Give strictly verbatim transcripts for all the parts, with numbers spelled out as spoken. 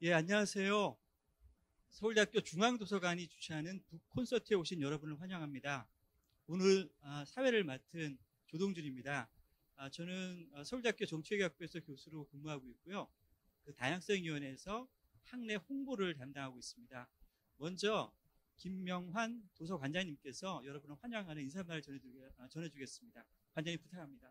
예, 안녕하세요. 서울대학교 중앙도서관이 주최하는 북콘서트에 오신 여러분을 환영합니다. 오늘 아, 사회를 맡은 조동준입니다. 아, 저는 어, 서울대학교 정치외교학부에서 교수로 근무하고 있고요. 그 다양성위원회에서 학내 홍보를 담당하고 있습니다. 먼저 김명환 도서관장님께서 여러분을 환영하는 인사말을 전해주겠, 아, 전해주겠습니다. 관장님 부탁합니다.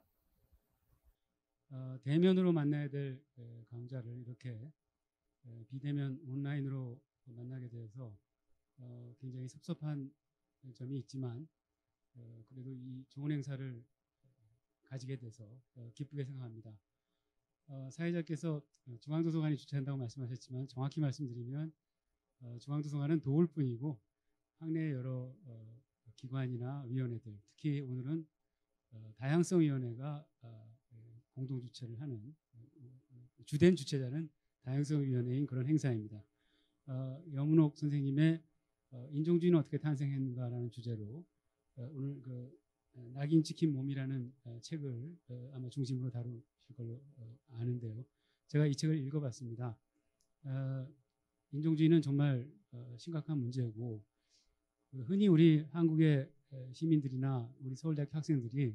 어, 대면으로 만나야 될 에, 강좌를 이렇게 에, 비대면 온라인으로 만나게 되어서 어, 굉장히 섭섭한 점이 있지만 어, 그래도 이 좋은 행사를 가지게 돼서 어, 기쁘게 생각합니다. 어, 사회자께서 중앙도서관이 주최한다고 말씀하셨지만 정확히 말씀드리면 어, 중앙도서관은 도울 뿐이고 학내 여러 어, 기관이나 위원회들, 특히 오늘은 어, 다양성위원회가 어, 공동 주최를 하는 주된 주최자는 다양성위원회인 그런 행사입니다. 어, 여문옥 선생님의 어, 인종주의는 어떻게 탄생했는가라는 주제로 어, 오늘 그 낙인 찍힌 몸이라는 어, 책을 어, 아마 중심으로 다루실 걸로 어, 아는데요. 제가 이 책을 읽어봤습니다. 어, 인종주의는 정말 어, 심각한 문제고 그 흔히 우리 한국의 시민들이나 우리 서울대학교 학생들이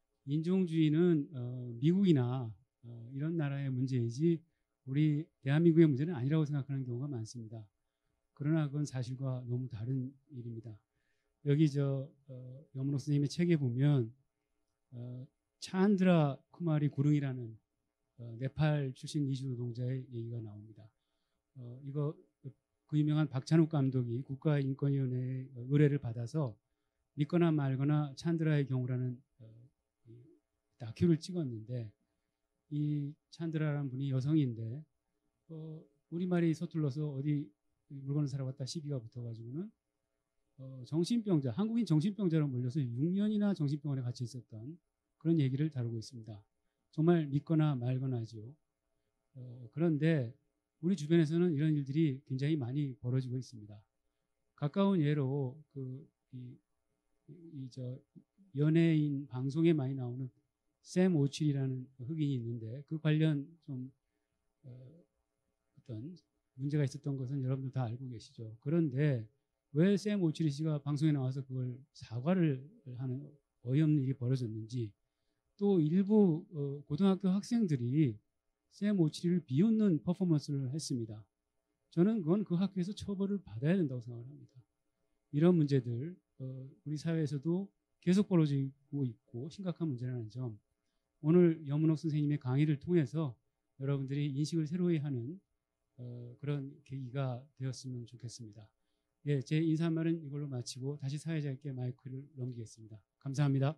인종주의는 어, 미국이나 어, 이런 나라의 문제이지 우리 대한민국의 문제는 아니라고 생각하는 경우가 많습니다. 그러나 그건 사실과 너무 다른 일입니다. 여기 저 어, 여문옥 선생님의 책에 보면 어, 차안드라 쿠마리 구릉이라는 어, 네팔 출신 이주 노동자의 얘기가 나옵니다. 어, 이거 그 유명한 박찬욱 감독이 국가인권위원회의 의뢰를 받아서 믿거나 말거나 찬드라의 경우라는 어, 다큐를 찍었는데 이 찬드라라는 분이 여성인데 어, 우리말이 서툴러서 어디 물건을 사러 갔다 시비가 붙어가지고는 어, 정신병자, 한국인 정신병자로 몰려서 육 년이나 정신병원에 같이 있었던 그런 얘기를 다루고 있습니다. 정말 믿거나 말거나죠. 어, 그런데 우리 주변에서는 이런 일들이 굉장히 많이 벌어지고 있습니다. 가까운 예로 그 이, 이 저 연예인 방송에 많이 나오는 샘 오칠이라는 흑인이 있는데 그 관련 좀 어, 어떤 문제가 있었던 것은 여러분들 다 알고 계시죠. 그런데 왜 샘 오칠이 씨가 방송에 나와서 그걸 사과를 하는 어이없는 일이 벌어졌는지, 또 일부 어, 고등학교 학생들이 샘 오칠이를 비웃는 퍼포먼스를 했습니다. 저는 그건 그 학교에서 처벌을 받아야 된다고 생각합니다. 이런 문제들 어, 우리 사회에서도 계속 벌어지고 있고 심각한 문제라는 점, 오늘 여문옥 선생님의 강의를 통해서 여러분들이 인식을 새로이 하는 어, 그런 계기가 되었으면 좋겠습니다. 예, 제 인사말은 이걸로 마치고 다시 사회자께 마이크를 넘기겠습니다. 감사합니다.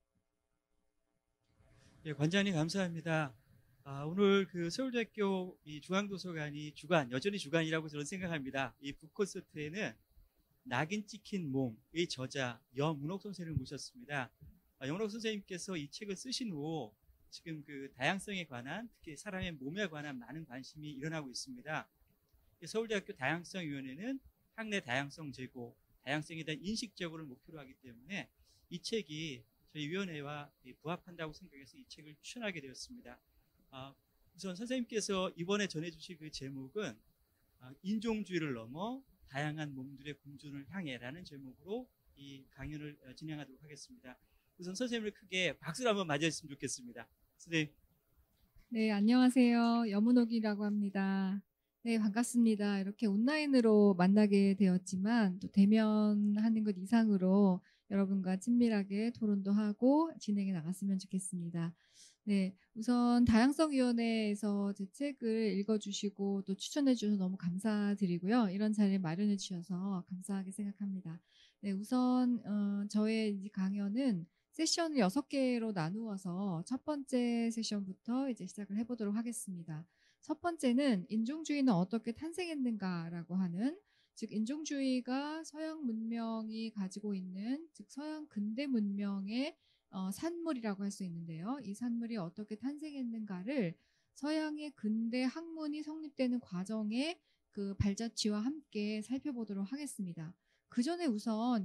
예, 관장님 감사합니다. 아, 오늘 그 서울대학교 이 중앙도서관이 주관, 여전히 주관이라고 저는 생각합니다. 이 북콘서트에는 낙인 찍힌 몸의 저자 여문옥 선생님을 모셨습니다. 아, 여문옥 선생님께서 이 책을 쓰신 후 지금 그 다양성에 관한, 특히 사람의 몸에 관한 많은 관심이 일어나고 있습니다. 서울대학교 다양성위원회는 학내 다양성 제고, 다양성에 대한 인식 제고를 목표로 하기 때문에 이 책이 저희 위원회와 부합한다고 생각해서 이 책을 추천하게 되었습니다. 아, 우선 선생님께서 이번에 전해주신 그 제목은 아, 인종주의를 넘어 다양한 몸들의 공존을 향해라는 제목으로 이 강연을 진행하도록 하겠습니다. 우선 선생님을 크게 박수로 한번 맞이했으면 좋겠습니다. 선생님. 네, 안녕하세요. 여문옥이라고 합니다. 네, 반갑습니다. 이렇게 온라인으로 만나게 되었지만 또 대면하는 것 이상으로 여러분과 친밀하게 토론도 하고 진행해 나갔으면 좋겠습니다. 네, 우선 다양성위원회에서 제 책을 읽어주시고 또 추천해 주셔서 너무 감사드리고요. 이런 자리를 마련해 주셔서 감사하게 생각합니다. 네, 우선 어, 저의 이 강연은 세션을 여섯 개로 나누어서 첫 번째 세션부터 이제 시작을 해보도록 하겠습니다. 첫 번째는 인종주의는 어떻게 탄생했는가라고 하는, 즉 인종주의가 서양 문명이 가지고 있는, 즉 서양 근대 문명의 어, 산물이라고 할 수 있는데요. 이 산물이 어떻게 탄생했는가를 서양의 근대 학문이 성립되는 과정의 그 발자취와 함께 살펴보도록 하겠습니다. 그 전에 우선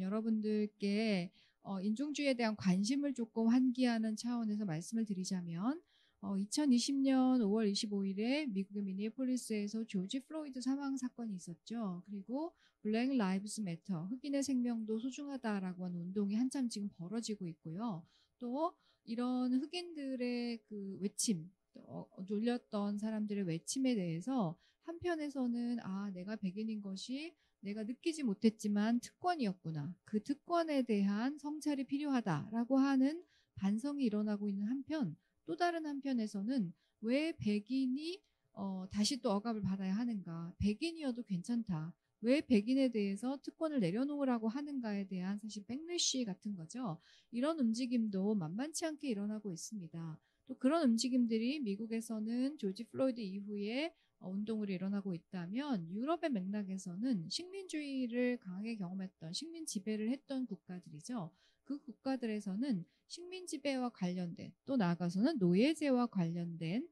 여러분들께 어, 인종주의에 대한 관심을 조금 환기하는 차원에서 말씀을 드리자면 어, 이천이십 년 오월 이십오일에 미국의 미니애폴리스에서 조지 플로이드 사망 사건이 있었죠. 그리고 블랙 라이브스 매터, 흑인의 생명도 소중하다라고 하는 운동이 한참 지금 벌어지고 있고요. 또 이런 흑인들의 그 외침, 어, 놀렸던 사람들의 외침에 대해서 한편에서는 아, 내가 백인인 것이 내가 느끼지 못했지만 특권이었구나. 그 특권에 대한 성찰이 필요하다라고 하는 반성이 일어나고 있는 한편, 또 다른 한편에서는 왜 백인이 어, 다시 또 억압을 받아야 하는가? 백인이어도 괜찮다. 왜 백인에 대해서 특권을 내려놓으라고 하는가에 대한 사실 백래시 같은 거죠. 이런 움직임도 만만치 않게 일어나고 있습니다. 또 그런 움직임들이 미국에서는 조지 플로이드 이후에 운동으로 일어나고 있다면 유럽의 맥락에서는 식민주의를 강하게 경험했던 식민 지배를 했던 국가들이죠. 그 국가들에서는 식민 지배와 관련된 또 나아가서는 노예제와 관련된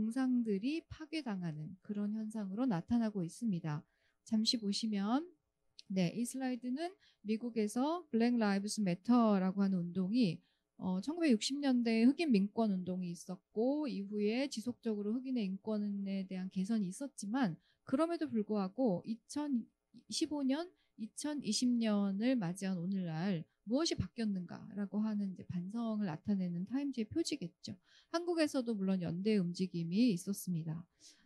동상들이 파괴당하는 그런 현상으로 나타나고 있습니다. 잠시 보시면 네, 이 슬라이드는 미국에서 블랙 라이브스 매터라고 하는 운동이 어, 천구백육십 년대에 흑인 민권 운동이 있었고 이후에 지속적으로 흑인의 인권에 대한 개선이 있었지만 그럼에도 불구하고 이천이십오 년, 이천이십 년을 맞이한 오늘날 무엇이 바뀌었는가라고 하는 이제 반성을 나타내는 타임즈의 표지겠죠. 한국에서도 물론 연대 움직임이 있었습니다.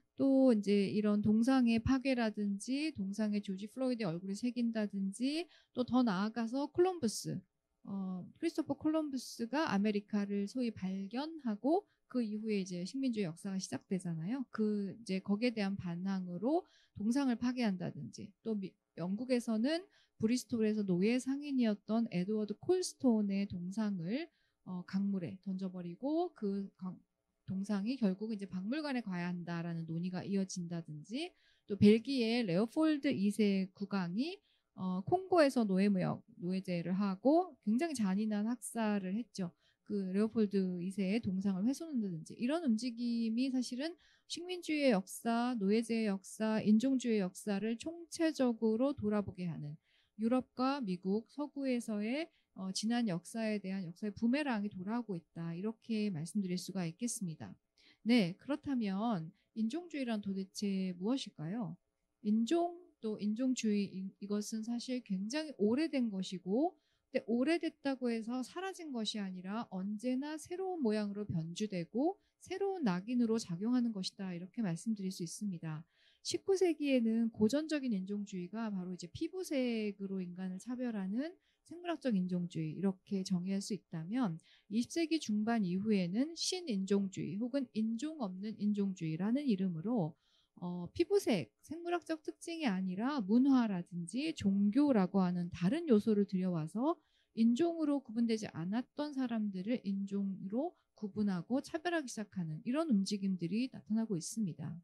또 이제 이런 동상의 파괴라든지 동상의 조지 플로이드의 얼굴을 새긴다든지 또 더 나아가서 콜럼버스 어, 크리스토퍼 콜럼버스가 아메리카를 소위 발견하고 그 이후에 이제 식민주의 역사가 시작되잖아요. 그 이제 거기에 대한 반항으로 동상을 파괴한다든지 또 미, 영국에서는 브리스톨에서 노예 상인이었던 에드워드 콜스톤의 동상을 어, 강물에 던져버리고 그 강, 동상이 결국 이제 박물관에 가야 한다라는 논의가 이어진다든지 또 벨기에 레오폴드 이 세 국왕이 어, 콩고에서 노예무역, 노예제를 하고 굉장히 잔인한 학살을 했죠. 그 레오폴드 이 세의 동상을 훼손한다든지 이런 움직임이 사실은 식민주의의 역사, 노예제의 역사, 인종주의의 역사를 총체적으로 돌아보게 하는 유럽과 미국, 서구에서의 어, 지난 역사에 대한 역사의 부메랑이 돌아오고 있다. 이렇게 말씀드릴 수가 있겠습니다. 네, 그렇다면 인종주의란 도대체 무엇일까요? 인종 또 인종주의 이것은 사실 굉장히 오래된 것이고 근데 오래됐다고 해서 사라진 것이 아니라 언제나 새로운 모양으로 변주되고 새로운 낙인으로 작용하는 것이다. 이렇게 말씀드릴 수 있습니다. 십구 세기에는 고전적인 인종주의가 바로 이제 피부색으로 인간을 차별하는 생물학적 인종주의 이렇게 정의할 수 있다면 이십 세기 중반 이후에는 신인종주의 혹은 인종 없는 인종주의라는 이름으로 어, 피부색, 생물학적 특징이 아니라 문화라든지 종교라고 하는 다른 요소를 들여와서 인종으로 구분되지 않았던 사람들을 인종으로 구분하고 차별하기 시작하는 이런 움직임들이 나타나고 있습니다.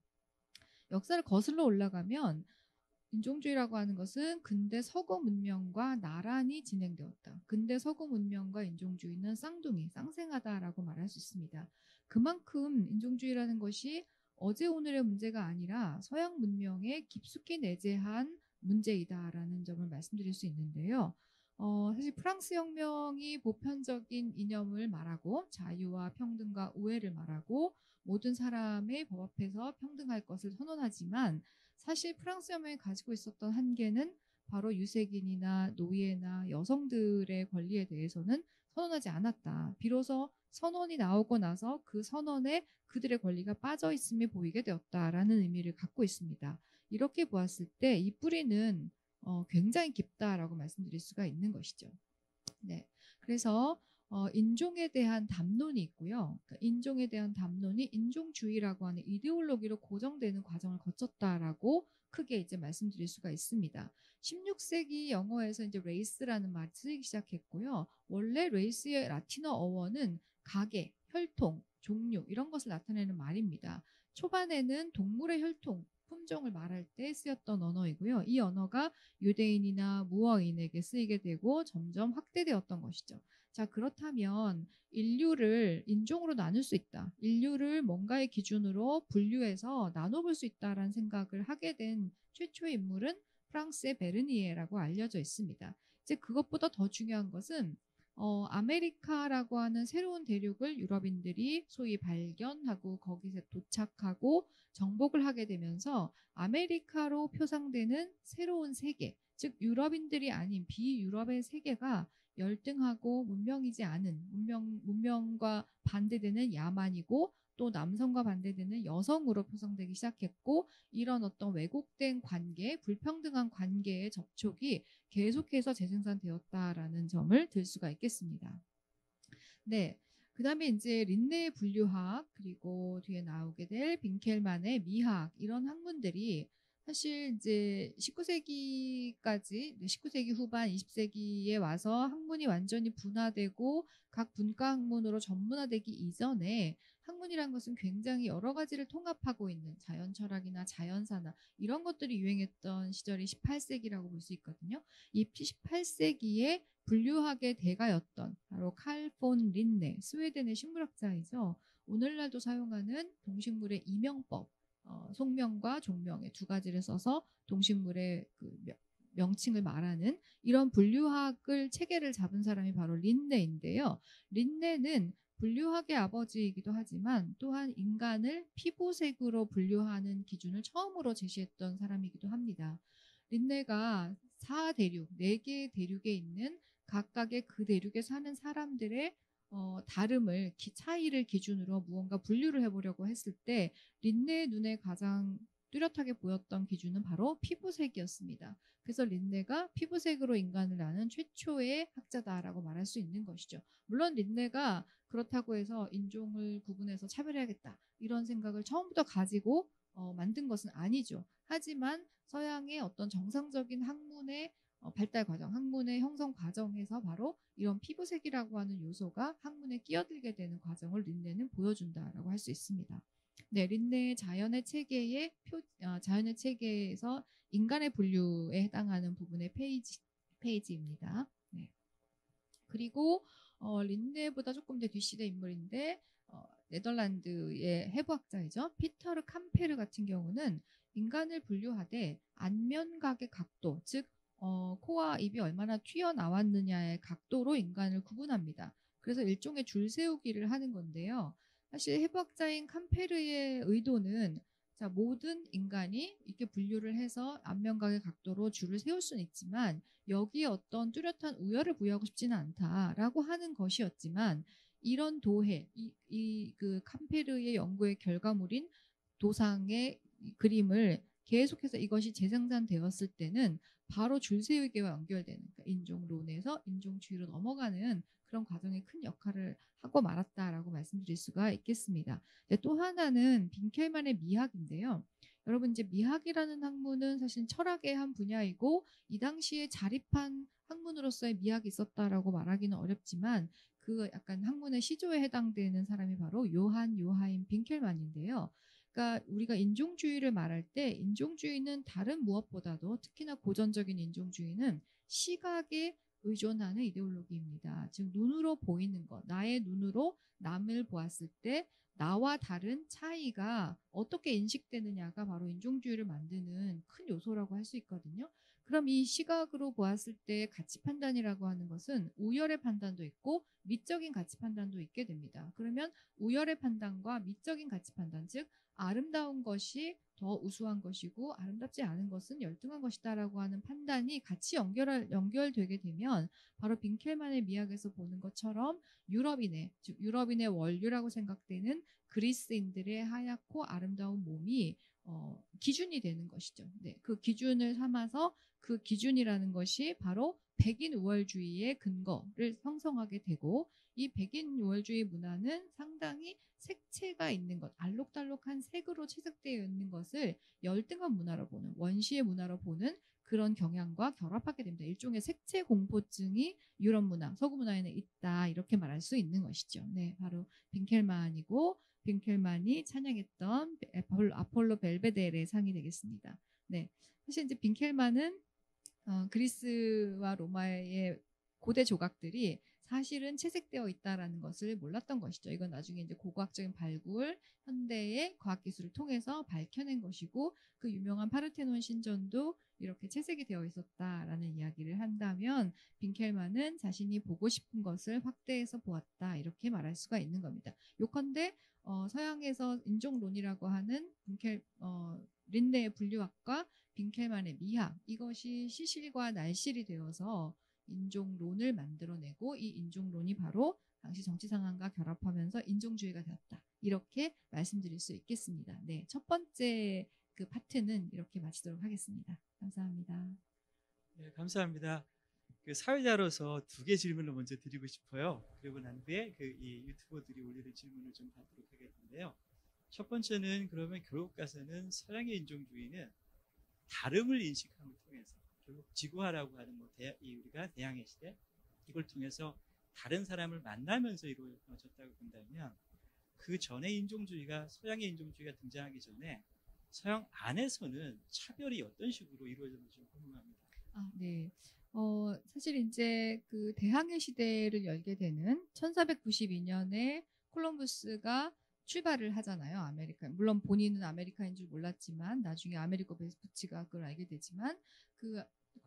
역사를 거슬러 올라가면 인종주의라고 하는 것은 근대 서구 문명과 나란히 진행되었다. 근대 서구 문명과 인종주의는 쌍둥이, 쌍생하다라고 말할 수 있습니다. 그만큼 인종주의라는 것이 어제 오늘의 문제가 아니라 서양 문명에 깊숙이 내재한 문제이다라는 점을 말씀드릴 수 있는데요. 어, 사실 프랑스 혁명이 보편적인 이념을 말하고 자유와 평등과 우애를 말하고 모든 사람의 법 앞에서 평등할 것을 선언하지만 사실 프랑스 혁명이 가지고 있었던 한계는 바로 유색인이나 노예나 여성들의 권리에 대해서는 선언하지 않았다. 비로소 선언이 나오고 나서 그 선언에 그들의 권리가 빠져 있음이 보이게 되었다라는 의미를 갖고 있습니다. 이렇게 보았을 때 이 뿌리는 어, 굉장히 깊다라고 말씀드릴 수가 있는 것이죠. 네, 그래서 어, 인종에 대한 담론이 있고요. 그러니까 인종에 대한 담론이 인종주의라고 하는 이데올로기로 고정되는 과정을 거쳤다라고 크게 이제 말씀드릴 수가 있습니다. 십육 세기 영어에서 이제 레이스라는 말이 쓰이기 시작했고요. 원래 레이스의 라틴어 어원은 가계, 혈통, 종류 이런 것을 나타내는 말입니다. 초반에는 동물의 혈통, 품종을 말할 때 쓰였던 언어이고요. 이 언어가 유대인이나 무어인에게 쓰이게 되고 점점 확대되었던 것이죠. 자, 그렇다면 인류를 인종으로 나눌 수 있다. 인류를 뭔가의 기준으로 분류해서 나눠볼 수 있다라는 생각을 하게 된 최초의 인물은 프랑스의 베르니에라고 알려져 있습니다. 이제 그것보다 더 중요한 것은 어, 아메리카라고 하는 새로운 대륙을 유럽인들이 소위 발견하고 거기서 도착하고 정복을 하게 되면서 아메리카로 표상되는 새로운 세계, 즉 유럽인들이 아닌 비유럽의 세계가 열등하고 문명이지 않은 문명, 문명과 반대되는 야만이고 또 남성과 반대되는 여성으로 표상되기 시작했고 이런 어떤 왜곡된 관계, 불평등한 관계의 접촉이 계속해서 재생산되었다라는 점을 들 수가 있겠습니다. 네. 그 다음에 이제 린네의 분류학 그리고 뒤에 나오게 될 빈켈만의 미학 이런 학문들이 사실 이제 십구 세기까지 십구 세기 후반 이십 세기에 와서 학문이 완전히 분화되고 각 분과 학문으로 전문화되기 이전에 학문이란 것은 굉장히 여러 가지를 통합하고 있는 자연 철학이나 자연사나 이런 것들이 유행했던 시절이 십팔 세기라고 볼 수 있거든요. 이 십팔 세기에 분류학의 대가였던 바로 칼 폰 린네, 스웨덴의 식물학자이죠. 오늘날도 사용하는 동식물의 이명법, 어, 속명과 종명의 두 가지를 써서 동식물의 그 명칭을 말하는 이런 분류학을 체계를 잡은 사람이 바로 린네인데요. 린네는 분류학의 아버지이기도 하지만 또한 인간을 피부색으로 분류하는 기준을 처음으로 제시했던 사람이기도 합니다. 린네가 사 대륙, 네 개의 대륙에 있는 각각의 그 대륙에 사는 사람들의 어, 다름을, 기, 차이를 기준으로 무언가 분류를 해보려고 했을 때 린네의 눈에 가장 뚜렷하게 보였던 기준은 바로 피부색이었습니다. 그래서 린네가 피부색으로 인간을 아는 최초의 학자다라고 말할 수 있는 것이죠. 물론 린네가 그렇다고 해서 인종을 구분해서 차별해야겠다 이런 생각을 처음부터 가지고 어, 만든 것은 아니죠. 하지만 서양의 어떤 정상적인 학문의 어, 발달 과정, 학문의 형성 과정에서 바로 이런 피부색이라고 하는 요소가 학문에 끼어들게 되는 과정을 린네는 보여준다라고 할 수 있습니다. 네, 린네의 자연의 체계의 표, 어, 자연의 체계에서 인간의 분류에 해당하는 부분의 페이지, 페이지입니다. 네. 그리고 어, 린네보다 조금 더 뒷시대 인물인데 어, 네덜란드의 해부학자이죠. 피터르 캄페르 같은 경우는 인간을 분류하되 안면각의 각도, 즉 어, 코와 입이 얼마나 튀어나왔느냐의 각도로 인간을 구분합니다. 그래서 일종의 줄 세우기를 하는 건데요. 사실 해부학자인 캄페르의 의도는 자, 모든 인간이 이렇게 분류를 해서 안면각의 각도로 줄을 세울 수는 있지만 여기에 어떤 뚜렷한 우열을 부여하고 싶지는 않다라고 하는 것이었지만 이런 도해, 이, 이 그 캄페르의 연구의 결과물인 도상의 그림을 계속해서 이것이 재생산되었을 때는 바로 줄 세우기와 연결되는 그러니까 인종론에서 인종주의로 넘어가는 그런 과정에 큰 역할을 하고 말았다라고 말씀드릴 수가 있겠습니다. 또 하나는 빈켈만의 미학인데요. 여러분 이제 미학이라는 학문은 사실 철학의 한 분야이고 이 당시에 자립한 학문으로서의 미학이 있었다라고 말하기는 어렵지만 그 약간 학문의 시조에 해당되는 사람이 바로 요한 요하임 빈켈만인데요. 그러니까 우리가 인종주의를 말할 때 인종주의는 다른 무엇보다도 특히나 고전적인 인종주의는 시각에 의존하는 이데올로기입니다. 즉 눈으로 보이는 것, 나의 눈으로 남을 보았을 때 나와 다른 차이가 어떻게 인식되느냐가 바로 인종주의를 만드는 큰 요소라고 할 수 있거든요. 그럼 이 시각으로 보았을 때 가치 판단이라고 하는 것은 우열의 판단도 있고 미적인 가치 판단도 있게 됩니다. 그러면 우열의 판단과 미적인 가치 판단, 즉 아름다운 것이 더 우수한 것이고 아름답지 않은 것은 열등한 것이다라고 하는 판단이 같이 연결, 연결되게 되면 바로 빈켈만의 미학에서 보는 것처럼 유럽인의, 즉 유럽인의 원류라고 생각되는 그리스인들의 하얗고 아름다운 몸이 어, 기준이 되는 것이죠. 네, 그 기준을 삼아서 그 기준이라는 것이 바로 백인 우월주의의 근거를 형성하게 되고 이 백인 우월주의 문화는 상당히 색채가 있는 것, 알록달록한 색으로 채색되어 있는 것을 열등한 문화로 보는, 원시의 문화로 보는 그런 경향과 결합하게 됩니다. 일종의 색채 공포증이 유럽 문화, 서구 문화에는 있다 이렇게 말할 수 있는 것이죠. 네, 바로 빈켈만이고 빈켈만이 찬양했던 아폴로, 아폴로 벨베데레의 상이 되겠습니다. 네, 사실 이제 빈켈만은 어, 그리스와 로마의 고대 조각들이 사실은 채색되어 있다라는 것을 몰랐던 것이죠. 이건 나중에 이제 고고학적인 발굴, 현대의 과학기술을 통해서 밝혀낸 것이고 그 유명한 파르테논 신전도 이렇게 채색이 되어 있었다라는 이야기를 한다면 빈켈만은 자신이 보고 싶은 것을 확대해서 보았다 이렇게 말할 수가 있는 겁니다. 요컨대 어, 서양에서 인종론이라고 하는 빈켈, 어, 린네의 분류학과 빈켈만의 미학 이것이 시실과 날실이 되어서 인종론을 만들어내고 이 인종론이 바로 당시 정치 상황과 결합하면서 인종주의가 되었다. 이렇게 말씀드릴 수 있겠습니다. 네, 첫 번째 그 파트는 이렇게 마치도록 하겠습니다. 감사합니다. 네, 감사합니다. 그 사회자로서 두 개 질문을 먼저 드리고 싶어요. 그리고 난 후에 그 이 유튜버들이 올리는 질문을 좀 받도록 하겠는데요. 첫 번째는 그러면 결국 가서는 서양의 인종주의는 다름을 인식함을 통해서 결국 지구화라고 하는 뭐 대, 이 우리가 대항해 시대 이걸 통해서 다른 사람을 만나면서 이루어졌다고 본다면 그 전에 인종주의가 서양의 인종주의가 등장하기 전에 서양 안에서는 차별이 어떤 식으로 이루어졌는지 좀 궁금합니다. 아, 네. 어, 사실 이제 그 대항해 시대를 열게 되는 천사백구십이 년에 콜럼부스가 출발을 하잖아요. 아메리카. 물론 본인은 아메리카인 줄 몰랐지만 나중에 아메리코 베스푸치가 그걸 알게 되지만 그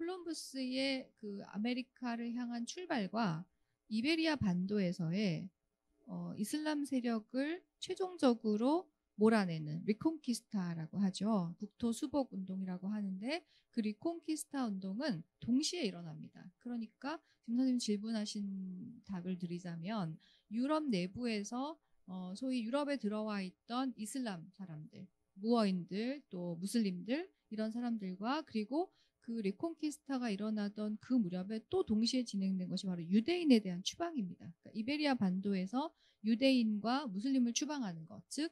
콜럼부스의 그 아메리카를 향한 출발과 이베리아 반도에서의 어, 이슬람 세력을 최종적으로 몰아내는 리콘키스타라고 하죠. 국토 수복 운동이라고 하는데 그 리콘키스타 운동은 동시에 일어납니다. 그러니까 지금 선생님 질문하신 답을 드리자면 유럽 내부에서 어, 소위 유럽에 들어와 있던 이슬람 사람들, 무어인들, 또 무슬림들 이런 사람들과 그리고 그 리콘키스타가 일어나던 그 무렵에 또 동시에 진행된 것이 바로 유대인에 대한 추방입니다. 그러니까 이베리아 반도에서 유대인과 무슬림을 추방하는 것, 즉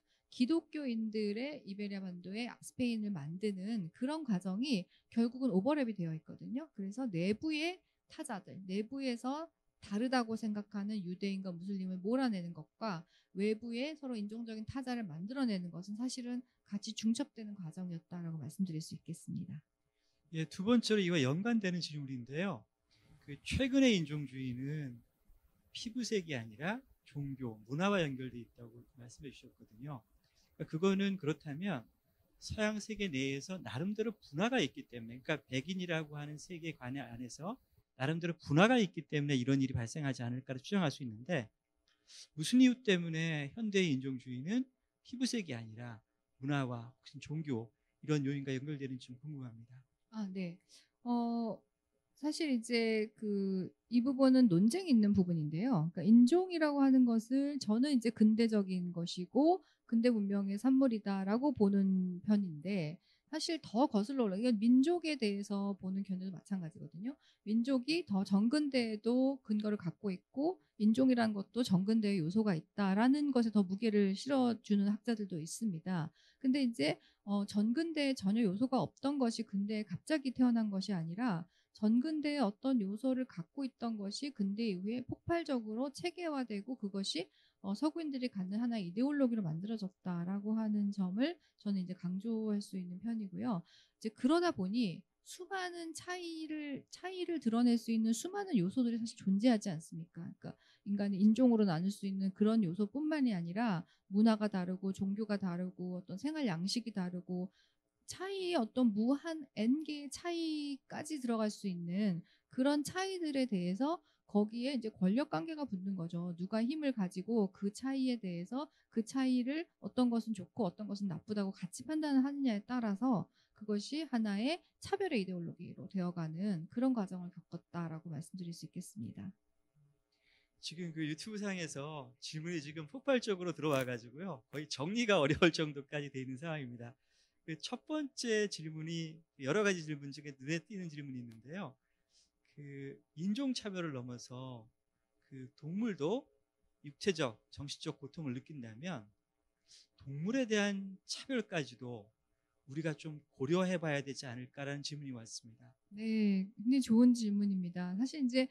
기독교인들의 이베리아 반도에 스페인을 만드는 그런 과정이 결국은 오버랩이 되어 있거든요. 그래서 내부의 타자들, 내부에서 다르다고 생각하는 유대인과 무슬림을 몰아내는 것과 외부에 서로 인종적인 타자를 만들어내는 것은 사실은 같이 중첩되는 과정이었다라고 말씀드릴 수 있겠습니다. 예, 두 번째로 이와 연관되는 질문인데요. 그 최근의 인종주의는 피부색이 아니라 종교, 문화와 연결되어 있다고 말씀해 주셨거든요. 그러니까 그거는 그렇다면 서양 세계 내에서 나름대로 분화가 있기 때문에, 그러니까 백인이라고 하는 세계관 안에서 나름대로 분화가 있기 때문에 이런 일이 발생하지 않을까 추정할 수 있는데 무슨 이유 때문에 현대의 인종주의는 피부색이 아니라 문화와 혹시 종교 이런 요인과 연결되는지 좀 궁금합니다. 아, 네. 어, 사실 이제 그 이 부분은 논쟁이 있는 부분인데요. 그러니까 인종이라고 하는 것을 저는 이제 근대적인 것이고 근대 문명의 산물이다라고 보는 편인데 사실 더 거슬러 올라 이건 민족에 대해서 보는 견해도 마찬가지거든요. 민족이 더 정근대에도 근거를 갖고 있고 인종이라는 것도 정근대의 요소가 있다라는 것에 더 무게를 실어주는 학자들도 있습니다. 근데 이제 어, 전근대에 전혀 요소가 없던 것이 근대에 갑자기 태어난 것이 아니라 전근대의 어떤 요소를 갖고 있던 것이 근대 이후에 폭발적으로 체계화되고 그것이 어, 서구인들이 갖는 하나의 이데올로기로 만들어졌다라고 하는 점을 저는 이제 강조할 수 있는 편이고요. 이제 그러다 보니 수많은 차이를 차이를 드러낼 수 있는 수많은 요소들이 사실 존재하지 않습니까? 그러니까 인간의 인종으로 나눌 수 있는 그런 요소뿐만이 아니라 문화가 다르고 종교가 다르고 어떤 생활 양식이 다르고 차이의 어떤 무한 N 개의 차이까지 들어갈 수 있는 그런 차이들에 대해서 거기에 이제 권력 관계가 붙는 거죠. 누가 힘을 가지고 그 차이에 대해서 그 차이를 어떤 것은 좋고 어떤 것은 나쁘다고 같이 판단을 하느냐에 따라서 그것이 하나의 차별의 이데올로기로 되어가는 그런 과정을 겪었다라고 말씀드릴 수 있겠습니다. 지금 그 유튜브 상에서 질문이 지금 폭발적으로 들어와 가지고요. 거의 정리가 어려울 정도까지 되어 있는 상황입니다. 그 첫 번째 질문이 여러 가지 질문 중에 눈에 띄는 질문이 있는데요. 그 인종차별을 넘어서 그 동물도 육체적, 정신적 고통을 느낀다면 동물에 대한 차별까지도 우리가 좀 고려해 봐야 되지 않을까라는 질문이 왔습니다. 네, 굉장히 좋은 질문입니다. 사실 이제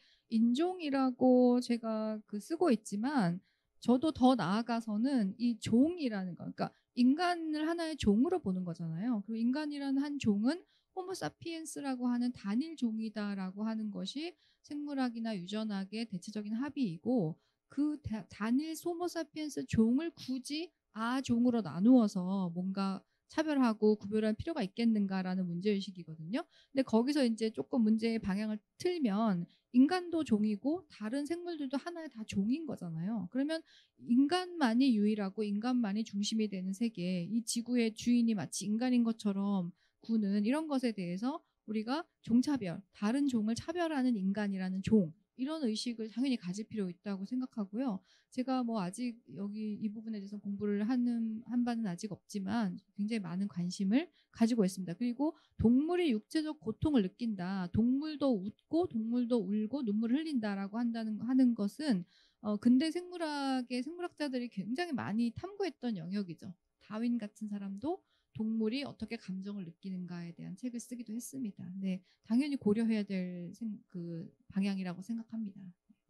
인종이라고 제가 그 쓰고 있지만 저도 더 나아가서는 이 종이라는 거, 그러니까 인간을 하나의 종으로 보는 거잖아요. 그리고 인간이라는 한 종은 호모사피엔스라고 하는 단일 종이다라고 하는 것이 생물학이나 유전학의 대체적인 합의이고 그 다, 단일 호모사피엔스 종을 굳이 아 종으로 나누어서 뭔가 차별하고 구별할 필요가 있겠는가라는 문제의식이거든요. 근데 거기서 이제 조금 문제의 방향을 틀면 인간도 종이고 다른 생물들도 하나의 다 종인 거잖아요. 그러면 인간만이 유일하고 인간만이 중심이 되는 세계, 이 지구의 주인이 마치 인간인 것처럼 구는 이런 것에 대해서 우리가 종차별, 다른 종을 차별하는 인간이라는 종, 이런 의식을 당연히 가질 필요 있다고 생각하고요. 제가 뭐 아직 여기 이 부분에 대해서 공부를 하는 한 바는 아직 없지만 굉장히 많은 관심을 가지고 있습니다. 그리고 동물이 육체적 고통을 느낀다, 동물도 웃고 동물도 울고 눈물을 흘린다라고 한다는 하는 것은 어, 근대 생물학의 생물학자들이 굉장히 많이 탐구했던 영역이죠. 다윈 같은 사람도 동물이 어떻게 감정을 느끼는가에 대한 책을 쓰기도 했습니다. 네, 당연히 고려해야 될 그 방향이라고 생각합니다.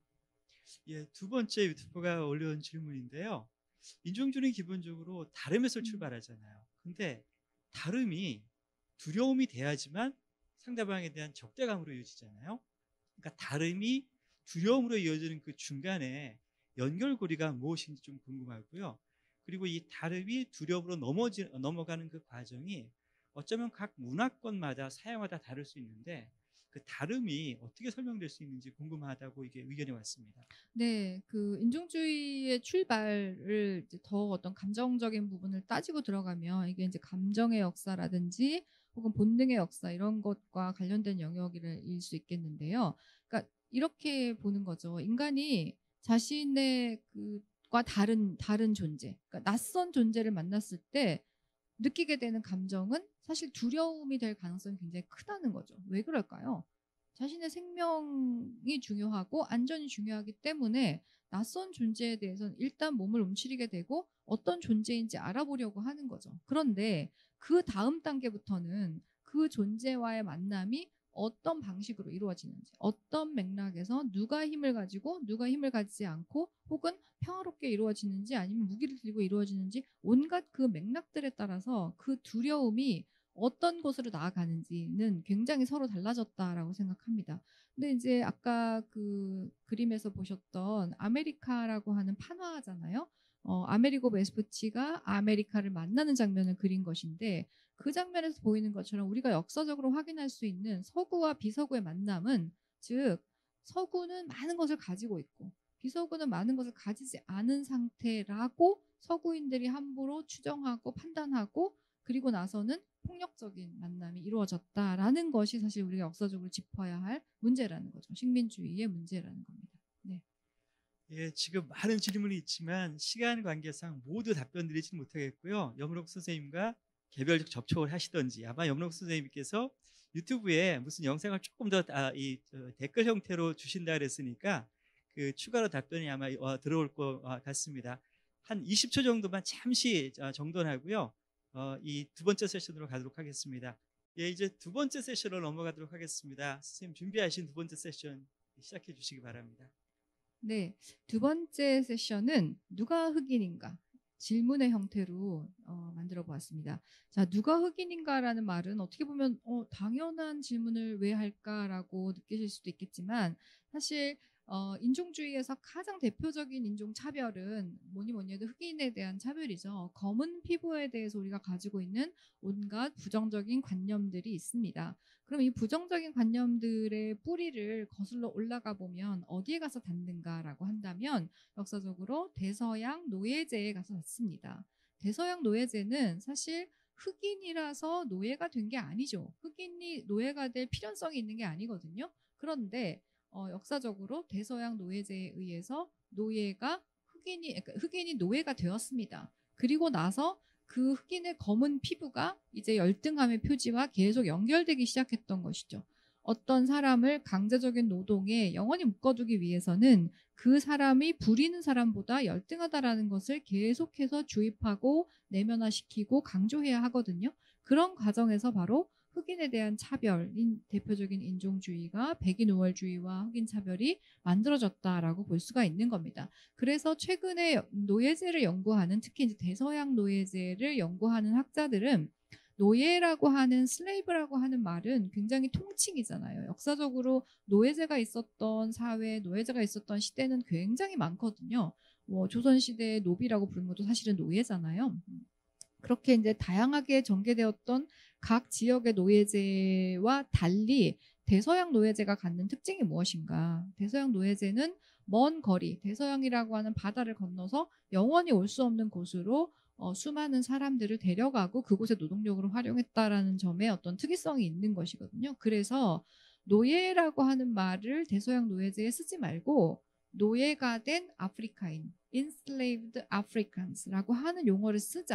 예, 두 번째 유튜버가 올려온 질문인데요. 인종주의는 기본적으로 다름에서 음. 출발하잖아요. 근데 다름이 두려움이 돼야지만 상대방에 대한 적대감으로 이어지잖아요. 그러니까 다름이 두려움으로 이어지는 그 중간에 연결고리가 무엇인지 좀 궁금하고요. 그리고 이 다름이 두려움으로 넘어지, 넘어가는 그 과정이 어쩌면 각 문화권마다 사용하다 다를 수 있는데 그 다름이 어떻게 설명될 수 있는지 궁금하다고 이게 의견이 왔습니다. 네, 그 인종주의의 출발을 이제 더 어떤 감정적인 부분을 따지고 들어가면 이게 이제 감정의 역사라든지 혹은 본능의 역사 이런 것과 관련된 영역일 수 있겠는데요. 그러니까 이렇게 보는 거죠. 인간이 자신의 그과 다른 다른 존재, 그러니까 낯선 존재를 만났을 때 느끼게 되는 감정은 사실 두려움이 될 가능성이 굉장히 크다는 거죠. 왜 그럴까요? 자신의 생명이 중요하고 안전이 중요하기 때문에 낯선 존재에 대해서는 일단 몸을 움츠리게 되고 어떤 존재인지 알아보려고 하는 거죠. 그런데 그 다음 단계부터는 그 존재와의 만남이 어떤 방식으로 이루어지는지, 어떤 맥락에서 누가 힘을 가지고 누가 힘을 가지지 않고 혹은 평화롭게 이루어지는지 아니면 무기를 들고 이루어지는지 온갖 그 맥락들에 따라서 그 두려움이 어떤 곳으로 나아가는지는 굉장히 서로 달라졌다라고 생각합니다. 근데 이제 아까 그 그림에서 보셨던 아메리카라고 하는 판화잖아요. 어, 아메리고 베스푸치가 아메리카를 만나는 장면을 그린 것인데 그 장면에서 보이는 것처럼 우리가 역사적으로 확인할 수 있는 서구와 비서구의 만남은 즉 서구는 많은 것을 가지고 있고 비서구는 많은 것을 가지지 않은 상태라고 서구인들이 함부로 추정하고 판단하고 그리고 나서는 폭력적인 만남이 이루어졌다라는 것이 사실 우리가 역사적으로 짚어야 할 문제라는 거죠. 식민주의의 문제라는 겁니다. 네. 예, 지금 많은 질문이 있지만 시간 관계상 모두 답변 드리지 못하겠고요. 염록 선생님과 개별적 접촉을 하시던지 아마 염록 선생님께서 유튜브에 무슨 영상을 조금 더 아, 이, 저, 댓글 형태로 주신다 그랬으니까 그 추가로 답변이 아마 어, 들어올 것 어, 같습니다. 한 이십 초 정도만 잠시 어, 정돈하고요. 어, 이 두 번째 세션으로 가도록 하겠습니다. 예, 이제 두 번째 세션으로 넘어가도록 하겠습니다. 선생님 준비하신 두 번째 세션 시작해 주시기 바랍니다. 네, 두 번째 세션은 누가 흑인인가? 질문의 형태로 어, 만들어 보았습니다. 자, 누가 흑인인가라는 말은 어떻게 보면 어, 당연한 질문을 왜 할까라고 느끼실 수도 있겠지만 사실 어, 인종주의에서 가장 대표적인 인종차별은 뭐니 뭐니 해도 흑인에 대한 차별이죠. 검은 피부에 대해서 우리가 가지고 있는 온갖 부정적인 관념들이 있습니다. 그럼 이 부정적인 관념들의 뿌리를 거슬러 올라가 보면 어디에 가서 닿는가라고 한다면 역사적으로 대서양 노예제에 가서 닿습니다. 대서양 노예제는 사실 흑인이라서 노예가 된 게 아니죠. 흑인이 노예가 될 필연성이 있는 게 아니거든요. 그런데 어, 역사적으로 대서양 노예제에 의해서 노예가 흑인이 그러니까 흑인이 노예가 되었습니다. 그리고 나서 그 흑인의 검은 피부가 이제 열등함의 표지와 계속 연결되기 시작했던 것이죠. 어떤 사람을 강제적인 노동에 영원히 묶어두기 위해서는 그 사람이 부리는 사람보다 열등하다라는 것을 계속해서 주입하고 내면화시키고 강조해야 하거든요. 그런 과정에서 바로 흑인에 대한 차별인 대표적인 인종주의가 백인 우월주의와 흑인 차별이 만들어졌다라고 볼 수가 있는 겁니다. 그래서 최근에 노예제를 연구하는 특히 이제 대서양 노예제를 연구하는 학자들은 노예라고 하는 슬레이브라고 하는 말은 굉장히 통칭이잖아요. 역사적으로 노예제가 있었던 사회, 노예제가 있었던 시대는 굉장히 많거든요. 뭐 조선시대의 노비라고 부르는 것도 사실은 노예잖아요. 그렇게 이제 다양하게 전개되었던 각 지역의 노예제와 달리 대서양 노예제가 갖는 특징이 무엇인가? 대서양 노예제는 먼 거리, 대서양이라고 하는 바다를 건너서 영원히 올 수 없는 곳으로 어, 수많은 사람들을 데려가고 그곳에 노동력으로 활용했다라는 점에 어떤 특이성이 있는 것이거든요. 그래서 노예라고 하는 말을 대서양 노예제에 쓰지 말고 노예가 된 아프리카인, enslaved Africans라고 하는 용어를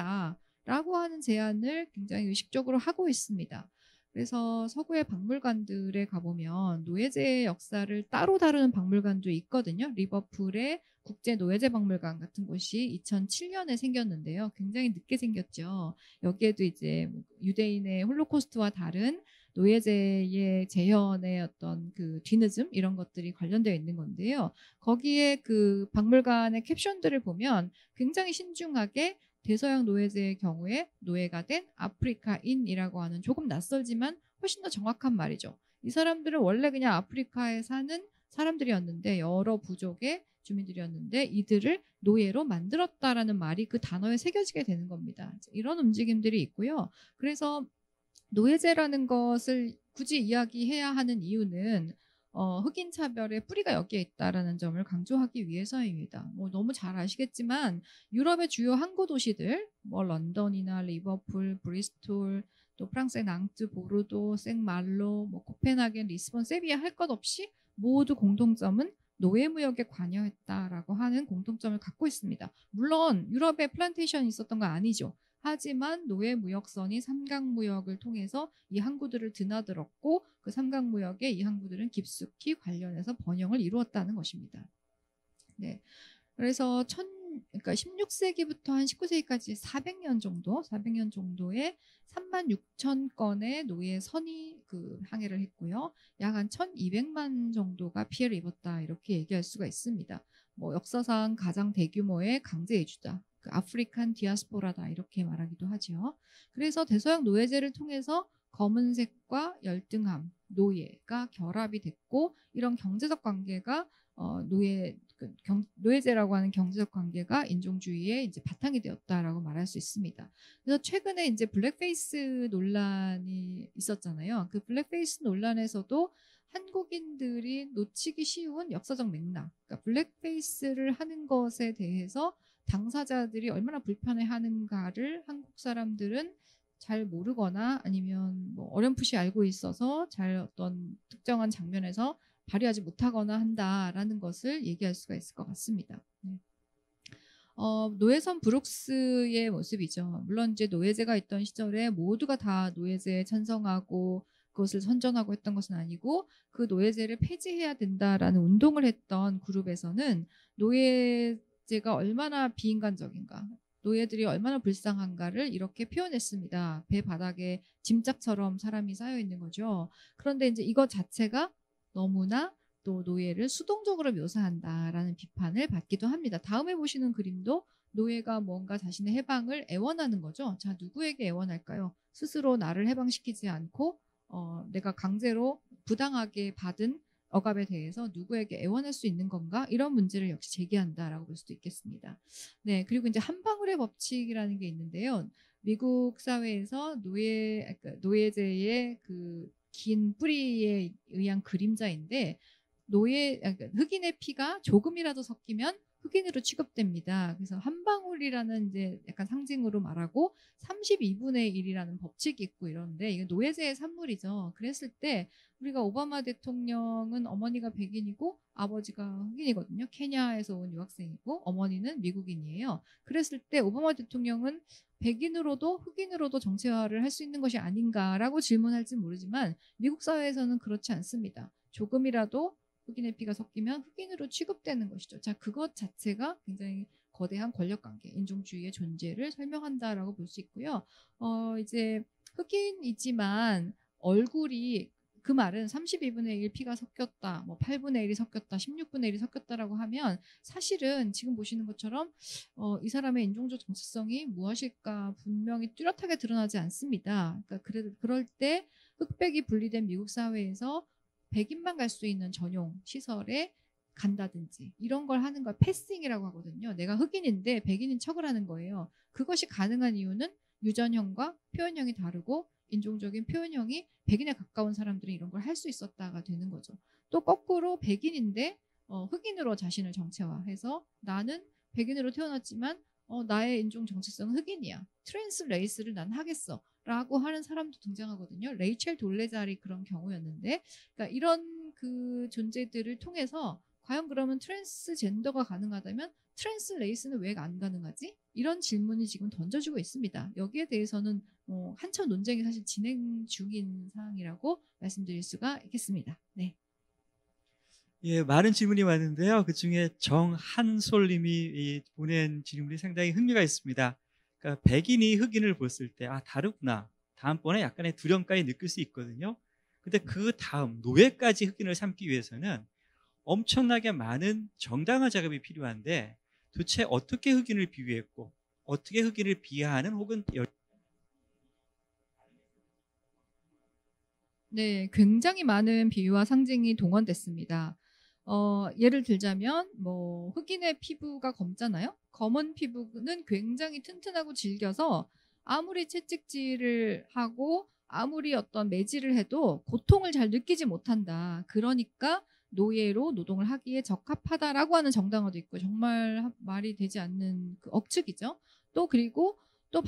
쓰자라고 하는 제안을 굉장히 의식적으로 하고 있습니다. 그래서 서구의 박물관들에 가보면 노예제의 역사를 따로 다루는 박물관도 있거든요. 리버풀의 국제 노예제 박물관 같은 곳이 이천칠 년에 생겼는데요. 굉장히 늦게 생겼죠. 여기에도 이제 유대인의 홀로코스트와 다른 노예제의 재현의 어떤 그 뒤늦음 이런 것들이 관련되어 있는 건데요. 거기에 그 박물관의 캡션들을 보면 굉장히 신중하게 대서양 노예제의 경우에 노예가 된 아프리카인이라고 하는 조금 낯설지만 훨씬 더 정확한 말이죠. 이 사람들은 원래 그냥 아프리카에 사는 사람들이었는데 여러 부족의 주민들이었는데 이들을 노예로 만들었다라는 말이 그 단어에 새겨지게 되는 겁니다. 이런 움직임들이 있고요. 그래서 노예제라는 것을 굳이 이야기해야 하는 이유는 어, 흑인 차별의 뿌리가 여기에 있다라는 점을 강조하기 위해서입니다. 뭐 너무 잘 아시겠지만 유럽의 주요 항구 도시들, 뭐 런던이나 리버풀, 브리스톨, 또 프랑스의 낭트, 보르도, 생말로, 뭐 코펜하겐, 리스본, 세비야 할 것 없이 모두 공통점은 노예 무역에 관여했다라고 하는 공통점을 갖고 있습니다. 물론 유럽에 플란테이션이 있었던 건 아니죠. 하지만 노예 무역선이 삼강무역을 통해서 이 항구들을 드나들었고 그 삼강무역에 이 항구들은 깊숙이 관련해서 번영을 이루었다는 것입니다. 네, 그래서 천, 그러니까 십육 세기부터 한 십구 세기까지 사백 년 정도, 사백 년 정도의 삼만 육천 건의 노예 선이 그 항해를 했고요. 약 한 천이백만 정도가 피해를 입었다 이렇게 얘기할 수가 있습니다. 뭐 역사상 가장 대규모의 강제 이주다. 그 아프리칸 디아스포라다 이렇게 말하기도 하죠. 그래서 대서양 노예제를 통해서 검은색과 열등함, 노예가 결합이 됐고 이런 경제적 관계가 어, 노예 그 경, 노예제라고 하는 경제적 관계가 인종주의의 이제 바탕이 되었다라고 말할 수 있습니다. 그래서 최근에 이제 블랙페이스 논란이 있었잖아요. 그 블랙페이스 논란에서도 한국인들이 놓치기 쉬운 역사적 맥락, 그러니까 블랙페이스를 하는 것에 대해서 당사자들이 얼마나 불편해하는가를 한국 사람들은 잘 모르거나 아니면 뭐 어렴풋이 알고 있어서 잘 어떤 특정한 장면에서 발휘하지 못하거나 한다라는 것을 얘기할 수가 있을 것 같습니다. 네. 어, 노예선 브룩스의 모습이죠. 물론 이제 노예제가 있던 시절에 모두가 다 노예제에 찬성하고 그것을 선전하고 했던 것은 아니고 그 노예제를 폐지해야 된다라는 운동을 했던 그룹에서는 노예제가 얼마나 비인간적인가, 노예들이 얼마나 불쌍한가를 이렇게 표현했습니다. 배 바닥에 짐짝처럼 사람이 쌓여 있는 거죠. 그런데 이제 이것 자체가 너무나 또 노예를 수동적으로 묘사한다라는 비판을 받기도 합니다. 다음에 보시는 그림도 노예가 뭔가 자신의 해방을 애원하는 거죠. 자, 누구에게 애원할까요? 스스로 나를 해방시키지 않고 어, 내가 강제로 부당하게 받은 억압에 대해서 누구에게 애원할 수 있는 건가? 이런 문제를 역시 제기한다라고 볼 수도 있겠습니다. 네, 그리고 이제 한 방울의 법칙이라는 게 있는데요. 미국 사회에서 노예, 그러니까 노예제의 그 긴 뿌리에 의한 그림자인데 노예, 그러니까 흑인의 피가 조금이라도 섞이면 흑인으로 취급됩니다. 그래서 한 방울이라는 이제 약간 상징으로 말하고 삼십이분의 일이라는 법칙이 있고 이런데 이게 노예제의 산물이죠. 그랬을 때 우리가 오바마 대통령은 어머니가 백인이고 아버지가 흑인이거든요. 케냐에서 온 유학생이고 어머니는 미국인이에요. 그랬을 때 오바마 대통령은 백인으로도 흑인으로도 정체화를 할 수 있는 것이 아닌가라고 질문할지 모르지만 미국 사회에서는 그렇지 않습니다. 조금이라도 흑인의 피가 섞이면 흑인으로 취급되는 것이죠. 자, 그것 자체가 굉장히 거대한 권력관계, 인종주의의 존재를 설명한다라고 볼 수 있고요. 어, 이제 흑인이지만 얼굴이 그 말은 삼십이분의 일 피가 섞였다, 뭐 팔분의 일이 섞였다, 십육분의 일이 섞였다라고 하면 사실은 지금 보시는 것처럼 어, 이 사람의 인종적 정체성이 무엇일까 분명히 뚜렷하게 드러나지 않습니다. 그러니까 그래, 그럴 때 흑백이 분리된 미국 사회에서 백인만 갈 수 있는 전용 시설에 간다든지 이런 걸 하는 걸 패싱이라고 하거든요. 내가 흑인인데 백인인 척을 하는 거예요. 그것이 가능한 이유는 유전형과 표현형이 다르고 인종적인 표현형이 백인에 가까운 사람들은 이런 걸 할 수 있었다가 되는 거죠. 또 거꾸로 백인인데 어, 흑인으로 자신을 정체화해서 나는 백인으로 태어났지만 어, 나의 인종 정체성은 흑인이야. 트랜스 레이스를 난 하겠어. 라고 하는 사람도 등장하거든요. 레이첼 돌레잘이 그런 경우였는데, 그러니까 이런 그 존재들을 통해서 과연 그러면 트랜스젠더가 가능하다면 트랜스 레이스는 왜 안 가능하지? 이런 질문이 지금 던져지고 있습니다. 여기에 대해서는 어, 한참 논쟁이 사실 진행 중인 사항이라고 말씀드릴 수가 있겠습니다. 네. 예, 많은 질문이 왔는데요. 그 중에 정한솔님이 보낸 질문이 상당히 흥미가 있습니다. 그러니까 백인이 흑인을 봤을 때 아 다르구나. 다음번에 약간의 두려움까지 느낄 수 있거든요. 근데 그 다음 노예까지 흑인을 삼기 위해서는 엄청나게 많은 정당화 작업이 필요한데 도대체 어떻게 흑인을 비유했고 어떻게 흑인을 비하하는 혹은 네, 굉장히 많은 비유와 상징이 동원됐습니다. 어, 예를 들자면 뭐 흑인의 피부가 검잖아요. 검은 피부는 굉장히 튼튼하고 질겨서 아무리 채찍질을 하고 아무리 어떤 매질을 해도 고통을 잘 느끼지 못한다. 그러니까 노예로 노동을 하기에 적합하다라고 하는 정당화도 있고 정말 말이 되지 않는 그 억측이죠. 또 그리고 또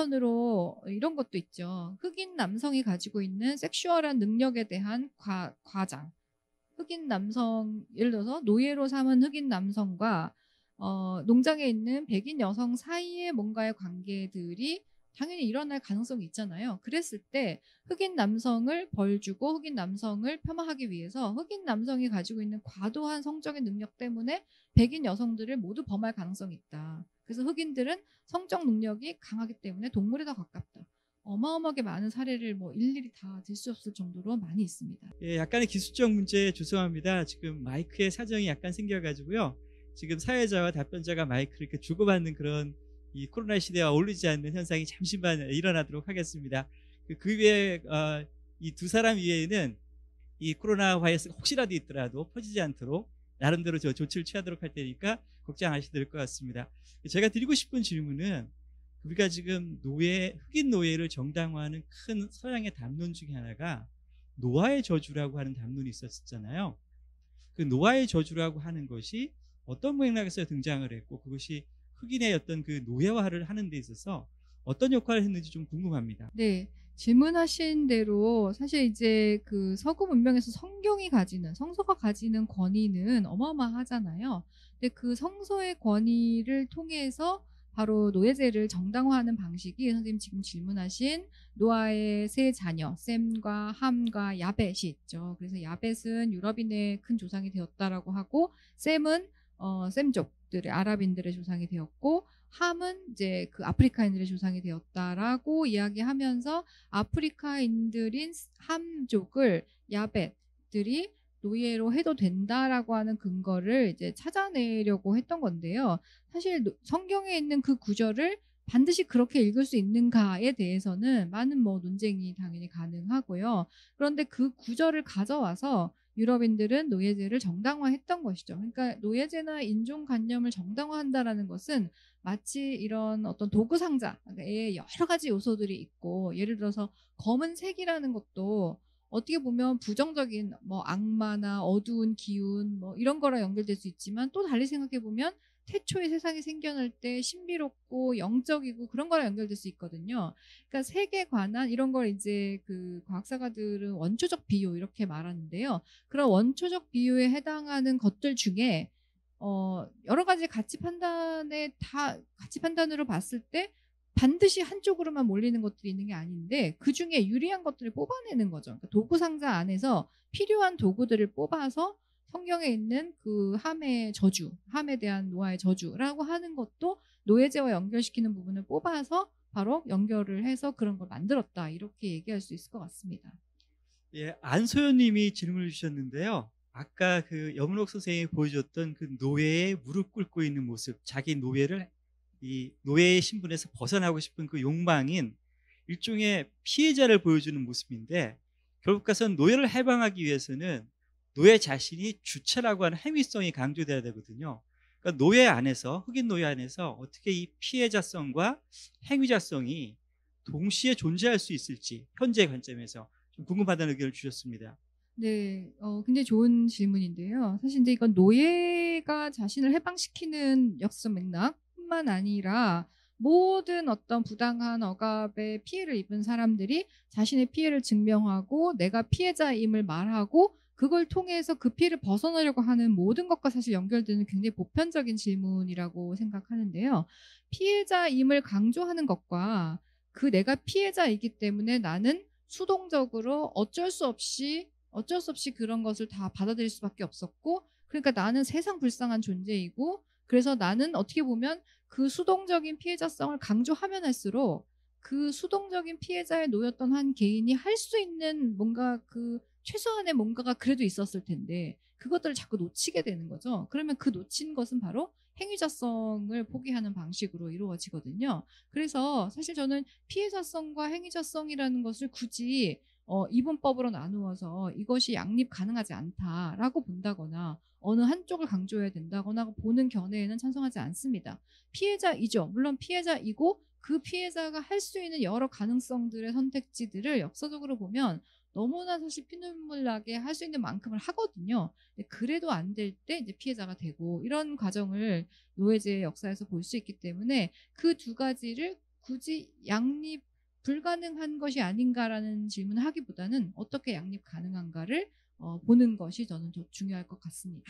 반대편으로 이런 것도 있죠. 흑인 남성이 가지고 있는 섹슈얼한 능력에 대한 과, 과장. 흑인 남성, 예를 들어서 노예로 삼은 흑인 남성과 어, 농장에 있는 백인 여성 사이의 뭔가의 관계들이 당연히 일어날 가능성이 있잖아요. 그랬을 때 흑인 남성을 벌 주고 흑인 남성을 폄하하기 위해서 흑인 남성이 가지고 있는 과도한 성적인 능력 때문에 백인 여성들을 모두 범할 가능성이 있다. 그래서 흑인들은 성적 능력이 강하기 때문에 동물에 더 가깝다. 어마어마하게 많은 사례를 뭐 일일이 다 들 수 없을 정도로 많이 있습니다. 예, 약간의 기술적 문제 죄송합니다. 지금 마이크에 사정이 약간 생겨가지고요. 지금 사회자와 답변자가 마이크를 이렇게 주고받는 그런 이 코로나 시대와 어울리지 않는 현상이 잠시만 일어나도록 하겠습니다. 그, 그 외에 어, 이 두 사람 이외에는 이 코로나 바이러스가 혹시라도 있더라도 퍼지지 않도록 나름대로 저 조치를 취하도록 할 테니까 걱정하셔도 될 것 같습니다. 제가 드리고 싶은 질문은 우리가 지금 노예, 흑인 노예를 정당화하는 큰 서양의 담론 중에 하나가 노아의 저주라고 하는 담론이 있었잖아요. 그 노아의 저주라고 하는 것이 어떤 맥락에서 등장을 했고 그것이 흑인의 어떤 그 노예화를 하는 데 있어서 어떤 역할을 했는지 좀 궁금합니다. 네. 질문하신 대로 사실 이제 그 서구 문명에서 성경이 가지는, 성서가 가지는 권위는 어마어마하잖아요. 근데 그 성서의 권위를 통해서 바로 노예제를 정당화하는 방식이 선생님 지금 질문하신 노아의 세 자녀 셈과 함과 야벳이 있죠. 그래서 야벳은 유럽인의 큰 조상이 되었다라고 하고 셈은 어, 셈족들의 아랍인들의 조상이 되었고 함은 이제 그 아프리카인들의 조상이 되었다라고 이야기하면서 아프리카인들인 함족을 야벳들이 노예로 해도 된다라고 하는 근거를 이제 찾아내려고 했던 건데요. 사실 성경에 있는 그 구절을 반드시 그렇게 읽을 수 있는가에 대해서는 많은 뭐 논쟁이 당연히 가능하고요. 그런데 그 구절을 가져와서 유럽인들은 노예제를 정당화했던 것이죠. 그러니까 노예제나 인종관념을 정당화한다라는 것은 마치 이런 어떤 도구 상자에 여러 가지 요소들이 있고 예를 들어서 검은색이라는 것도 어떻게 보면 부정적인 뭐 악마나 어두운 기운 뭐 이런 거랑 연결될 수 있지만 또 달리 생각해 보면 태초에 세상이 생겨날 때 신비롭고 영적이고 그런 거랑 연결될 수 있거든요. 그러니까 색에 관한 이런 걸 이제 그 과학사가들은 원초적 비유 이렇게 말하는데요. 그런 원초적 비유에 해당하는 것들 중에 어 여러 가지 가치 판단에 다 가치 판단으로 봤을 때 반드시 한쪽으로만 몰리는 것들이 있는 게 아닌데 그중에 유리한 것들을 뽑아내는 거죠. 그러니까 도구 상자 안에서 필요한 도구들을 뽑아서 성경에 있는 그 함의 저주, 함에 대한 노아의 저주라고 하는 것도 노예제와 연결시키는 부분을 뽑아서 바로 연결을 해서 그런 걸 만들었다. 이렇게 얘기할 수 있을 것 같습니다. 예, 안소연님이 질문을 주셨는데요. 아까 그 염록 선생님이 보여줬던 그 노예의 무릎 꿇고 있는 모습, 자기 노예를 이 노예의 신분에서 벗어나고 싶은 그 욕망인 일종의 피해자를 보여주는 모습인데, 결국 가선 노예를 해방하기 위해서는 노예 자신이 주체라고 하는 행위성이 강조돼야 되거든요. 그러니까 노예 안에서, 흑인 노예 안에서 어떻게 이 피해자성과 행위자성이 동시에 존재할 수 있을지 현재 관점에서 좀 궁금하다는 의견을 주셨습니다. 네, 어, 굉장히 좋은 질문인데요. 사실 근데 이건 노예가 자신을 해방시키는 역사 맥락뿐만 아니라 모든 어떤 부당한 억압에 피해를 입은 사람들이 자신의 피해를 증명하고 내가 피해자임을 말하고 그걸 통해서 그 피해를 벗어나려고 하는 모든 것과 사실 연결되는 굉장히 보편적인 질문이라고 생각하는데요. 피해자임을 강조하는 것과 그 내가 피해자이기 때문에 나는 수동적으로 어쩔 수 없이 어쩔 수 없이 그런 것을 다 받아들일 수밖에 없었고, 그러니까 나는 세상 불쌍한 존재이고, 그래서 나는 어떻게 보면 그 수동적인 피해자성을 강조하면 할수록 그 수동적인 피해자에 놓였던 한 개인이 할 수 있는 뭔가 그 최소한의 뭔가가 그래도 있었을 텐데 그것들을 자꾸 놓치게 되는 거죠. 그러면 그 놓친 것은 바로 행위자성을 포기하는 방식으로 이루어지거든요. 그래서 사실 저는 피해자성과 행위자성이라는 것을 굳이 어, 이분법으로 나누어서 이것이 양립 가능하지 않다라고 본다거나 어느 한쪽을 강조해야 된다거나 보는 견해에는 찬성하지 않습니다. 피해자이죠. 물론 피해자이고 그 피해자가 할 수 있는 여러 가능성들의 선택지들을 역사적으로 보면 너무나 사실 피눈물 나게 할 수 있는 만큼을 하거든요. 근데 그래도 안 될 때 이제 피해자가 되고 이런 과정을 노예제의 역사에서 볼 수 있기 때문에 그 두 가지를 굳이 양립 불가능한 것이 아닌가라는 질문을 하기보다는 어떻게 양립 가능한가를 어, 보는 것이 저는 더 중요할 것 같습니다.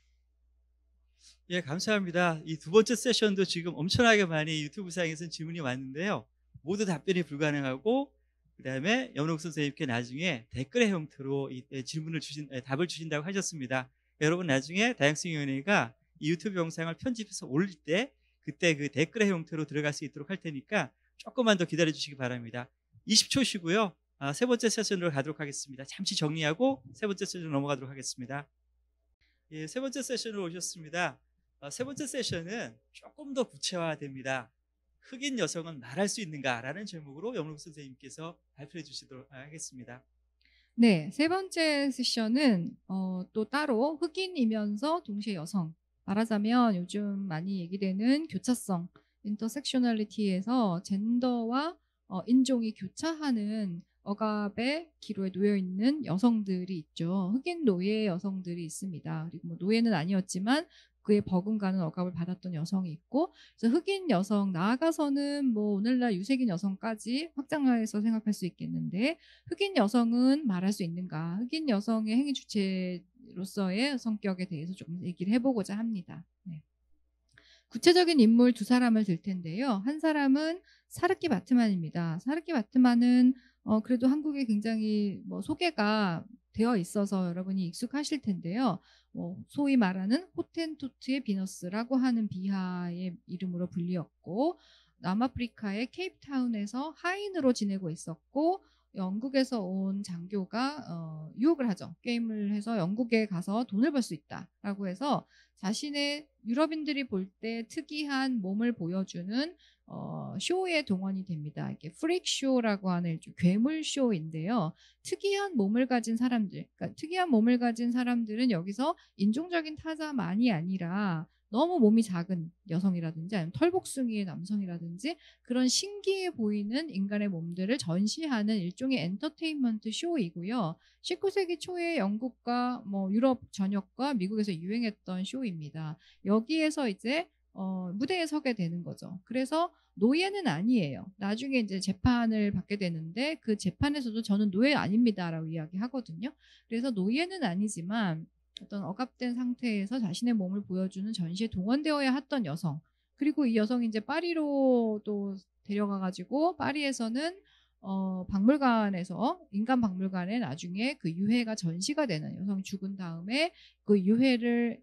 예, 감사합니다. 이 두 번째 세션도 지금 엄청나게 많이 유튜브상에서 질문이 왔는데요. 모두 답변이 불가능하고, 그 다음에 염록 선생님께 나중에 댓글의 형태로 이, 예, 질문을 주신, 예, 답을 주신다고 하셨습니다. 여러분 나중에 다양성위원회가 이 유튜브 영상을 편집해서 올릴 때 그때 그 댓글의 형태로 들어갈 수 있도록 할 테니까 조금만 더 기다려 주시기 바랍니다. 이십 초 쉬고요. 아, 세 번째 세션으로 가도록 하겠습니다. 잠시 정리하고 세 번째 세션으로 넘어가도록 하겠습니다. 예, 세 번째 세션으로 오셨습니다. 어, 세 번째 세션은 조금 더 구체화됩니다. 흑인 여성은 말할 수 있는가라는 제목으로 염록 선생님께서 발표해 주시도록 하겠습니다. 네, 세 번째 세션은 어, 또 따로 흑인이면서 동시에 여성, 말하자면 요즘 많이 얘기되는 교차성, 인터섹셔널리티에서 젠더와 어, 인종이 교차하는 억압의 기로에 놓여 있는 여성들이 있죠. 흑인 노예 여성들이 있습니다. 그리고 뭐 노예는 아니었지만 그에 버금가는 억압을 받았던 여성이 있고, 그래서 흑인 여성 나아가서는 뭐 오늘날 유색인 여성까지 확장해서 생각할 수 있겠는데, 흑인 여성은 말할 수 있는가? 흑인 여성의 행위 주체로서의 성격에 대해서 좀 얘기를 해보고자 합니다. 네. 구체적인 인물 두 사람을 들 텐데요. 한 사람은 사르키 바트만입니다. 사르키 바트만은 어, 그래도 한국에 굉장히 뭐 소개가 되어 있어서 여러분이 익숙하실 텐데요. 뭐 소위 말하는 호텐토트의 비너스라고 하는 비하의 이름으로 불리었고, 남아프리카의 케이프타운에서 하인으로 지내고 있었고, 영국에서 온 장교가 어, 유혹을 하죠. 게임을 해서 영국에 가서 돈을 벌 수 있다라고 해서 자신의 유럽인들이 볼 때 특이한 몸을 보여주는 어, 쇼에 동원이 됩니다. 이게 프릭 쇼라고 하는 일종 괴물 쇼인데요. 특이한 몸을 가진 사람들, 그러니까 특이한 몸을 가진 사람들은 여기서 인종적인 타자만이 아니라 너무 몸이 작은 여성이라든지 아니면 털복숭이의 남성이라든지 그런 신기해 보이는 인간의 몸들을 전시하는 일종의 엔터테인먼트 쇼이고요. 십구 세기 초에 영국과 뭐 유럽 전역과 미국에서 유행했던 쇼입니다. 여기에서 이제 어, 무대에 서게 되는 거죠. 그래서 노예는 아니에요. 나중에 이제 재판을 받게 되는데 그 재판에서도 저는 노예 아닙니다라고 이야기하거든요. 그래서 노예는 아니지만 어떤 억압된 상태에서 자신의 몸을 보여주는 전시에 동원되어야 했던 여성, 그리고 이 여성이 이제 파리로 또 데려가가지고 파리에서는 어, 박물관에서 인간 박물관에 나중에 그 유해가 전시가 되는, 여성이 죽은 다음에 그 유해를 그러니까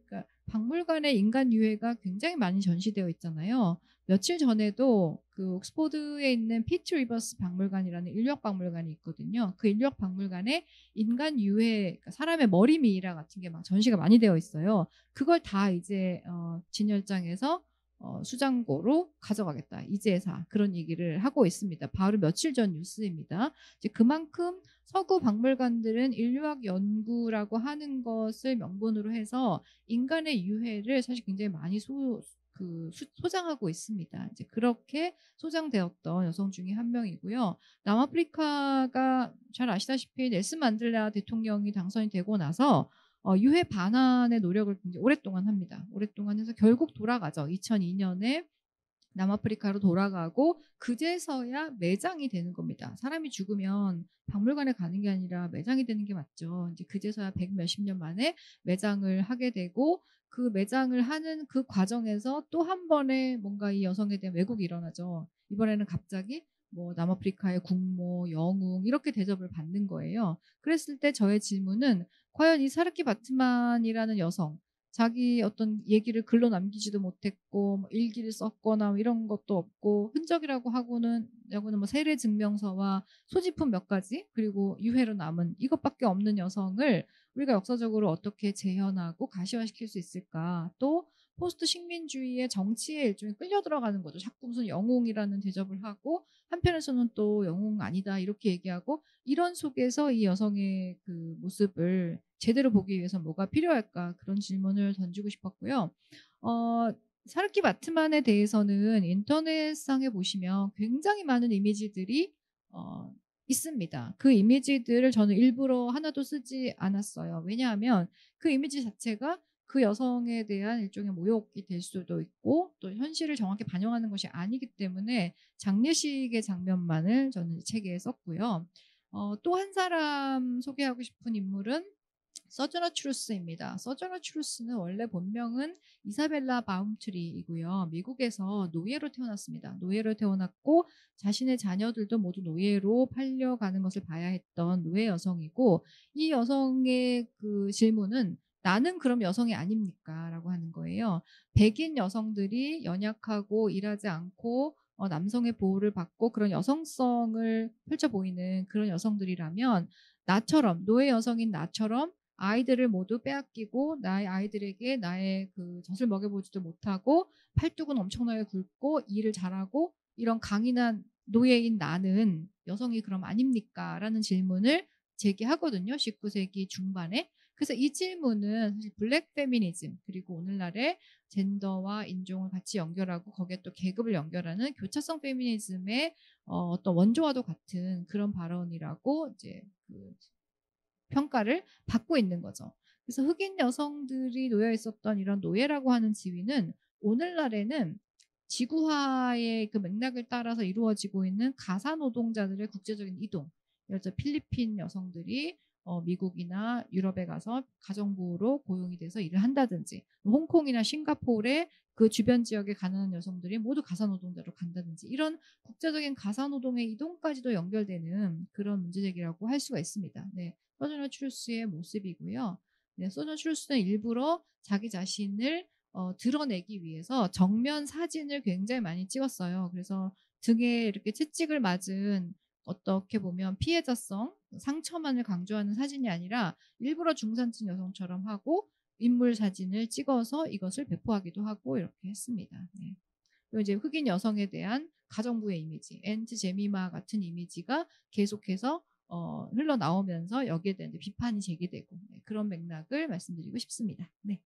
박물관에 인간 유해가 굉장히 많이 전시되어 있잖아요. 며칠 전에도 그 옥스포드에 있는 피트 리버스 박물관이라는 인력 박물관이 있거든요. 그 인력 박물관에 인간 유해, 그러니까 사람의 머리 미이라 같은 게 막 전시가 많이 되어 있어요. 그걸 다 이제 어, 진열장에서 어, 수장고로 가져가겠다. 이제사 그런 얘기를 하고 있습니다. 바로 며칠 전 뉴스입니다. 이제 그만큼 서구 박물관들은 인류학 연구라고 하는 것을 명분으로 해서 인간의 유해를 사실 굉장히 많이 소, 그 수, 소장하고 있습니다. 이제 그렇게 소장되었던 여성 중에 한 명이고요. 남아프리카가 잘 아시다시피 넬슨 만델라 대통령이 당선이 되고 나서 어, 유해 반환의 노력을 굉장히 오랫동안 합니다. 오랫동안 해서 결국 돌아가죠. 이천이 년에 남아프리카로 돌아가고 그제서야 매장이 되는 겁니다. 사람이 죽으면 박물관에 가는 게 아니라 매장이 되는 게 맞죠. 이제 그제서야 백 몇십 년 만에 매장을 하게 되고 그 매장을 하는 그 과정에서 또 한 번의 뭔가 이 여성에 대한 왜곡이 일어나죠. 이번에는 갑자기 뭐 남아프리카의 국모, 영웅 이렇게 대접을 받는 거예요. 그랬을 때 저의 질문은 과연 이 사르키 바트만이라는 여성, 자기 어떤 얘기를 글로 남기지도 못했고 뭐 일기를 썼거나 뭐 이런 것도 없고 흔적이라고 하고는 여고는 뭐 세례 증명서와 소지품 몇 가지 그리고 유해로 남은 이것밖에 없는 여성을 우리가 역사적으로 어떻게 재현하고 가시화시킬 수 있을까? 또 포스트 식민주의의 정치에 일종의 끌려 들어가는 거죠. 자꾸 무슨 영웅이라는 대접을 하고 한편에서는 또 영웅 아니다 이렇게 얘기하고 이런 속에서 이 여성의 그 모습을 제대로 보기 위해서 뭐가 필요할까 그런 질문을 던지고 싶었고요. 어, 사르키 바트만에 대해서는 인터넷상에 보시면 굉장히 많은 이미지들이 어, 있습니다. 그 이미지들을 저는 일부러 하나도 쓰지 않았어요. 왜냐하면 그 이미지 자체가 그 여성에 대한 일종의 모욕이 될 수도 있고 또 현실을 정확히 반영하는 것이 아니기 때문에 장례식의 장면만을 저는 책에 썼고요. 어, 또 한 사람 소개하고 싶은 인물은 서저나 추루스입니다. 서저나 추루스는 원래 본명은 이사벨라 바움트리이고요. 미국에서 노예로 태어났습니다. 노예로 태어났고 자신의 자녀들도 모두 노예로 팔려가는 것을 봐야 했던 노예 여성이고 이 여성의 그 질문은 나는 그럼 여성이 아닙니까? 라고 하는 거예요. 백인 여성들이 연약하고 일하지 않고 어, 남성의 보호를 받고 그런 여성성을 펼쳐 보이는 그런 여성들이라면 나처럼 노예 여성인 나처럼 아이들을 모두 빼앗기고 나의 아이들에게 나의 그 젖을 먹여보지도 못하고 팔뚝은 엄청나게 굵고 일을 잘하고 이런 강인한 노예인 나는 여성이 그럼 아닙니까? 라는 질문을 제기하거든요. 십구 세기 중반에. 그래서 이 질문은 사실 블랙 페미니즘 그리고 오늘날의 젠더와 인종을 같이 연결하고 거기에 또 계급을 연결하는 교차성 페미니즘의 어, 어떤 원조와도 같은 그런 발언이라고 이제 그 평가를 받고 있는 거죠. 그래서 흑인 여성들이 놓여 있었던 이런 노예라고 하는 지위는 오늘날에는 지구화의 그 맥락을 따라서 이루어지고 있는 가사 노동자들의 국제적인 이동, 예를 들어 필리핀 여성들이 어, 미국이나 유럽에 가서 가정부로 고용이 돼서 일을 한다든지 홍콩이나 싱가포르의 그 주변 지역에 가난한 여성들이 모두 가사노동자로 간다든지 이런 국제적인 가사노동의 이동까지도 연결되는 그런 문제제기라고 할 수가 있습니다. 네, 서저나 추루스의 모습이고요. 네, 서저나 추루스는 일부러 자기 자신을 어, 드러내기 위해서 정면 사진을 굉장히 많이 찍었어요. 그래서 등에 이렇게 채찍을 맞은 어떻게 보면 피해자성, 상처만을 강조하는 사진이 아니라 일부러 중산층 여성처럼 하고 인물 사진을 찍어서 이것을 배포하기도 하고 이렇게 했습니다. 네. 그리고 이제 흑인 여성에 대한 가정부의 이미지, 앤트 제미마 같은 이미지가 계속해서 어, 흘러나오면서 여기에 대한 비판이 제기되고 네, 그런 맥락을 말씀드리고 싶습니다. 네.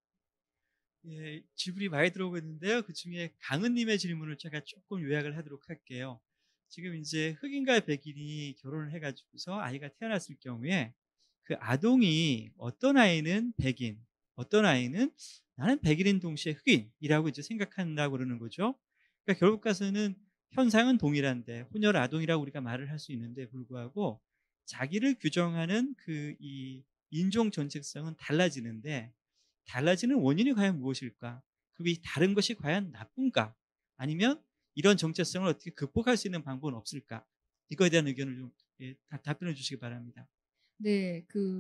예, 질문이 많이 들어오고 있는데요. 그 중에 강은님의 질문을 제가 조금 요약을 하도록 할게요. 지금 이제 흑인과 백인이 결혼을 해가지고서 아이가 태어났을 경우에 그 아동이 어떤 아이는 백인, 어떤 아이는 나는 백인인 동시에 흑인이라고 이제 생각한다고 그러는 거죠. 그러니까 결국 가서는 현상은 동일한데 혼혈 아동이라고 우리가 말을 할 수 있는데 불구하고 자기를 규정하는 그 이 인종 정체성은 달라지는데 달라지는 원인이 과연 무엇일까? 그리고 이 다른 것이 과연 나쁜가? 아니면 이런 정체성을 어떻게 극복할 수 있는 방법은 없을까? 이거에 대한 의견을 좀 예, 답변해 주시기 바랍니다. 네, 그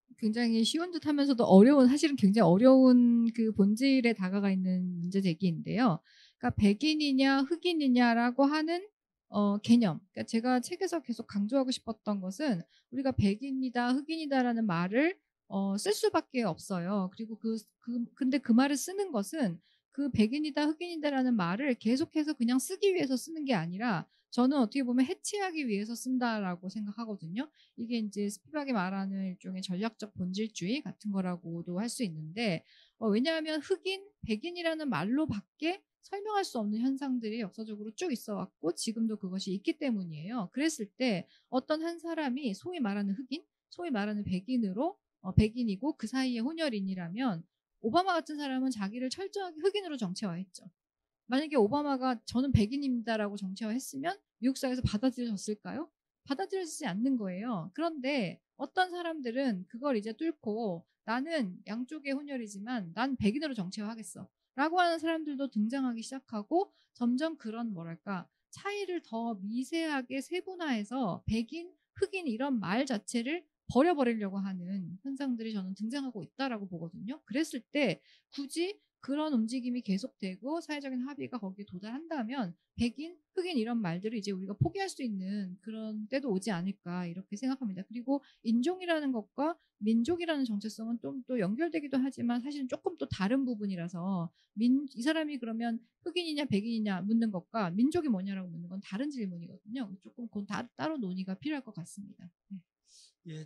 굉장히 쉬운 듯하면서도 어려운 사실은 굉장히 어려운 그 본질에 다가가 있는 문제 제기인데요. 그러니까 백인이냐 흑인이냐라고 하는 어 개념. 그러니까 제가 책에서 계속 강조하고 싶었던 것은 우리가 백인이다, 흑인이다라는 말을 어 쓸 수밖에 없어요. 그리고 그 그 근데 그 말을 쓰는 것은 그 백인이다, 흑인이다라는 말을 계속해서 그냥 쓰기 위해서 쓰는 게 아니라 저는 어떻게 보면 해체하기 위해서 쓴다라고 생각하거든요. 이게 인제 스피박이 말하는 일종의 전략적 본질주의 같은 거라고도 할 수 있는데 어 왜냐하면 흑인, 백인이라는 말로 밖에 설명할 수 없는 현상들이 역사적으로 쭉 있어 왔고 지금도 그것이 있기 때문이에요. 그랬을 때 어떤 한 사람이 소위 말하는 흑인, 소위 말하는 백인으로 어 백인이고 그 사이에 혼혈인이라면 오바마 같은 사람은 자기를 철저하게 흑인으로 정체화했죠. 만약에 오바마가 "저는 백인입니다."라고 정체화했으면 미국 사회에서 받아들여졌을까요? 받아들여지지 않는 거예요. 그런데 어떤 사람들은 그걸 이제 뚫고 '나는 양쪽의 혼혈이지만 난 백인으로 정체화하겠어.'라고 하는 사람들도 등장하기 시작하고 점점 그런 뭐랄까 차이를 더 미세하게 세분화해서 백인, 흑인 이런 말 자체를 버려 버리려고 하는 현상들이 저는 등장하고 있다라고 보거든요. 그랬을 때 굳이 그런 움직임이 계속되고 사회적인 합의가 거기에 도달한다면 백인, 흑인 이런 말들을 이제 우리가 포기할 수 있는 그런 때도 오지 않을까 이렇게 생각합니다. 그리고 인종이라는 것과 민족이라는 정체성은 좀 또 연결되기도 하지만 사실은 조금 또 다른 부분이라서 민 이 사람이 그러면 흑인이냐 백인이냐 묻는 것과 민족이 뭐냐라고 묻는 건 다른 질문이거든요. 조금 그건 다 따로 논의가 필요할 것 같습니다. 네. 예,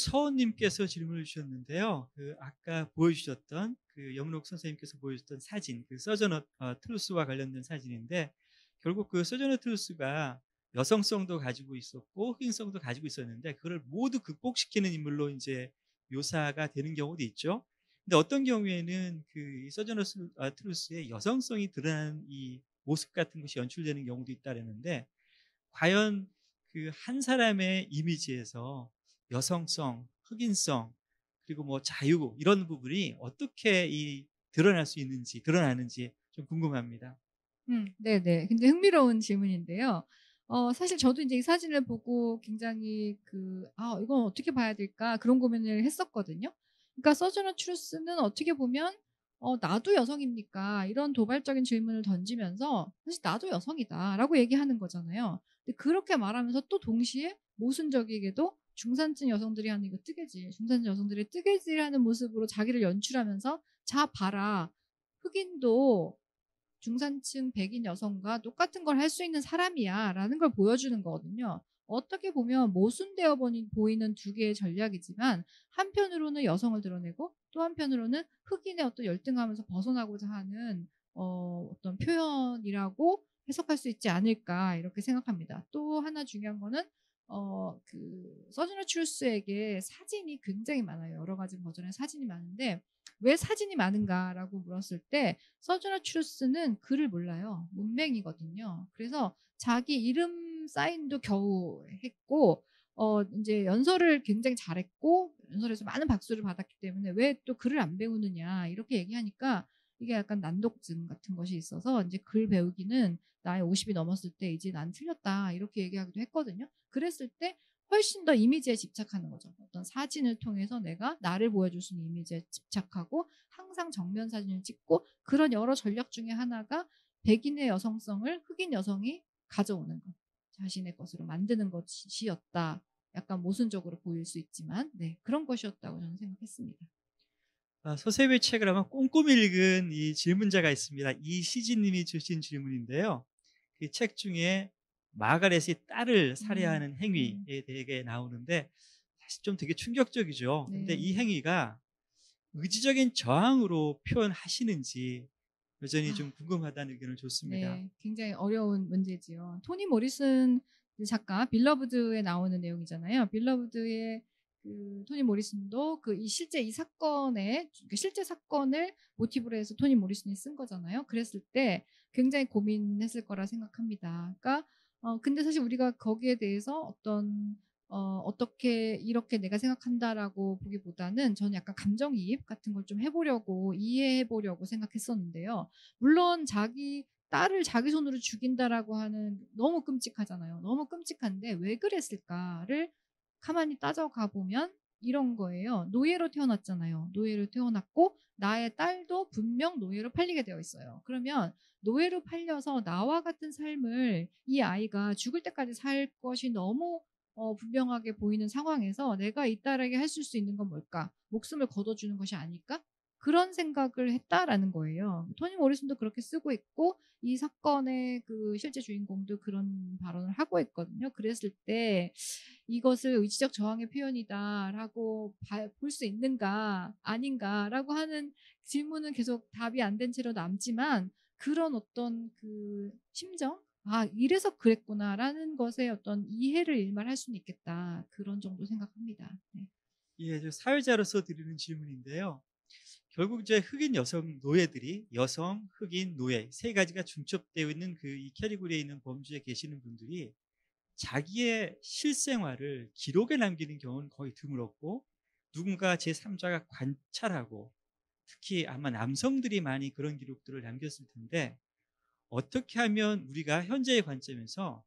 최서원님께서 질문을 주셨는데요. 그 아까 보여주셨던 그 염록 선생님께서 보여주셨던 사진, 그 서전 어, 트루스와 관련된 사진인데 결국 그 서전 트루스가 여성성도 가지고 있었고 흑인성도 가지고 있었는데 그걸 모두 극복시키는 인물로 이제 묘사가 되는 경우도 있죠. 근데 어떤 경우에는 그 서전 트루스의 여성성이 드러나는 이 모습 같은 것이 연출되는 경우도 있다라는데 과연 그 한 사람의 이미지에서 여성성, 흑인성, 그리고 뭐 자유 이런 부분이 어떻게 이 드러날 수 있는지 드러나는지 좀 궁금합니다. 음 네네. 굉장히 흥미로운 질문인데요. 어 사실 저도 인제 이 사진을 보고 굉장히 그 '아 이건 어떻게 봐야 될까?' 그런 고민을 했었거든요. 그러니까 서주너 트루스는 어떻게 보면 어 "나도 여성입니까?" 이런 도발적인 질문을 던지면서 사실 "나도 여성이다."라고 얘기하는 거잖아요. 근데 그렇게 말하면서 또 동시에 모순적이게도 중산층 여성들이 하는 이거 뜨개질, 중산층 여성들이 뜨개질하는 모습으로 자기를 연출하면서 "자 봐라. 흑인도 중산층 백인 여성과 똑같은 걸 할 수 있는 사람이야라는 걸 보여주는 거거든요. 어떻게 보면 모순되어 보니 보이는 두 개의 전략이지만 한편으로는 여성을 드러내고 또 한편으로는 흑인의 어떤 열등감에서 벗어나고자 하는 어 어떤 표현이라고 해석할 수 있지 않을까 이렇게 생각합니다. 또 하나 중요한 거는 어 그 서지너 트루스에게 사진이 굉장히 많아요. 여러 가지 버전의 사진이 많은데 "왜 사진이 많은가?"라고 물었을 때 서주나 트루스는 글을 몰라요. 문맹이거든요. 그래서 자기 이름 사인도 겨우 했고 어 인제 연설을 굉장히 잘했고 연설에서 많은 박수를 받았기 때문에 "왜 또 글을 안 배우느냐." 이렇게 얘기하니까 이게 약간 난독증 같은 것이 있어서 인제 "글 배우기는 나이 오십이 넘었을 때 이제 난 틀렸다." 이렇게 얘기하기도 했거든요. 그랬을 때 훨씬 더 이미지에 집착하는 거죠. 어떤 사진을 통해서 내가 나를 보여줄 수 있는 이미지에 집착하고 항상 정면 사진을 찍고 그런 여러 전략 중에 하나가 백인의 여성성을 흑인 여성이 가져오는 것. 자신의 것으로 만드는 것이었다. 약간 모순적으로 보일 수 있지만 네 그런 것이었다고 저는 생각했습니다. 아, 서세의 책을 아마 꼼꼼히 읽은 이 질문자가 있습니다. 이시진님이 주신 질문인데요. 그 책 중에 마가렛이 딸을 음. 살해하는 음. 행위에 대해 나오는데 사실 좀 되게 충격적이죠. 근데 네. 이 행위가 의지적인 저항으로 표현하시는지 여전히 좀 아. 궁금하다는 의견을 줬습니다. 네. 굉장히 어려운 문제지요. 토니 모리슨 그 작가 빌러브드에 나오는 내용이잖아요. 빌러브드의 그 토니 모리슨도 그 이 실제 이 사건의 그 실제 사건을 모티브로 해서 토니 모리슨이 쓴 거잖아요. 그랬을 때 굉장히 고민했을 거라 생각합니다. 그러니까 어 근데 사실 우리가 거기에 대해서 어떤 어 어떻게 이렇게 내가 생각한다라고 보기보다는 저는 약간 감정이입 같은 걸 좀 해 보려고 이해해 보려고 생각했었는데요. 물론 자기 딸을 자기 손으로 죽인다라고 하는 너무 끔찍하잖아요. 너무 끔찍한데 '왜 그랬을까?'를 가만히 따져가 보면 이런 거예요. 노예로 태어났잖아요. 노예로 태어났고 나의 딸도 분명 노예로 팔리게 되어 있어요. 그러면 노예로 팔려서 나와 같은 삶을 이 아이가 죽을 때까지 살 것이 너무 어, 분명하게 보이는 상황에서 내가 이 딸에게 할 수 있는 건 뭘까? 목숨을 걷어주는 것이 아닐까? 그런 생각을 했다라는 거예요. 토니 모리슨도 그렇게 쓰고 있고 이 사건의 그 실제 주인공도 그런 발언을 하고 있거든요. 그랬을 때 이것을 의지적 저항의 표현이다라고 볼 수 있는가 아닌가라고 하는 질문은 계속 답이 안 된 채로 남지만 그런 어떤 그 심정? 아, 이래서 그랬구나라는 것에 어떤 이해를 일말할 수는 있겠다. 그런 정도 생각합니다. 네. 예, 저 사회자로서 드리는 질문인데요. 결국 이제 흑인 여성 노예들이 여성, 흑인, 노예 세 가지가 중첩되어 있는 그 이 캐리고리에 있는 범주에 계시는 분들이 자기의 실생활을 기록에 남기는 경우는 거의 드물었고 누군가 제삼자가 관찰하고 특히 아마 남성들이 많이 그런 기록들을 남겼을 텐데 어떻게 하면 우리가 현재의 관점에서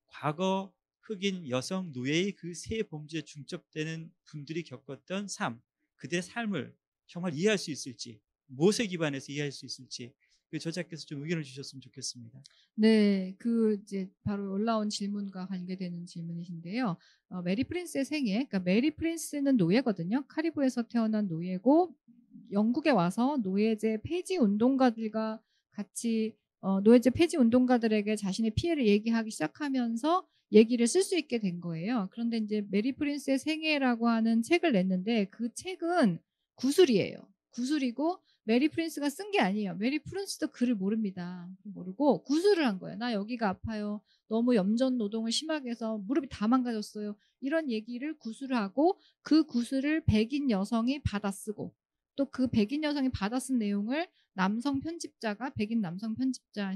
과거 흑인 여성 노예의 그 세 범주에 중첩되는 분들이 겪었던 삶, 그들의 삶을 정말 이해할 수 있을지, 무엇에 기반해서 이해할 수 있을지 그 저자께서 좀 의견을 주셨으면 좋겠습니다. 네, 그 이제 바로 올라온 질문과 관계되는 질문이신데요. 어, 메리 프린스의 생애, 그러니까 메리 프린스는 노예거든요. 카리브에서 태어난 노예고 영국에 와서 노예제 폐지 운동가들과 같이 어, 노예제 폐지 운동가들에게 자신의 피해를 얘기하기 시작하면서 얘기를 쓸 수 있게 된 거예요. 그런데 이제 메리 프린스의 생애라고 하는 책을 냈는데 그 책은 구술이에요. 구술이고 메리 프린스가 쓴 게 아니에요. 메리 프린스도 글을 모릅니다. 모르고 구술을 한 거예요. 나 여기가 아파요. 너무 염전 노동을 심하게 해서 무릎이 다 망가졌어요. 이런 얘기를 구술을 하고 그 구술을 백인 여성이 받아쓰고 또 그 백인 여성이 받아쓴 내용을 남성 편집자가 백인 남성 편집자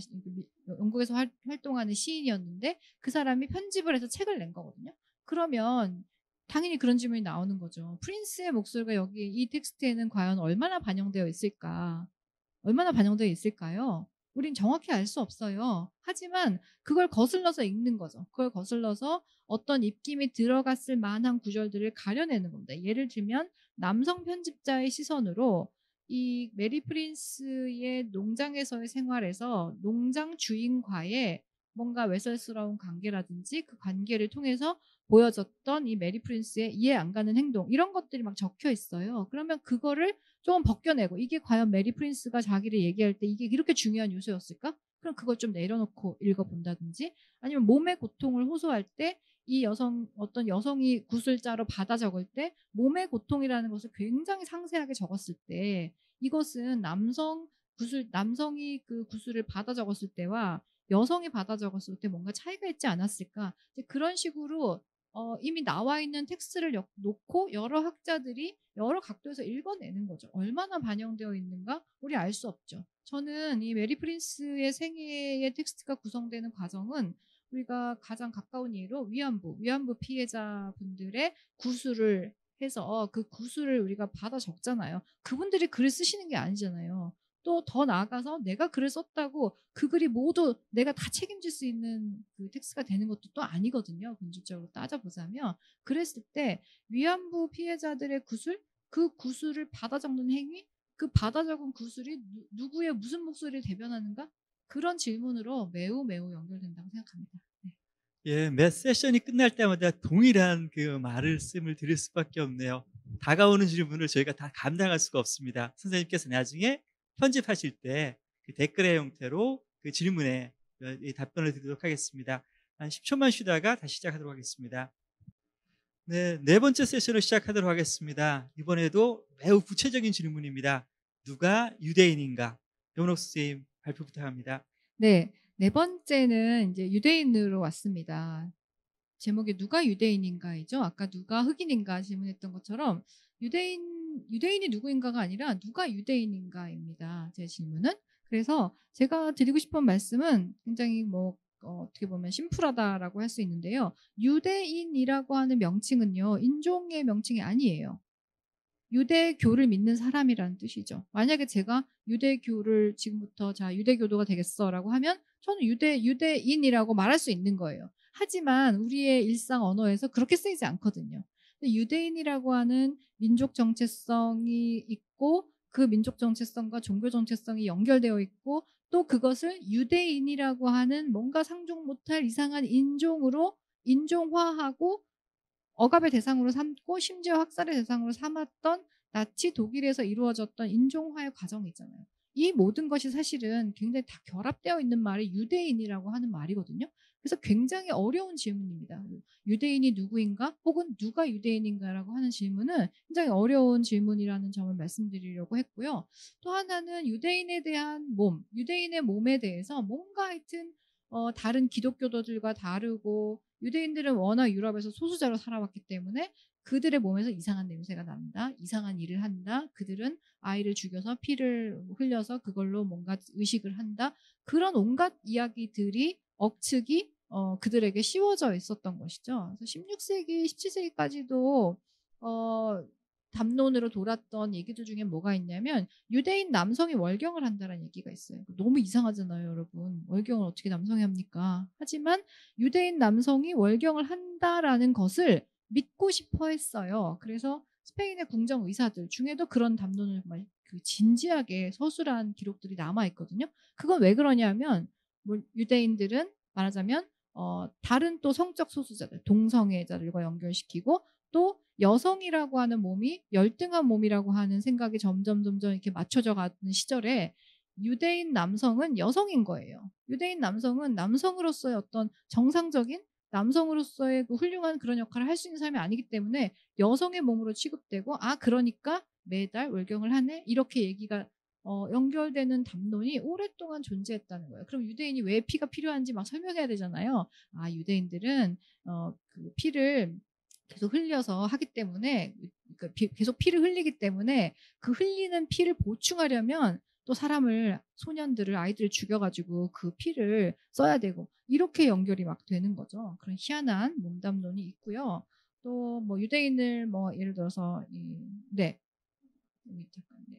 영국에서 활, 활동하는 시인이었는데 그 사람이 편집을 해서 책을 낸 거거든요. 그러면 당연히 그런 질문이 나오는 거죠. 프린스의 목소리가 여기 이 텍스트에는 과연 얼마나 반영되어 있을까? 얼마나 반영되어 있을까요? 우린 정확히 알 수 없어요. 하지만 그걸 거슬러서 읽는 거죠. 그걸 거슬러서 어떤 입김이 들어갔을 만한 구절들을 가려내는 겁니다. 예를 들면 남성 편집자의 시선으로 이 메리 프린스의 농장에서의 생활에서 농장 주인과의 뭔가 외설스러운 관계라든지 그 관계를 통해서 보여졌던 이 메리 프린스의 이해 안 가는 행동 이런 것들이 막 적혀 있어요. 그러면 그거를 조금 벗겨내고 이게 과연 메리 프린스가 자기를 얘기할 때 이게 이렇게 중요한 요소였을까? 그럼 그걸 좀 내려놓고 읽어본다든지 아니면 몸의 고통을 호소할 때 이 여성 어떤 여성이 구술자로 받아 적을 때 몸의 고통이라는 것을 굉장히 상세하게 적었을 때 이것은 남성 구술 남성이 그 구술을 받아 적었을 때와 여성이 받아 적었을 때 뭔가 차이가 있지 않았을까? 그런 식으로 어, 이미 나와 있는 텍스트를 여, 놓고 여러 학자들이 여러 각도에서 읽어내는 거죠. 얼마나 반영되어 있는가 우리 알 수 없죠. 저는 이 메리 프린스의 생애의 텍스트가 구성되는 과정은 우리가 가장 가까운 예로 위안부, 위안부 피해자분들의 구술을 해서 그 구술을 우리가 받아 적잖아요. 그분들이 글을 쓰시는 게 아니잖아요. 또 더 나아가서 내가 글을 썼다고 그 글이 모두 내가 다 책임질 수 있는 그 텍스트가 되는 것도 또 아니거든요. 본질적으로 따져보자면. 그랬을 때 위안부 피해자들의 구술, 그 구술을 받아 적는 행위, 그 받아 적은 구술이 누, 누구의 무슨 목소리를 대변하는가? 그런 질문으로 매우 매우 연결된다고 생각합니다. 네. 예, 매 세션이 끝날 때마다 동일한 그 말씀을 드릴 수밖에 없네요. 다가오는 질문을 저희가 다 감당할 수가 없습니다. 선생님께서 나중에 편집하실 때 그 댓글의 형태로 그 질문에 답변을 드리도록 하겠습니다. 한 십 초만 쉬다가 다시 시작하도록 하겠습니다. 네, 네 번째 세션을 시작하도록 하겠습니다. 이번에도 매우 구체적인 질문입니다. 누가 유대인인가? 염록 선생님 발표 부탁합니다. 네, 네 번째는 이제 유대인으로 왔습니다. 제목이 누가 유대인인가이죠. 아까 누가 흑인인가 질문했던 것처럼 유대인, 유대인이 누구인가가 아니라 누가 유대인인가입니다. 제 질문은. 그래서 제가 드리고 싶은 말씀은 굉장히 뭐 어, 어떻게 보면 심플하다라고 할 수 있는데요. 유대인이라고 하는 명칭은요. 인종의 명칭이 아니에요. 유대교를 믿는 사람이라는 뜻이죠. 만약에 제가 유대교를 지금부터 자 유대교도가 되겠어라고 하면 저는 유대 유대인이라고 말할 수 있는 거예요. 하지만 우리의 일상 언어에서 그렇게 쓰이지 않거든요. 근데 유대인이라고 하는 민족 정체성이 있고 그 민족 정체성과 종교 정체성이 연결되어 있고 또 그것을 유대인이라고 하는 뭔가 상종 못할 이상한 인종으로 인종화하고 억압의 대상으로 삼고 심지어 학살의 대상으로 삼았던 나치 독일에서 이루어졌던 인종화의 과정이 있잖아요. 이 모든 것이 사실은 굉장히 다 결합되어 있는 말이 유대인이라고 하는 말이거든요. 그래서 굉장히 어려운 질문입니다. 유대인이 누구인가 혹은 누가 유대인인가라고 하는 질문은 굉장히 어려운 질문이라는 점을 말씀드리려고 했고요. 또 하나는 유대인에 대한 몸, 유대인의 몸에 대해서 뭔가 하여튼 어, 다른 기독교도들과 다르고 유대인들은 워낙 유럽에서 소수자로 살아왔기 때문에 그들의 몸에서 이상한 냄새가 난다. 이상한 일을 한다. 그들은 아이를 죽여서 피를 흘려서 그걸로 뭔가 의식을 한다. 그런 온갖 이야기들이 억측이 어, 그들에게 씌워져 있었던 것이죠. 그래서 십육 세기, 십칠 세기까지도 어, 담론으로 돌았던 얘기들 중에 뭐가 있냐면 유대인 남성이 월경을 한다는 얘기가 있어요. 너무 이상하잖아요, 여러분. 월경을 어떻게 남성이 합니까? 하지만 유대인 남성이 월경을 한다라는 것을 믿고 싶어 했어요. 그래서 스페인의 궁정 의사들 중에도 그런 담론을 정말 그 진지하게 서술한 기록들이 남아 있거든요. 그건 왜 그러냐면 뭐 유대인들은 말하자면 어, 다른 또 성적 소수자들, 동성애자들과 연결시키고 또 여성이라고 하는 몸이 열등한 몸이라고 하는 생각이 점점 점점 이렇게 맞춰져 가는 시절에 유대인 남성은 여성인 거예요. 유대인 남성은 남성으로서의 어떤 정상적인 남성으로서의 그 훌륭한 그런 역할을 할 수 있는 사람이 아니기 때문에 여성의 몸으로 취급되고 아 그러니까 매달 월경을 하네 이렇게 얘기가 어, 연결되는 담론이 오랫동안 존재했다는 거예요. 그럼 유대인이 왜 피가 필요한지 막 설명해야 되잖아요. 아 유대인들은 어, 그 피를 계속 흘려서 하기 때문에 그러니까 비, 계속 피를 흘리기 때문에 그 흘리는 피를 보충하려면 또 사람을 소년들을 아이들을 죽여가지고 그 피를 써야 되고 이렇게 연결이 막 되는 거죠. 그런 희한한 몸담론이 있고요. 또 뭐 유대인을 뭐 예를 들어서 이, 네 여기 잠깐 네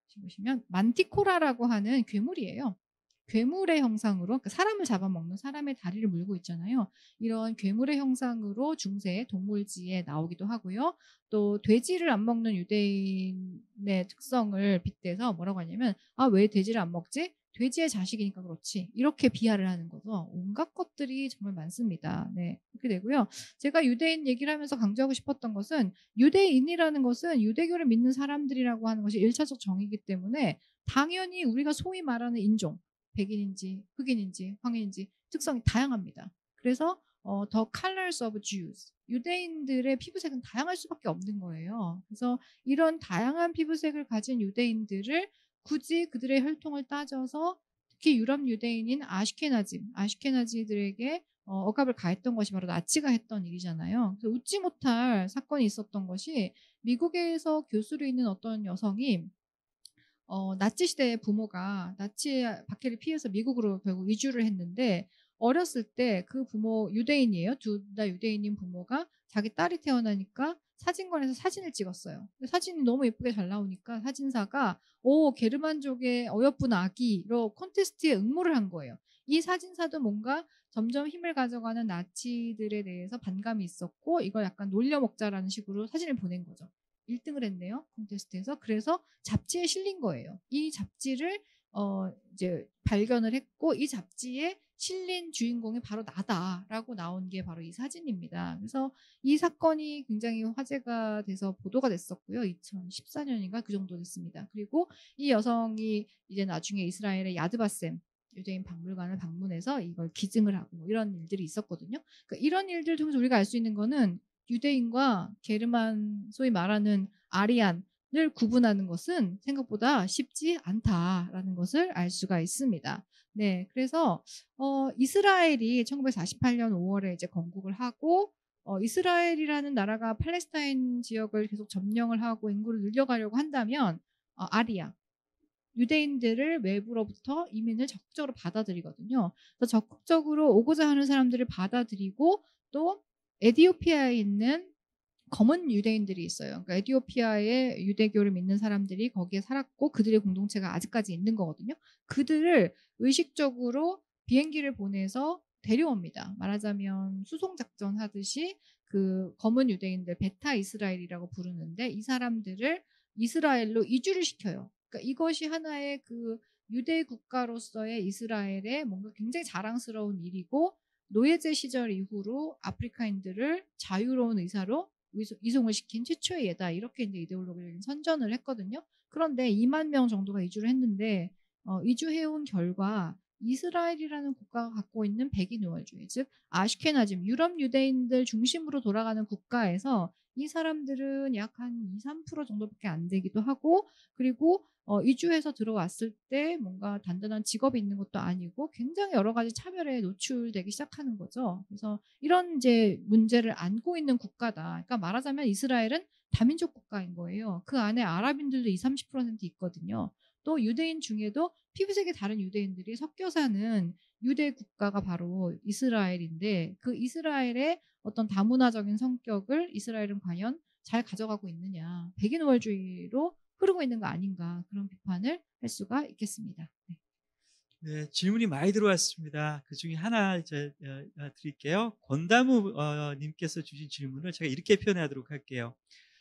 보시면 만티코라라고 하는 괴물이에요. 괴물의 형상으로 그러니까 사람을 잡아먹는 사람의 다리를 물고 있잖아요. 이런 괴물의 형상으로 중세 동물지에 나오기도 하고요. 또 돼지를 안 먹는 유대인의 특성을 빗대서 뭐라고 하냐면 아 왜 돼지를 안 먹지? 돼지의 자식이니까 그렇지. 이렇게 비하를 하는 거죠. 온갖 것들이 정말 많습니다. 네. 그렇게 되고요. 제가 유대인 얘기를 하면서 강조하고 싶었던 것은 유대인이라는 것은 유대교를 믿는 사람들이라고 하는 것이 일차적 정의이기 때문에 당연히 우리가 소위 말하는 인종 백인인지 흑인인지 황인인지 특성이 다양합니다. 그래서 어, The Colors of Jews 유대인들의 피부색은 다양할 수밖에 없는 거예요. 그래서 이런 다양한 피부색을 가진 유대인들을 굳이 그들의 혈통을 따져서 특히 유럽 유대인인 아슈케나지 아슈케나지들에게 어, 억압을 가했던 것이 바로 나치가 했던 일이잖아요. 그래서 웃지 못할 사건이 있었던 것이 미국에서 교수로 있는 어떤 여성이 어, 나치 시대의 부모가 나치 박해를 피해서 미국으로 결국 이주를 했는데 어렸을 때 그 부모 유대인이에요. 둘 다 유대인인 부모가 자기 딸이 태어나니까 사진관에서 사진을 찍었어요. 사진이 너무 예쁘게 잘 나오니까 사진사가 오 게르만족의 어여쁜 아기로 콘테스트에 응모를 한 거예요. 이 사진사도 뭔가 점점 힘을 가져가는 나치들에 대해서 반감이 있었고 이걸 약간 놀려먹자라는 식으로 사진을 보낸 거죠. 일 등을 했네요. 콘테스트에서. 그래서 잡지에 실린 거예요. 이 잡지를 어 이제 발견을 했고 이 잡지에 실린 주인공이 바로 나다라고 나온 게 바로 이 사진입니다. 그래서 이 사건이 굉장히 화제가 돼서 보도가 됐었고요. 이천십사 년인가 그 정도 됐습니다. 그리고 이 여성이 이제 나중에 이스라엘의 야드바셈 유대인 박물관을 방문해서 이걸 기증을 하고 뭐 이런 일들이 있었거든요. 그러니까 이런 일들을 통해서 우리가 알 수 있는 거는 유대인과 게르만 소위 말하는 아리안을 구분하는 것은 생각보다 쉽지 않다라는 것을 알 수가 있습니다. 네, 그래서 어, 이스라엘이 천구백사십팔 년 오월에 이제 건국을 하고 어, 이스라엘이라는 나라가 팔레스타인 지역을 계속 점령을 하고 인구를 늘려가려고 한다면 어, 아리아 유대인들을 외부로부터 이민을 적극적으로 받아들이거든요. 그래서 적극적으로 오고자 하는 사람들을 받아들이고 또 에티오피아에 있는 검은 유대인들이 있어요. 그러니까 에티오피아의 유대교를 믿는 사람들이 거기에 살았고 그들의 공동체가 아직까지 있는 거거든요. 그들을 의식적으로 비행기를 보내서 데려옵니다. 말하자면 수송작전 하듯이 그 검은 유대인들 베타 이스라엘이라고 부르는데 이 사람들을 이스라엘로 이주를 시켜요. 그러니까 이것이 하나의 그 유대 국가로서의 이스라엘의 뭔가 굉장히 자랑스러운 일이고 노예제 시절 이후로 아프리카인들을 자유로운 의사로 이송을 시킨 최초의 예다 이렇게 이제 이데올로기를 선전을 했거든요. 그런데 이만 명 정도가 이주를 했는데 어, 이주해온 결과 이스라엘이라는 국가가 갖고 있는 백인 우월주의, 즉 아슈케나즘 유럽 유대인들 중심으로 돌아가는 국가에서 이 사람들은 약 한 이, 삼 퍼센트 정도밖에 안 되기도 하고 그리고 어, 이주해서 들어왔을 때 뭔가 단단한 직업이 있는 것도 아니고 굉장히 여러 가지 차별에 노출되기 시작하는 거죠. 그래서 이런 이제 문제를 안고 있는 국가다. 그러니까 말하자면 이스라엘은 다민족 국가인 거예요. 그 안에 아랍인들도 이십, 삼십 퍼센트 있거든요. 또 유대인 중에도 피부색이 다른 유대인들이 섞여 사는 유대 국가가 바로 이스라엘인데 그 이스라엘의 어떤 다문화적인 성격을 이스라엘은 과연 잘 가져가고 있느냐. 백인 우월주의로 흐르고 있는 거 아닌가 그런 비판을 할 수가 있겠습니다. 네. 네, 질문이 많이 들어왔습니다. 그 중에 하나 이제 어, 드릴게요. 권다무 어, 님께서 주신 질문을 제가 이렇게 표현하도록 할게요.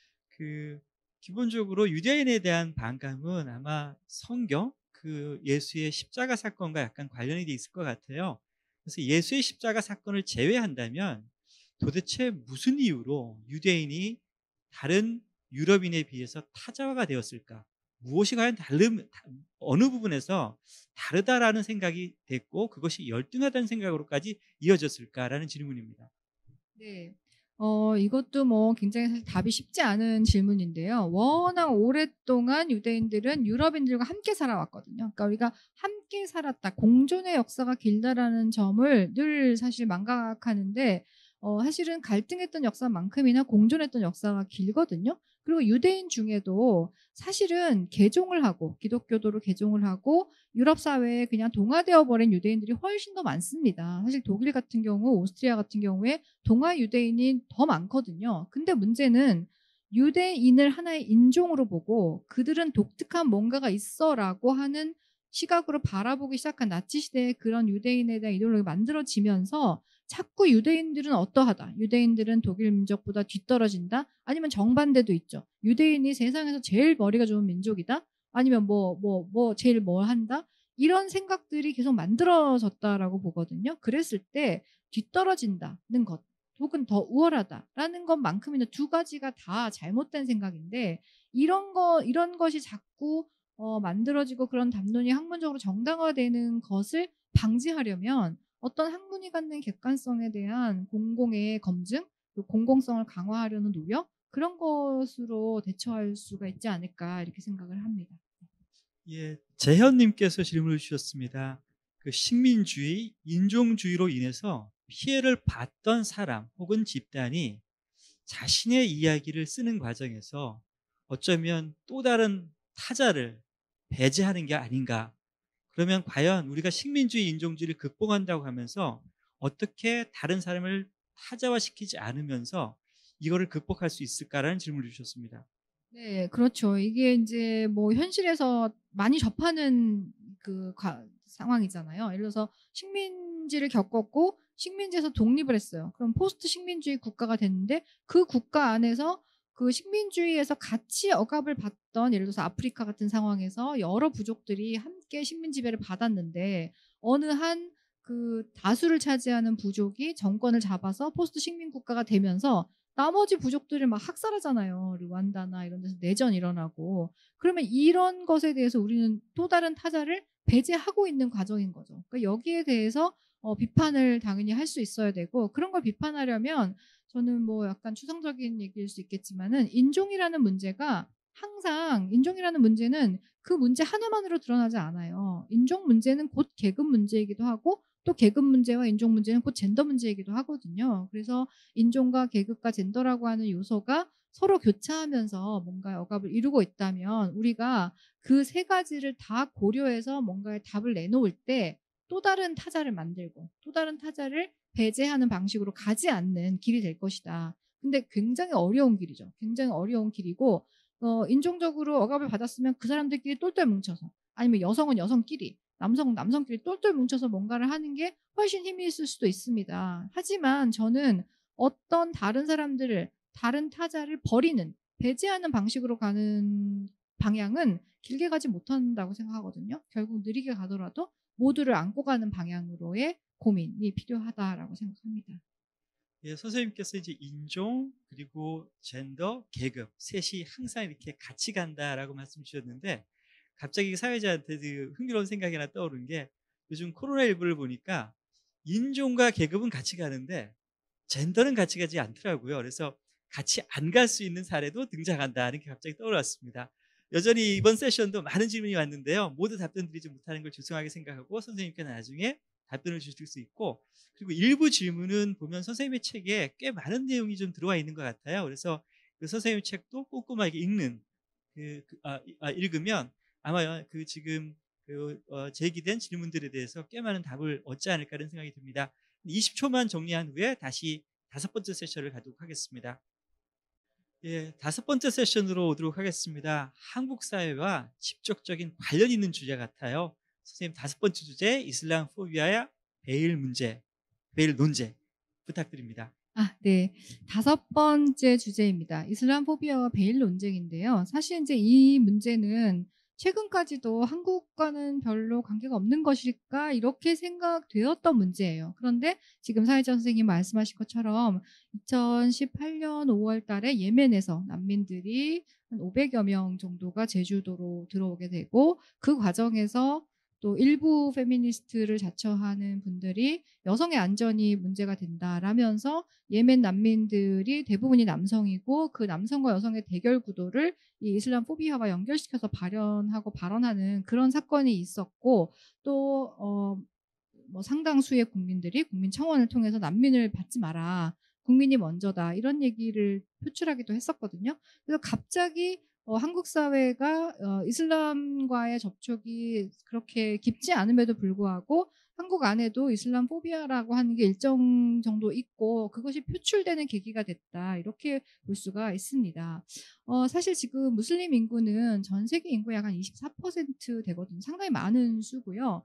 그 기본적으로 유대인에 대한 반감은 아마 성경, 그 예수의 십자가 사건과 약간 관련이 돼 있을 것 같아요. 그래서 예수의 십자가 사건을 제외한다면 도대체 무슨 이유로 유대인이 다른 유럽인에 비해서 타자화가 되었을까? 무엇이 과연 다름, 어느 부분에서 다르다라는 생각이 됐고 그것이 열등하다는 생각으로까지 이어졌을까라는 질문입니다. 네. 어, 이것도 뭐 굉장히 사실 답이 쉽지 않은 질문인데요. 워낙 오랫동안 유대인들은 유럽인들과 함께 살아왔거든요. 그러니까 우리가 함께 살았다, 공존의 역사가 길다라는 점을 늘 사실 망각하는데 어, 사실은 갈등했던 역사만큼이나 공존했던 역사가 길거든요. 그리고 유대인 중에도 사실은 개종을 하고 기독교도로 개종을 하고 유럽 사회에 그냥 동화되어 버린 유대인들이 훨씬 더 많습니다. 사실 독일 같은 경우, 오스트리아 같은 경우에 동화 유대인이 더 많거든요. 근데 문제는 유대인을 하나의 인종으로 보고 그들은 독특한 뭔가가 있어라고 하는 시각으로 바라보기 시작한 나치 시대의 그런 유대인에 대한 이데올로기가 만들어지면서 자꾸 유대인들은 어떠하다. 유대인들은 독일 민족보다 뒤떨어진다. 아니면 정반대도 있죠. 유대인이 세상에서 제일 머리가 좋은 민족이다. 아니면 뭐, 뭐, 뭐, 제일 뭐 한다. 이런 생각들이 계속 만들어졌다라고 보거든요. 그랬을 때 뒤떨어진다는 것, 혹은 더 우월하다라는 것만큼이나 두 가지가 다 잘못된 생각인데 이런 거, 이런 것이 자꾸 어, 만들어지고 그런 담론이 학문적으로 정당화되는 것을 방지하려면 어떤 학문이 갖는 객관성에 대한 공공의 검증, 공공성을 강화하려는 노력 그런 것으로 대처할 수가 있지 않을까 이렇게 생각을 합니다. 예, 재현님께서 질문을 주셨습니다. 그 식민주의, 인종주의로 인해서 피해를 봤던 사람 혹은 집단이 자신의 이야기를 쓰는 과정에서 어쩌면 또 다른 타자를 배제하는 게 아닌가. 그러면 과연 우리가 식민주의, 인종주의를 극복한다고 하면서 어떻게 다른 사람을 타자화시키지 않으면서 이거를 극복할 수 있을까라는 질문을 주셨습니다. 네, 그렇죠. 이게 이제 뭐 현실에서 많이 접하는 그 가, 상황이잖아요. 예를 들어서 식민지를 겪었고 식민지에서 독립을 했어요. 그럼 포스트 식민주의 국가가 됐는데 그 국가 안에서 그 식민주의에서 같이 억압을 받던 예를 들어서 아프리카 같은 상황에서 여러 부족들이 함께 식민 지배를 받았는데 어느 한 그 다수를 차지하는 부족이 정권을 잡아서 포스트 식민 국가가 되면서 나머지 부족들을 막 학살하잖아요. 르완다나 이런 데서 내전 일어나고. 그러면 이런 것에 대해서 우리는 또 다른 타자를 배제하고 있는 과정인 거죠. 그러니까 여기에 대해서 어, 비판을 당연히 할 수 있어야 되고 그런 걸 비판하려면 저는 뭐 약간 추상적인 얘기일 수 있겠지만은 인종이라는 문제가 항상 인종이라는 문제는 그 문제 하나만으로 드러나지 않아요. 인종 문제는 곧 계급 문제이기도 하고 또 계급 문제와 인종 문제는 곧 젠더 문제이기도 하거든요. 그래서 인종과 계급과 젠더라고 하는 요소가 서로 교차하면서 뭔가 억압을 이루고 있다면 우리가 그 세 가지를 다 고려해서 뭔가의 답을 내놓을 때 또 다른 타자를 만들고 또 다른 타자를 배제하는 방식으로 가지 않는 길이 될 것이다. 근데 굉장히 어려운 길이죠. 굉장히 어려운 길이고 어, 인종적으로 억압을 받았으면 그 사람들끼리 똘똘 뭉쳐서 아니면 여성은 여성끼리 남성은 남성끼리 똘똘 뭉쳐서 뭔가를 하는 게 훨씬 힘이 있을 수도 있습니다. 하지만 저는 어떤 다른 사람들을 다른 타자를 버리는 배제하는 방식으로 가는 방향은 길게 가지 못한다고 생각하거든요. 결국 느리게 가더라도 모두를 안고 가는 방향으로의 고민이 필요하다라고 생각합니다. 예, 선생님께서 이제 인종 그리고 젠더, 계급 셋이 항상 이렇게 같이 간다라고 말씀 주셨는데 갑자기 사회자한테 그 흥미로운 생각이 하나 떠오른 게 요즘 코로나십구를 보니까 인종과 계급은 같이 가는데 젠더는 같이 가지 않더라고요. 그래서 같이 안 갈 수 있는 사례도 등장한다는 게 갑자기 떠올랐습니다. 여전히 이번 세션도 많은 질문이 왔는데요. 모두 답변 드리지 못하는 걸 죄송하게 생각하고 선생님께 나중에 답변을 주실 수 있고, 그리고 일부 질문은 보면 선생님의 책에 꽤 많은 내용이 좀 들어와 있는 것 같아요. 그래서 그 선생님 책도 꼼꼼하게 읽는 그, 그 아, 아, 읽으면 아마 그 지금 그 어, 제기된 질문들에 대해서 꽤 많은 답을 얻지 않을까 하는 생각이 듭니다. 이십 초만 정리한 후에 다시 다섯 번째 세션을 가도록 하겠습니다. 예, 다섯 번째 세션으로 오도록 하겠습니다. 한국 사회와 직접적인 관련 있는 주제 같아요. 선생님 다섯 번째 주제 이슬람 포비아야 베일 문제, 베일 논제 부탁드립니다. 아, 네. 다섯 번째 주제입니다. 이슬람 포비아와 베일 논쟁인데요. 사실 이제 이 문제는 최근까지도 한국과는 별로 관계가 없는 것일까 이렇게 생각되었던 문제예요. 그런데 지금 사회자 선생님 말씀하신 것처럼 이천십팔 년 오월 달에 예멘에서 난민들이 한 오백여 명 정도가 제주도로 들어오게 되고 그 과정에서 또 일부 페미니스트를 자처하는 분들이 여성의 안전이 문제가 된다라면서 예멘 난민들이 대부분이 남성이고 그 남성과 여성의 대결 구도를 이 이슬람 포비아와 연결시켜서 발현하고 발언하는 그런 사건이 있었고 또 어, 뭐 상당수의 국민들이 국민청원을 통해서 난민을 받지 마라. 국민이 먼저다. 이런 얘기를 표출하기도 했었거든요. 그래서 갑자기 어, 한국 사회가 어, 이슬람과의 접촉이 그렇게 깊지 않음에도 불구하고 한국 안에도 이슬람 포비아라고 하는 게 일정 정도 있고 그것이 표출되는 계기가 됐다. 이렇게 볼 수가 있습니다. 어, 사실 지금 무슬림 인구는 전 세계 인구의 약 한 이십사 퍼센트 되거든요. 상당히 많은 수고요.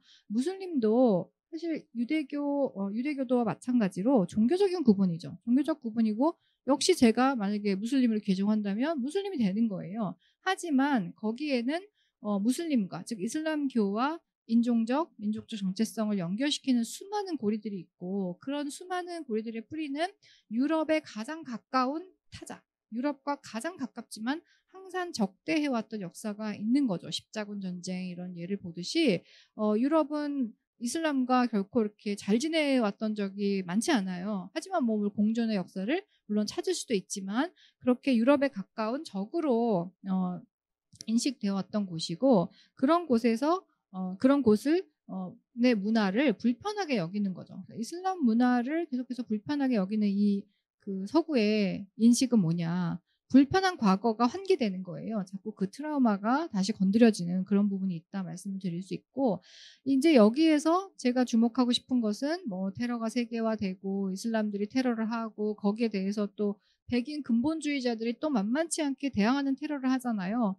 무슬림도 사실 유대교, 어, 유대교도와 마찬가지로 종교적인 구분이죠. 종교적 구분이고 역시 제가 만약에 무슬림을 개종한다면 무슬림이 되는 거예요. 하지만 거기에는 어, 무슬림과 즉 이슬람교와 인종적, 민족적 정체성을 연결시키는 수많은 고리들이 있고 그런 수많은 고리들의 뿌리는 유럽에 가장 가까운 타자, 유럽과 가장 가깝지만 항상 적대해왔던 역사가 있는 거죠. 십자군 전쟁 이런 예를 보듯이 어, 유럽은 이슬람과 결코 이렇게 잘 지내왔던 적이 많지 않아요. 하지만 뭐 공존의 역사를 물론 찾을 수도 있지만 그렇게 유럽에 가까운 적으로 어, 인식되어 왔던 곳이고 그런 곳에서 어, 그런 곳을 어, 내 문화를 불편하게 여기는 거죠. 이슬람 문화를 계속해서 불편하게 여기는 이 그 서구의 인식은 뭐냐. 불편한 과거가 환기되는 거예요. 자꾸 그 트라우마가 다시 건드려지는 그런 부분이 있다 말씀을 드릴 수 있고 이제 여기에서 제가 주목하고 싶은 것은 뭐 테러가 세계화되고 이슬람들이 테러를 하고 거기에 대해서 또 백인 근본주의자들이 또 만만치 않게 대항하는 테러를 하잖아요.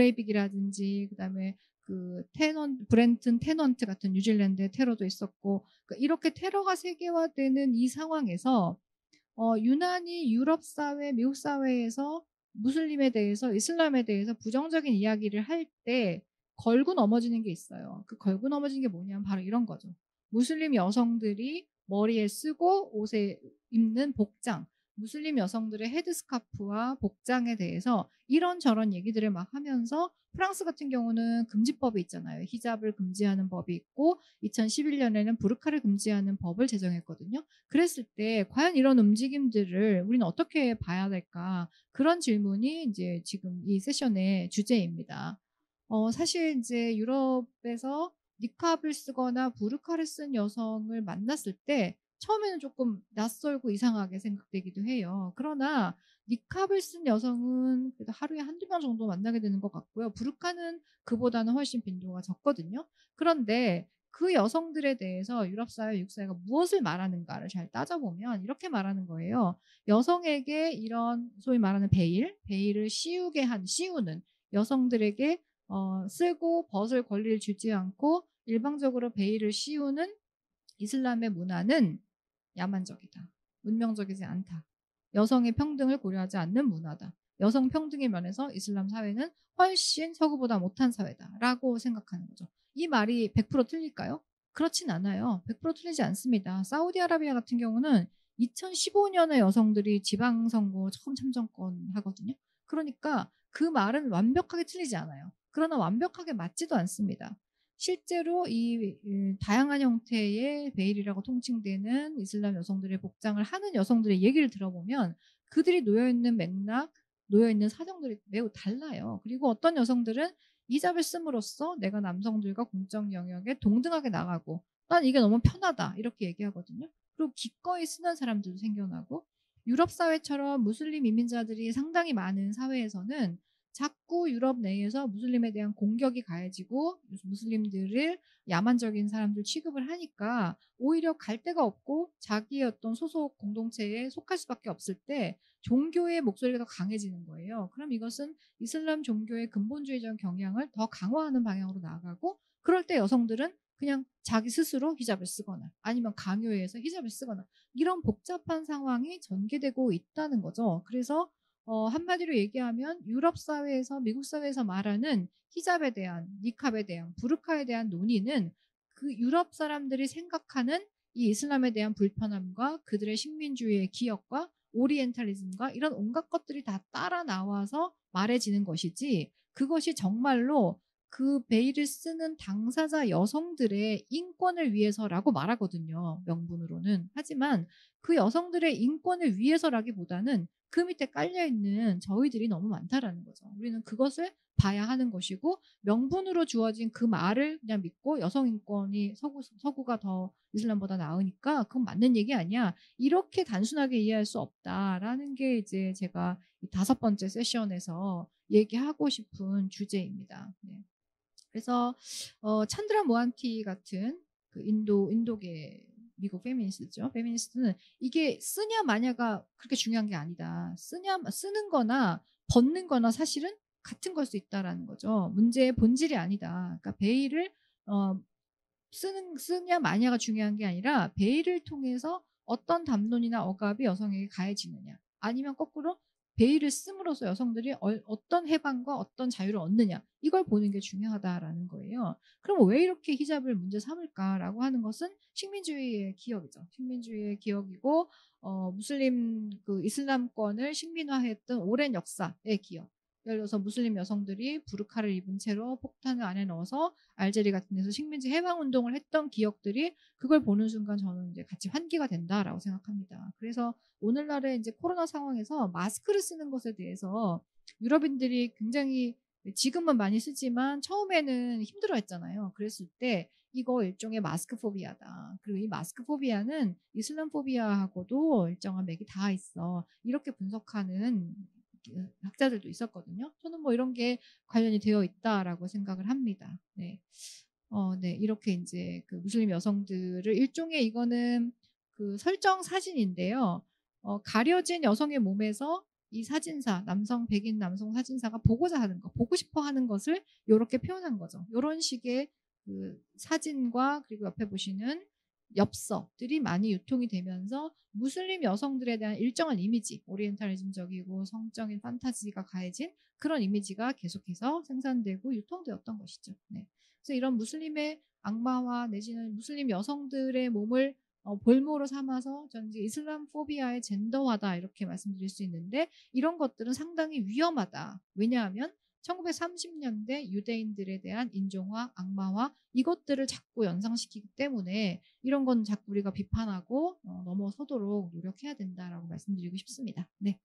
브레이빅이라든지 그다음에 그 테넌 브렌튼 테넌트 같은 뉴질랜드의 테러도 있었고 그러니까 이렇게 테러가 세계화되는 이 상황에서 어, 유난히 유럽 사회, 미국 사회에서 무슬림에 대해서 이슬람에 대해서 부정적인 이야기를 할 때 걸고 넘어지는 게 있어요. 그 걸고 넘어지는 게 뭐냐면 바로 이런 거죠. 무슬림 여성들이 머리에 쓰고 옷에 입는 복장, 무슬림 여성들의 헤드스카프와 복장에 대해서 이런저런 얘기들을 막 하면서 프랑스 같은 경우는 금지법이 있잖아요. 히잡을 금지하는 법이 있고 이천십일 년에는 부르카를 금지하는 법을 제정했거든요. 그랬을 때 과연 이런 움직임들을 우리는 어떻게 봐야 될까? 그런 질문이 이제 지금 이 세션의 주제입니다. 어, 사실 이제 유럽에서 니캅을 쓰거나 부르카를 쓴 여성을 만났을 때 처음에는 조금 낯설고 이상하게 생각되기도 해요. 그러나 니캅을 쓴 여성은 그래도 하루에 한두 명 정도 만나게 되는 것 같고요. 부르카는 그보다는 훨씬 빈도가 적거든요. 그런데 그 여성들에 대해서 유럽 사회, 미국 사회가 무엇을 말하는가를 잘 따져보면 이렇게 말하는 거예요. 여성에게 이런 소위 말하는 베일, 베일을 씌우게 한, 씌우는 여성들에게 어, 쓰고 벗을 권리를 주지 않고 일방적으로 베일을 씌우는 이슬람의 문화는 야만적이다. 문명적이지 않다. 여성의 평등을 고려하지 않는 문화다. 여성 평등의 면에서 이슬람 사회는 훨씬 서구보다 못한 사회다라고 생각하는 거죠. 이 말이 백 퍼센트 틀릴까요? 그렇진 않아요. 백 퍼센트 틀리지 않습니다. 사우디아라비아 같은 경우는 이천십오 년에 여성들이 지방선거 처음 참정권 하거든요. 그러니까 그 말은 완벽하게 틀리지 않아요. 그러나 완벽하게 맞지도 않습니다. 실제로 이 다양한 형태의 베일이라고 통칭되는 이슬람 여성들의 복장을 하는 여성들의 얘기를 들어보면 그들이 놓여있는 맥락, 놓여있는 사정들이 매우 달라요. 그리고 어떤 여성들은 히잡을 씀으로써 내가 남성들과 공적 영역에 동등하게 나가고 난 이게 너무 편하다 이렇게 얘기하거든요. 그리고 기꺼이 쓰는 사람들도 생겨나고 유럽 사회처럼 무슬림 이민자들이 상당히 많은 사회에서는 자꾸 유럽 내에서 무슬림에 대한 공격이 가해지고 무슬림들을 야만적인 사람들 취급을 하니까 오히려 갈 데가 없고 자기의 어떤 소속 공동체에 속할 수밖에 없을 때 종교의 목소리가 더 강해지는 거예요. 그럼 이것은 이슬람 종교의 근본주의적 경향을 더 강화하는 방향으로 나아가고 그럴 때 여성들은 그냥 자기 스스로 히잡을 쓰거나 아니면 강요에 의해서 히잡을 쓰거나 이런 복잡한 상황이 전개되고 있다는 거죠. 그래서 어, 한마디로 얘기하면 유럽 사회에서 미국 사회에서 말하는 히잡에 대한 니캅에 대한 부르카에 대한 논의는 그 유럽 사람들이 생각하는 이 이슬람에 대한 불편함과 그들의 식민주의의 기억과 오리엔탈리즘과 이런 온갖 것들이 다 따라 나와서 말해지는 것이지 그것이 정말로 그 베일을 쓰는 당사자 여성들의 인권을 위해서라고 말하거든요. 명분으로는. 하지만 그 여성들의 인권을 위해서라기보다는 그 밑에 깔려있는 저희들이 너무 많다라는 거죠. 우리는 그것을 봐야 하는 것이고 명분으로 주어진 그 말을 그냥 믿고 여성 인권이 서구, 서구가 더 이슬람보다 나으니까 그건 맞는 얘기 아니야. 이렇게 단순하게 이해할 수 없다라는 게 이제 제가 이 다섯 번째 세션에서 얘기하고 싶은 주제입니다. 네. 그래서 어, 찬드라 모한티 같은 그 인도 인도계 미국 페미니스트죠. 페미니스트는 이게 쓰냐 마냐가 그렇게 중요한 게 아니다. 쓰냐 쓰는 거나 벗는 거나 사실은 같은 걸 수 있다라는 거죠. 문제의 본질이 아니다. 그러니까 베일을 어, 쓰는 쓰냐 마냐가 중요한 게 아니라 베일을 통해서 어떤 담론이나 억압이 여성에게 가해지느냐 아니면 거꾸로 베일을 씀으로써 여성들이 어떤 해방과 어떤 자유를 얻느냐 이걸 보는 게 중요하다라는 거예요. 그럼 왜 이렇게 히잡을 문제 삼을까라고 하는 것은 식민주의의 기억이죠. 식민주의의 기억이고 어, 무슬림 그 이슬람권을 식민화했던 오랜 역사의 기억. 예를 들어서 무슬림 여성들이 부르카를 입은 채로 폭탄을 안에 넣어서 알제리 같은 데서 식민지 해방 운동을 했던 기억들이 그걸 보는 순간 저는 이제 같이 환기가 된다라고 생각합니다. 그래서 오늘날의 이제 코로나 상황에서 마스크를 쓰는 것에 대해서 유럽인들이 굉장히 지금은 많이 쓰지만 처음에는 힘들어했잖아요. 그랬을 때 이거 일종의 마스크 포비아다. 그리고 이 마스크 포비아는 이슬람 포비아하고도 일정한 맥이 다 있어. 이렇게 분석하는 학자들도 있었거든요. 저는 뭐 이런 게 관련이 되어 있다라고 생각을 합니다. 네, 어, 네 이렇게 이제 그 무슬림 여성들을 일종의 이거는 그 설정 사진인데요. 어, 가려진 여성의 몸에서 이 사진사, 남성 백인 남성 사진사가 보고자 하는 거, 보고 싶어 하는 것을 이렇게 표현한 거죠. 이런 식의 그 사진과 그리고 옆에 보시는 엽서들이 많이 유통이 되면서 무슬림 여성들에 대한 일정한 이미지, 오리엔탈리즘적이고 성적인 판타지가 가해진 그런 이미지가 계속해서 생산되고 유통되었던 것이죠. 네. 그래서 이런 무슬림의 악마화 내지는 무슬림 여성들의 몸을 어, 볼모로 삼아서 전 이제 이슬람 포비아의 젠더화다 이렇게 말씀드릴 수 있는데 이런 것들은 상당히 위험하다. 왜냐하면 천구백삼십 년대 유대인들에 대한 인종화, 악마화 이것들을 자꾸 연상시키기 때문에 이런 건 자꾸 우리가 비판하고 어, 넘어서도록 노력해야 된다라고 말씀드리고 싶습니다. 네.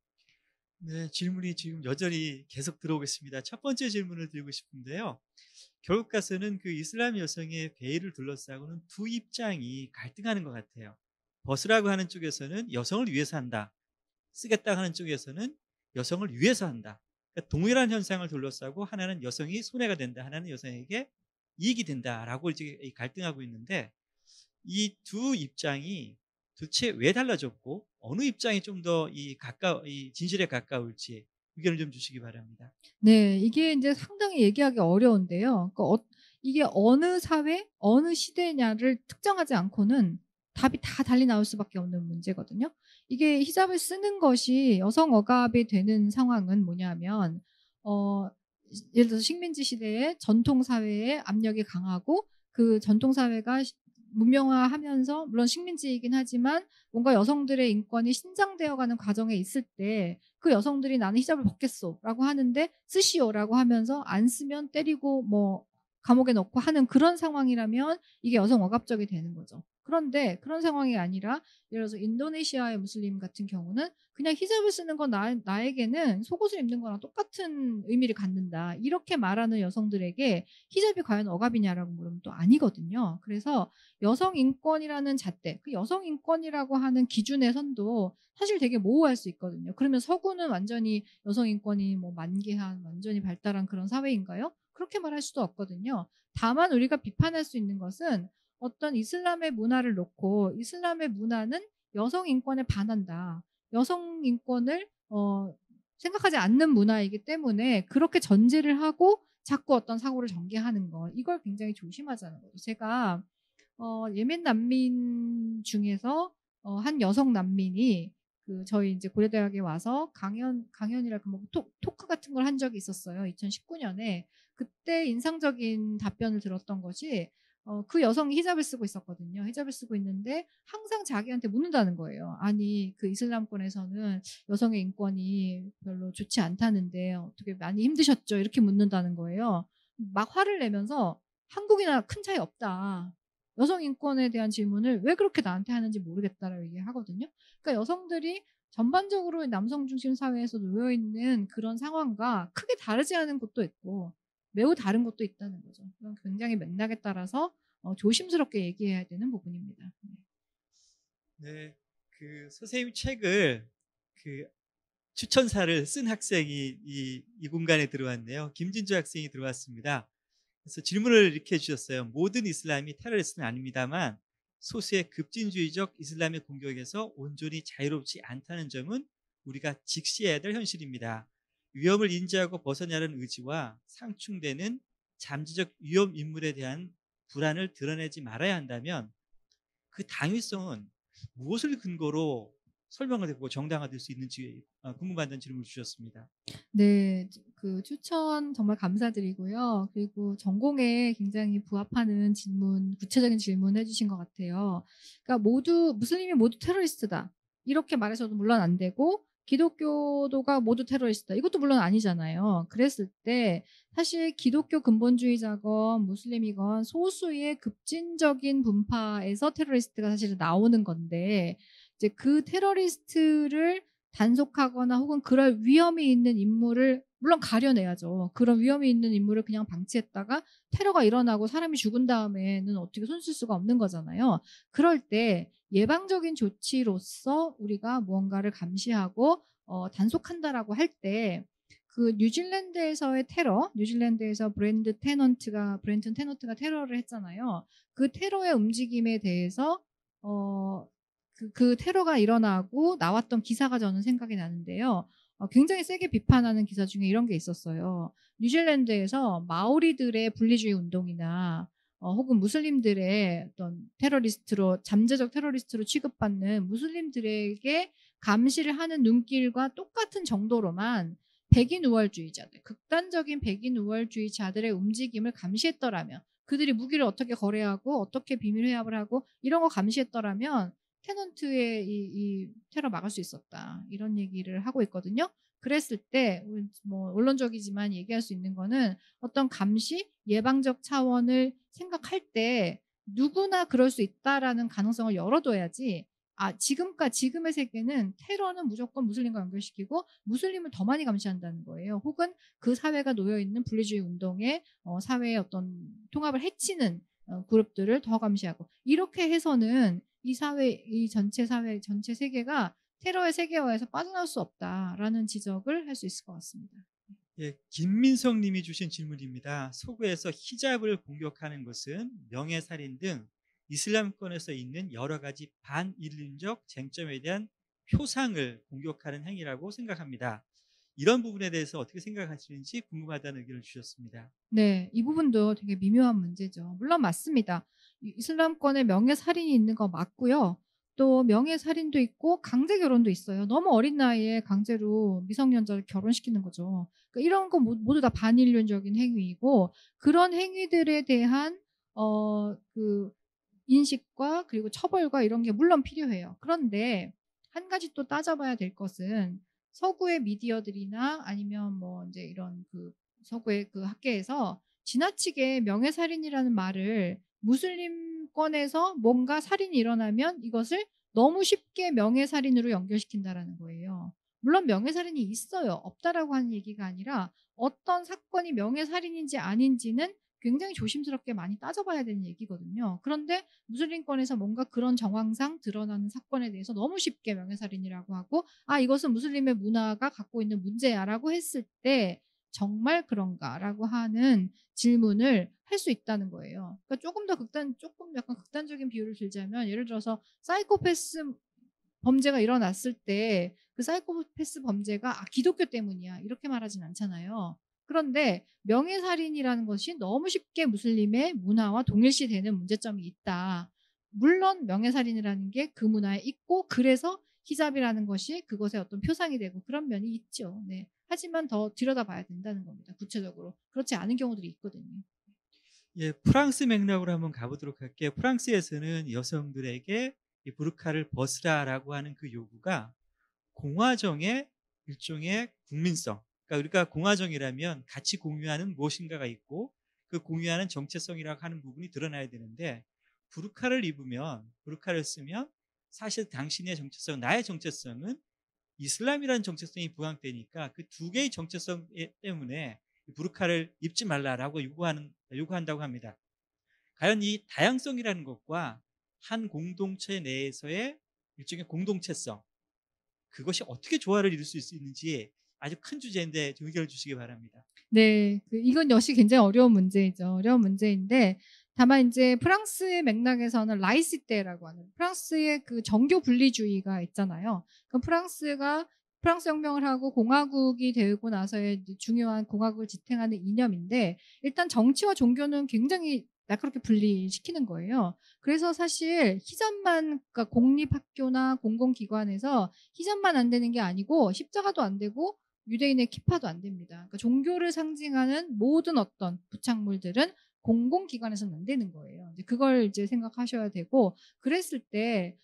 네, 질문이 지금 여전히 계속 들어오고 있습니다. 첫 번째 질문을 드리고 싶은데요. 결국 가서는 그 이슬람 여성의 베일을 둘러싸고는 두 입장이 갈등하는 것 같아요. 벗으라고 하는 쪽에서는 여성을 위해서 한다. 쓰겠다 하는 쪽에서는 여성을 위해서 한다. 그러니까 동일한 현상을 둘러싸고 하나는 여성이 손해가 된다. 하나는 여성에게 이익이 된다라고 이제 갈등하고 있는데 이 두 입장이 도대체 왜 달라졌고 어느 입장이 좀 더 이 가까 이 진실에 가까울지 의견을 좀 주시기 바랍니다. 네, 이게 이제 상당히 얘기하기 어려운데요. 그러니까 어, 이게 어느 사회, 어느 시대냐를 특정하지 않고는 답이 다 달리 나올 수밖에 없는 문제거든요. 이게 히잡을 쓰는 것이 여성 억압이 되는 상황은 뭐냐면 어 예를 들어서 식민지 시대에 전통 사회의 압력이 강하고 그 전통 사회가 시 문명화하면서 물론 식민지이긴 하지만 뭔가 여성들의 인권이 신장되어 가는 과정에 있을 때 그 여성들이 "나는 히잡을 벗겠소."라고 하는데 "쓰시오."라고 하면서 안 쓰면 때리고 뭐 감옥에 넣고 하는 그런 상황이라면 이게 여성 억압적이 되는 거죠. 그런데 그런 상황이 아니라 예를 들어서 인도네시아의 무슬림 같은 경우는 그냥 히잡을 쓰는 건 나 나에게는 속옷을 입는 거랑 똑같은 의미를 갖는다. 이렇게 말하는 여성들에게 히잡이 과연 억압이냐라고 물으면 또 아니거든요. 그래서 여성 인권이라는 잣대, 그 여성 인권이라고 하는 기준의 선도 사실 되게 모호할 수 있거든요. 그러면 서구는 완전히 여성 인권이 뭐 만개한 완전히 발달한 그런 사회인가요? 그렇게 말할 수도 없거든요. 다만 우리가 비판할 수 있는 것은 어떤 이슬람의 문화를 놓고 이슬람의 문화는 여성 인권에 반한다. 여성 인권을 어 생각하지 않는 문화이기 때문에 그렇게 전제를 하고 자꾸 어떤 사고를 전개하는 것. 이걸 굉장히 조심하자는 거죠. 제가 어 예멘 난민 중에서 어 한 여성 난민이 그 저희 이제 고려대학에 와서 강연 강연이랄까 뭐 토 토크 같은 걸 한 적이 있었어요. 이천십구 년에. 그때 인상적인 답변을 들었던 것이 어 그 여성이 히잡을 쓰고 있었거든요. 히잡을 쓰고 있는데 항상 자기한테 묻는다는 거예요. 아니 그 이슬람권에서는 여성의 인권이 별로 좋지 않다는데 어떻게 많이 힘드셨죠? 이렇게 묻는다는 거예요. 막 화를 내면서 "한국이나 큰 차이 없다. 여성 인권에 대한 질문을 왜 그렇게 나한테 하는지 모르겠다."라고 얘기하거든요. 그러니까 여성들이 전반적으로 남성 중심 사회에서 놓여 있는 그런 상황과 크게 다르지 않은 것도 있고 매우 다른 것도 있다는 거죠. 그건 굉장히 맥락에 따라서 어 조심스럽게 얘기해야 되는 부분입니다. 네. 네, 그 선생님 책을 그 추천사를 쓴 학생이 이, 이 공간에 들어왔네요. 김진주 학생이 들어왔습니다. 그래서 질문을 이렇게 해주셨어요. 모든 이슬람이 테러리스트는 아닙니다만 소수의 급진주의적 이슬람의 공격에서 온전히 자유롭지 않다는 점은 우리가 직시해야 될 현실입니다. 위험을 인지하고 벗어나려는 의지와 상충되는 잠재적 위험 인물에 대한 불안을 드러내지 말아야 한다면 그 당위성은 무엇을 근거로 설명을 되고 정당화될 수 있는지 궁금하다는 질문을 주셨습니다. 네. 그 추천 정말 감사드리고요. 그리고 전공에 굉장히 부합하는 질문, 구체적인 질문 해 주신 것 같아요. 그러니까 모두 "무슬림이 모두 테러리스트다." 이렇게 말해서도 물론 안 되고 "기독교도가 모두 테러리스트다." 이것도 물론 아니잖아요. 그랬을 때 사실 기독교 근본주의자건 무슬림이건 소수의 급진적인 분파에서 테러리스트가 사실은 나오는 건데 이제 그 테러리스트를 단속하거나 혹은 그럴 위험이 있는 인물을 물론 가려내야죠. 그런 위험이 있는 인물을 그냥 방치했다가 테러가 일어나고 사람이 죽은 다음에는 어떻게 손쓸 수가 없는 거잖아요. 그럴 때 예방적인 조치로서 우리가 무언가를 감시하고 어 단속한다라고 할 때 그 뉴질랜드에서의 테러, 뉴질랜드에서 브랜드 테넌트가 브렌튼 테넌트가 테러를 했잖아요. 그 테러의 움직임에 대해서 어 그 그 테러가 일어나고 나왔던 기사가 저는 생각이 나는데요. 어 굉장히 세게 비판하는 기사 중에 이런 게 있었어요. 뉴질랜드에서 마오리들의 분리주의 운동이나 어 혹은 무슬림들의 어떤 테러리스트로 잠재적 테러리스트로 취급받는 무슬림들에게 감시를 하는 눈길과 똑같은 정도로만 백인 우월주의자들, 극단적인 백인 우월주의자들의 움직임을 감시했더라면 그들이 무기를 어떻게 거래하고 어떻게 비밀 회합을 하고 이런 거 감시했더라면 테넌트의 이, 이 테러 막을 수 있었다. 이런 얘기를 하고 있거든요. 그랬을 때 뭐 원론적이지만 얘기할 수 있는 거는 어떤 감시, 예방적 차원을 생각할 때 누구나 그럴 수 있다라는 가능성을 열어둬야지 아 지금까 지금의 세계는 테러는 무조건 무슬림과 연결시키고 무슬림을 더 많이 감시한다는 거예요. 혹은 그 사회가 놓여있는 분리주의 운동에 어, 사회의 어떤 통합을 해치는 어, 그룹들을 더 감시하고 이렇게 해서는 이 사회, 이 전체 사회, 전체 세계가 테러의 세계화에서 빠져나올 수 없다라는 지적을 할 수 있을 것 같습니다. 예, 김민성 님이 주신 질문입니다. 서구에서 히잡을 공격하는 것은 명예살인 등 이슬람권에서 있는 여러 가지 반인륜적 쟁점에 대한 표상을 공격하는 행위라고 생각합니다. 이런 부분에 대해서 어떻게 생각하시는지 궁금하다는 의견을 주셨습니다. 네, 이 부분도 되게 미묘한 문제죠. 물론 맞습니다. 이 이슬람권에 명예살인이 있는 거 맞고요. 또 명예살인도 있고 강제 결혼도 있어요. 너무 어린 나이에 강제로 미성년자를 결혼시키는 거죠. 그러니까 이런 거 모- 모두 다 반인륜적인 행위이고 그런 행위들에 대한 어, 그 인식과 그리고 처벌과 이런 게 물론 필요해요. 그런데 한 가지 또 따져봐야 될 것은 서구의 미디어들이나 아니면 뭐 이제 이런 그 서구의 그 학계에서 지나치게 명예살인이라는 말을 무슬림권에서 뭔가 살인이 일어나면 이것을 너무 쉽게 명예살인으로 연결시킨다라는 거예요. 물론 명예살인이 있어요. 없다라고 하는 얘기가 아니라 어떤 사건이 명예살인인지 아닌지는 굉장히 조심스럽게 많이 따져봐야 되는 얘기거든요. 그런데 무슬림권에서 뭔가 그런 정황상 드러나는 사건에 대해서 너무 쉽게 명예살인이라고 하고 아 이것은 무슬림의 문화가 갖고 있는 문제야라고 했을 때 정말 그런가라고 하는 질문을 할 수 있다는 거예요. 그러니까 조금 더 극단 조금 약간 극단적인 비유를 들자면 예를 들어서 사이코패스 범죄가 일어났을 때 그 사이코패스 범죄가 아, 기독교 때문이야 이렇게 말하진 않잖아요. 그런데 명예살인이라는 것이 너무 쉽게 무슬림의 문화와 동일시되는 문제점이 있다. 물론 명예살인이라는 게 그 문화에 있고 그래서 히잡이라는 것이 그것의 어떤 표상이 되고 그런 면이 있죠. 네. 하지만 더 들여다봐야 된다는 겁니다. 구체적으로. 그렇지 않은 경우들이 있거든요. 예, 프랑스 맥락으로 한번 가보도록 할게요. 프랑스에서는 여성들에게 이 부르카를 벗으라라고 하는 그 요구가 공화정의 일종의 국민성. 그러니까 우리가 공화정이라면 같이 공유하는 무엇인가가 있고 그 공유하는 정체성이라고 하는 부분이 드러나야 되는데 부르카를 입으면 부르카를 쓰면 사실 당신의 정체성, 나의 정체성은 이슬람이라는 정체성이 부각되니까 그 두 개의 정체성 때문에 부르카를 입지 말라라고 요구하는, 요구한다고 합니다. 과연 이 다양성이라는 것과 한 공동체 내에서의 일종의 공동체성, 그것이 어떻게 조화를 이룰 수 있는지 아주 큰 주제인데 좀 의견을 주시기 바랍니다. 네. 그 이건 역시 굉장히 어려운 문제이죠. 어려운 문제인데 다만 인제 프랑스의 맥락에서는 라이시테라고 하는 프랑스의 그 정교 분리주의가 있잖아요. 그럼 프랑스가 프랑스 혁명을 하고 공화국이 되고 나서의 이제 중요한 공화국을 지탱하는 이념인데 일단 정치와 종교는 굉장히 날카롭게 분리시키는 거예요. 그래서 사실 히잡만 그러니까 공립학교나 공공기관에서 히잡만 안 되는 게 아니고 십자가도 안 되고 유대인의 키파도 안 됩니다. 그러니까 종교를 상징하는 모든 어떤 부착물들은 공공기관에서는 안 되는 거예요. 이제 그걸 이제 생각하셔야 되고 그랬을 때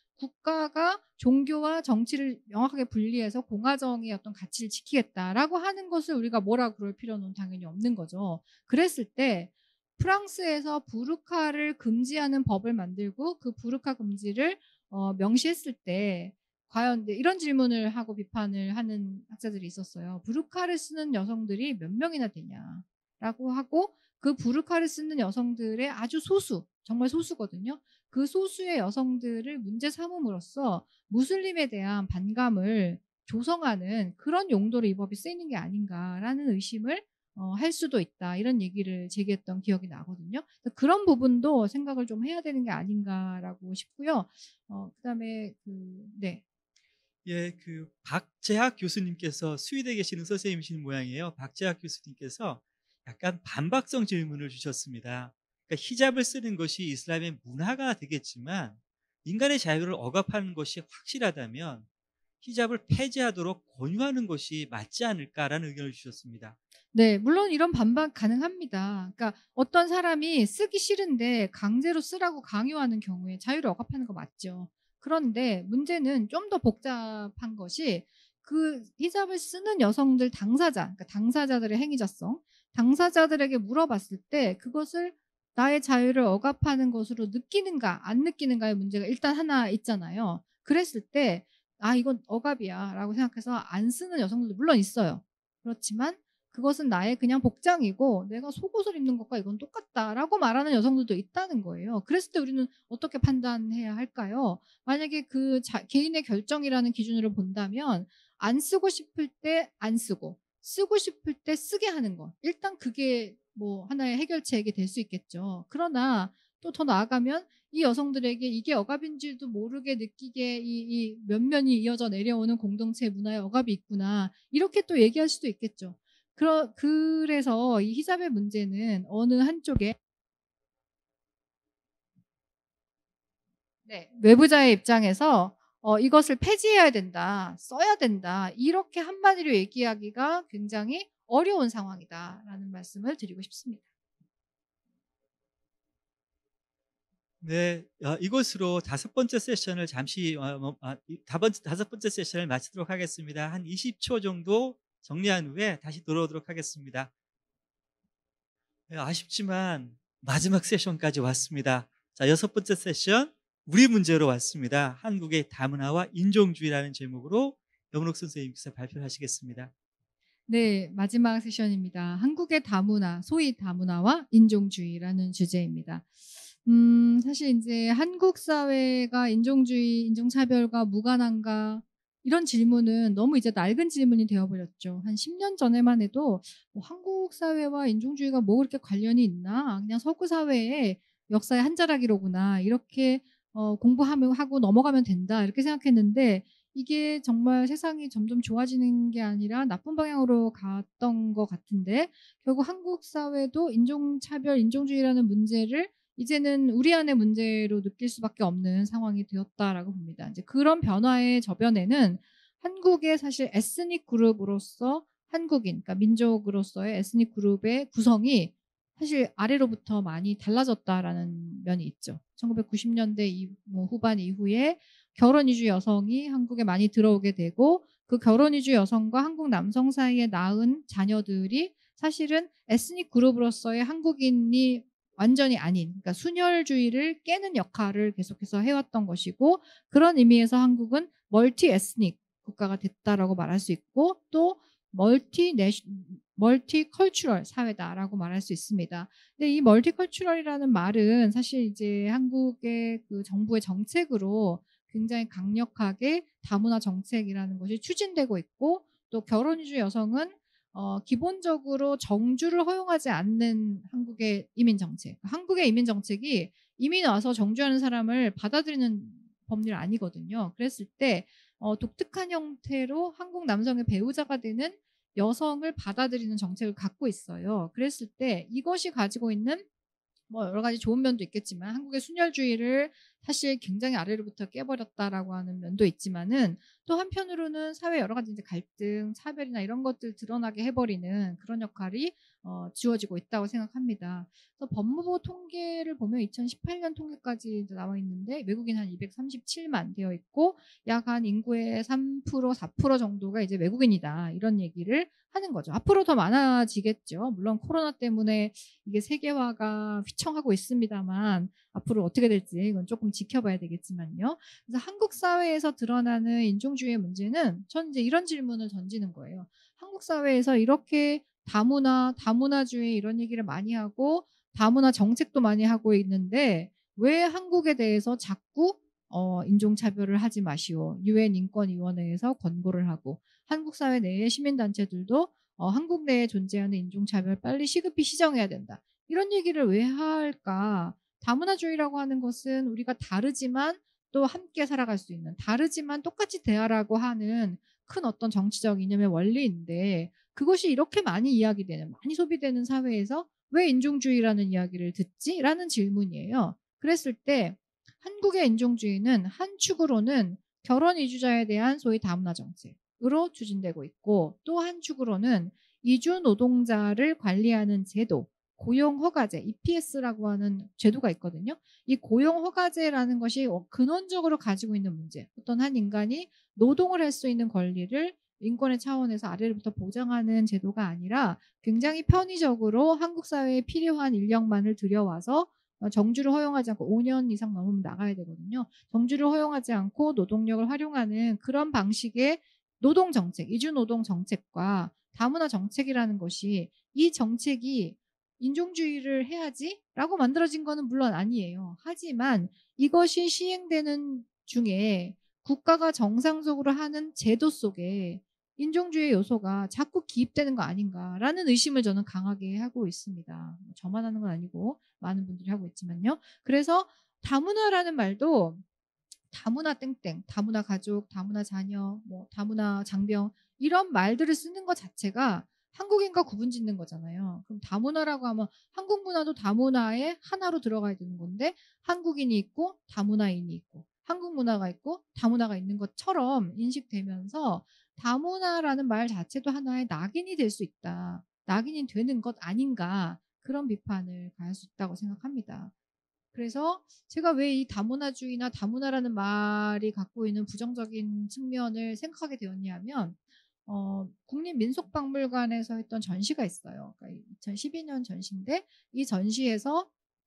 국가가 종교와 정치를 명확하게 분리해서 공화정의 어떤 가치를 지키겠다라고 하는 것을 우리가 뭐라 그럴 필요는 당연히 없는 거죠. 그랬을 때 프랑스에서 부르카를 금지하는 법을 만들고 그 부르카 금지를 어, 명시했을 때 과연 이런 질문을 하고 비판을 하는 학자들이 있었어요. 부르카를 쓰는 여성들이 몇 명이나 되냐라고 하고 그 부르카를 쓰는 여성들의 아주 소수, 정말 소수거든요. 그 소수의 여성들을 문제 삼음으로써 무슬림에 대한 반감을 조성하는 그런 용도로 이 법이 쓰이는 게 아닌가라는 의심을 어, 할 수도 있다. 이런 얘기를 제기했던 기억이 나거든요. 그런 부분도 생각을 좀 해야 되는 게 아닌가라고 싶고요. 어, 그다음에 그 네. 예, 그 박재학 교수님께서 스위드에 계시는 선생님이신 모양이에요. 박재학 교수님께서 약간 반박성 질문을 주셨습니다. 그러니까 히잡을 쓰는 것이 이슬람의 문화가 되겠지만 인간의 자유를 억압하는 것이 확실하다면 히잡을 폐지하도록 권유하는 것이 맞지 않을까라는 의견을 주셨습니다. 네, 물론 이런 반박 가능합니다. 그러니까 어떤 사람이 쓰기 싫은데 강제로 쓰라고 강요하는 경우에 자유를 억압하는 거 맞죠. 그런데 문제는 좀 더 복잡한 것이 그 히잡을 쓰는 여성들 당사자, 그러니까 당사자들의 행위자성, 당사자들에게 물어봤을 때 그것을 나의 자유를 억압하는 것으로 느끼는가 안 느끼는가의 문제가 일단 하나 있잖아요. 그랬을 때 아 이건 억압이야 라고 생각해서 안 쓰는 여성들도 물론 있어요. 그렇지만 그것은 나의 그냥 복장이고 내가 속옷을 입는 것과 이건 똑같다라고 말하는 여성들도 있다는 거예요. 그랬을 때 우리는 어떻게 판단해야 할까요? 만약에 그 자, 개인의 결정이라는 기준으로 본다면 안 쓰고 싶을 때 안 쓰고 쓰고 싶을 때 쓰게 하는 거. 일단 그게 뭐 하나의 해결책이 될 수 있겠죠. 그러나 또 더 나아가면 이 여성들에게 이게 억압인지도 모르게 느끼게 이, 이 면면이 이어져 내려오는 공동체 문화의 억압이 있구나. 이렇게 또 얘기할 수도 있겠죠. 그러, 그래서 이 히잡의 문제는 어느 한쪽에 네, 외부자의 입장에서 어, 이것을 폐지해야 된다, 써야 된다, 이렇게 한마디로 얘기하기가 굉장히 어려운 상황이다라는 말씀을 드리고 싶습니다. 네, 어, 이것으로 다섯 번째 세션을 잠시 어, 뭐, 아, 다번, 다섯 번째 세션을 마치도록 하겠습니다. 한 이십 초 정도 정리한 후에 다시 돌아오도록 하겠습니다. 네, 아쉽지만 마지막 세션까지 왔습니다. 자, 여섯 번째 세션 우리 문제로 왔습니다. 한국의 다문화와 인종주의라는 제목으로 염은옥 선생님께서 발표를 하시겠습니다. 네, 마지막 세션입니다. 한국의 다문화, 소위 다문화와 인종주의라는 주제입니다. 음, 사실 이제 한국 사회가 인종주의, 인종차별과 무관한가 이런 질문은 너무 이제 낡은 질문이 되어버렸죠. 한 십 년 전에만 해도 뭐 한국 사회와 인종주의가 뭐 그렇게 관련이 있나? 그냥 서구 사회의 역사의 한 자락이로구나. 이렇게 어, 공부하면 하고 넘어가면 된다. 이렇게 생각했는데 이게 정말 세상이 점점 좋아지는 게 아니라 나쁜 방향으로 갔던 것 같은데 결국 한국 사회도 인종차별, 인종주의라는 문제를 이제는 우리 안의 문제로 느낄 수밖에 없는 상황이 되었다라고 봅니다. 이제 그런 변화의 저변에는 한국의 사실 에스닉 그룹으로서 한국인, 그러니까 민족으로서의 에스닉 그룹의 구성이 사실 아래로부터 많이 달라졌다라는 면이 있죠. 천구백구십 년대 이, 뭐 후반 이후에 결혼 이주 여성이 한국에 많이 들어오게 되고 그 결혼 이주 여성과 한국 남성 사이에 낳은 자녀들이 사실은 에스닉 그룹으로서의 한국인이 완전히 아닌, 그러니까 순혈주의를 깨는 역할을 계속해서 해왔던 것이고 그런 의미에서 한국은 멀티 에스닉 국가가 됐다라고 말할 수 있고 또 멀티 내시, 멀티컬처럴 사회다라고 말할 수 있습니다. 근데 이 멀티컬처럴이라는 말은 사실 이제 한국의 그 정부의 정책으로 굉장히 강력하게 다문화 정책이라는 것이 추진되고 있고 또 결혼 이주 여성은 어, 기본적으로 정주를 허용하지 않는 한국의 이민 정책. 한국의 이민 정책이 이민 와서 정주하는 사람을 받아들이는 법률 아니거든요. 그랬을 때 어, 독특한 형태로 한국 남성의 배우자가 되는 여성을 받아들이는 정책을 갖고 있어요. 그랬을 때 이것이 가지고 있는 뭐 여러 가지 좋은 면도 있겠지만 한국의 순혈주의를 사실 굉장히 아래로부터 깨버렸다라고 하는 면도 있지만은 또 한편으로는 사회 여러 가지 이제 갈등, 차별이나 이런 것들 드러나게 해버리는 그런 역할이 어, 지워지고 있다고 생각합니다. 그래서 법무부 통계를 보면 이천십팔 년 통계까지 나와 있는데 외국인 한 이백삼십칠만 되어 있고 약 한 인구의 삼 퍼센트, 사 퍼센트 정도가 이제 외국인이다 이런 얘기를 하는 거죠. 앞으로 더 많아지겠죠. 물론 코로나 때문에 이게 세계화가 휘청하고 있습니다만 앞으로 어떻게 될지 이건 조금 지켜봐야 되겠지만요. 그래서 한국 사회에서 드러나는 인종주의의 문제는 전 이제 이런 질문을 던지는 거예요. 한국 사회에서 이렇게 다문화, 다문화주의 이런 얘기를 많이 하고 다문화 정책도 많이 하고 있는데 왜 한국에 대해서 자꾸 어, 인종차별을 하지 마시오. 유엔 인권위원회에서 권고를 하고 한국 사회 내의 시민단체들도 어, 한국 내에 존재하는 인종차별 빨리 시급히 시정해야 된다. 이런 얘기를 왜 할까? 다문화주의라고 하는 것은 우리가 다르지만 또 함께 살아갈 수 있는 다르지만 똑같이 대하라고 하는 큰 어떤 정치적 이념의 원리인데 그것이 이렇게 많이 이야기되는 많이 소비되는 사회에서 왜 인종주의라는 이야기를 듣지? 라는 질문이에요. 그랬을 때 한국의 인종주의는 한 축으로는 결혼 이주자에 대한 소위 다문화 정책으로 추진되고 있고 또 한 축으로는 이주 노동자를 관리하는 제도, 고용허가제, 이피에스라고 하는 제도가 있거든요. 이 고용허가제라는 것이 근원적으로 가지고 있는 문제, 어떤 한 인간이 노동을 할 수 있는 권리를 인권의 차원에서 아래로부터 보장하는 제도가 아니라 굉장히 편의적으로 한국 사회에 필요한 인력만을 들여와서 정주를 허용하지 않고 오 년 이상 넘으면 나가야 되거든요. 정주를 허용하지 않고 노동력을 활용하는 그런 방식의 노동정책, 이주노동 정책과 다문화 정책이라는 것이 이 정책이 인종주의를 해야지 라고 만들어진 거는 물론 아니에요. 하지만 이것이 시행되는 중에 국가가 정상적으로 하는 제도 속에 인종주의 요소가 자꾸 기입되는 거 아닌가라는 의심을 저는 강하게 하고 있습니다. 저만 하는 건 아니고 많은 분들이 하고 있지만요. 그래서 다문화라는 말도 다문화 땡땡, 다문화 가족, 다문화 자녀, 뭐 다문화 장병 이런 말들을 쓰는 것 자체가 한국인과 구분 짓는 거잖아요. 그럼 다문화라고 하면 한국 문화도 다문화의 하나로 들어가야 되는 건데 한국인이 있고 다문화인이 있고 한국 문화가 있고 다문화가 있는 것처럼 인식되면서 다문화라는 말 자체도 하나의 낙인이 될 수 있다. 낙인이 되는 것 아닌가 그런 비판을 가할 수 있다고 생각합니다. 그래서 제가 왜 이 다문화주의나 다문화라는 말이 갖고 있는 부정적인 측면을 생각하게 되었냐면 어, 국립민속박물관에서 했던 전시가 있어요. 그러니까 이천십이 년 전시인데 이 전시에서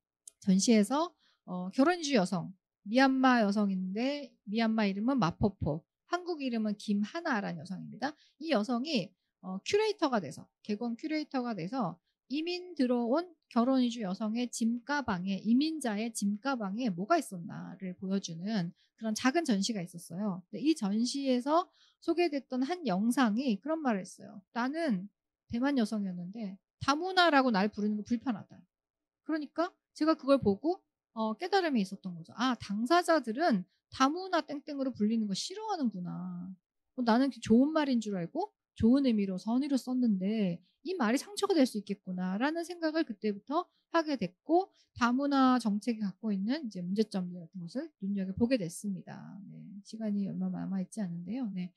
전시에서 어, 결혼이주 여성 미얀마 여성인데 미얀마 이름은 마포포 한국 이름은 김하나라는 여성입니다. 이 여성이 어, 큐레이터가 돼서 개건 큐레이터가 돼서 이민 들어온 결혼이주 여성의 짐가방에 이민자의 짐가방에 뭐가 있었나를 보여주는 그런 작은 전시가 있었어요. 이 전시에서 소개됐던 한 영상이 그런 말을 했어요. 나는 대만 여성이었는데 다문화라고 날 부르는 거 불편하다. 그러니까 제가 그걸 보고 어, 깨달음이 있었던 거죠. 아, 당사자들은 다문화 땡땡으로 불리는 거 싫어하는구나. 어, 나는 좋은 말인 줄 알고 좋은 의미로 선의로 썼는데 이 말이 상처가 될 수 있겠구나라는 생각을 그때부터 하게 됐고 다문화 정책이 갖고 있는 이제 문제점들 같은 것을 눈여겨보게 됐습니다. 네, 시간이 얼마 남아 있지 않은데요. 네,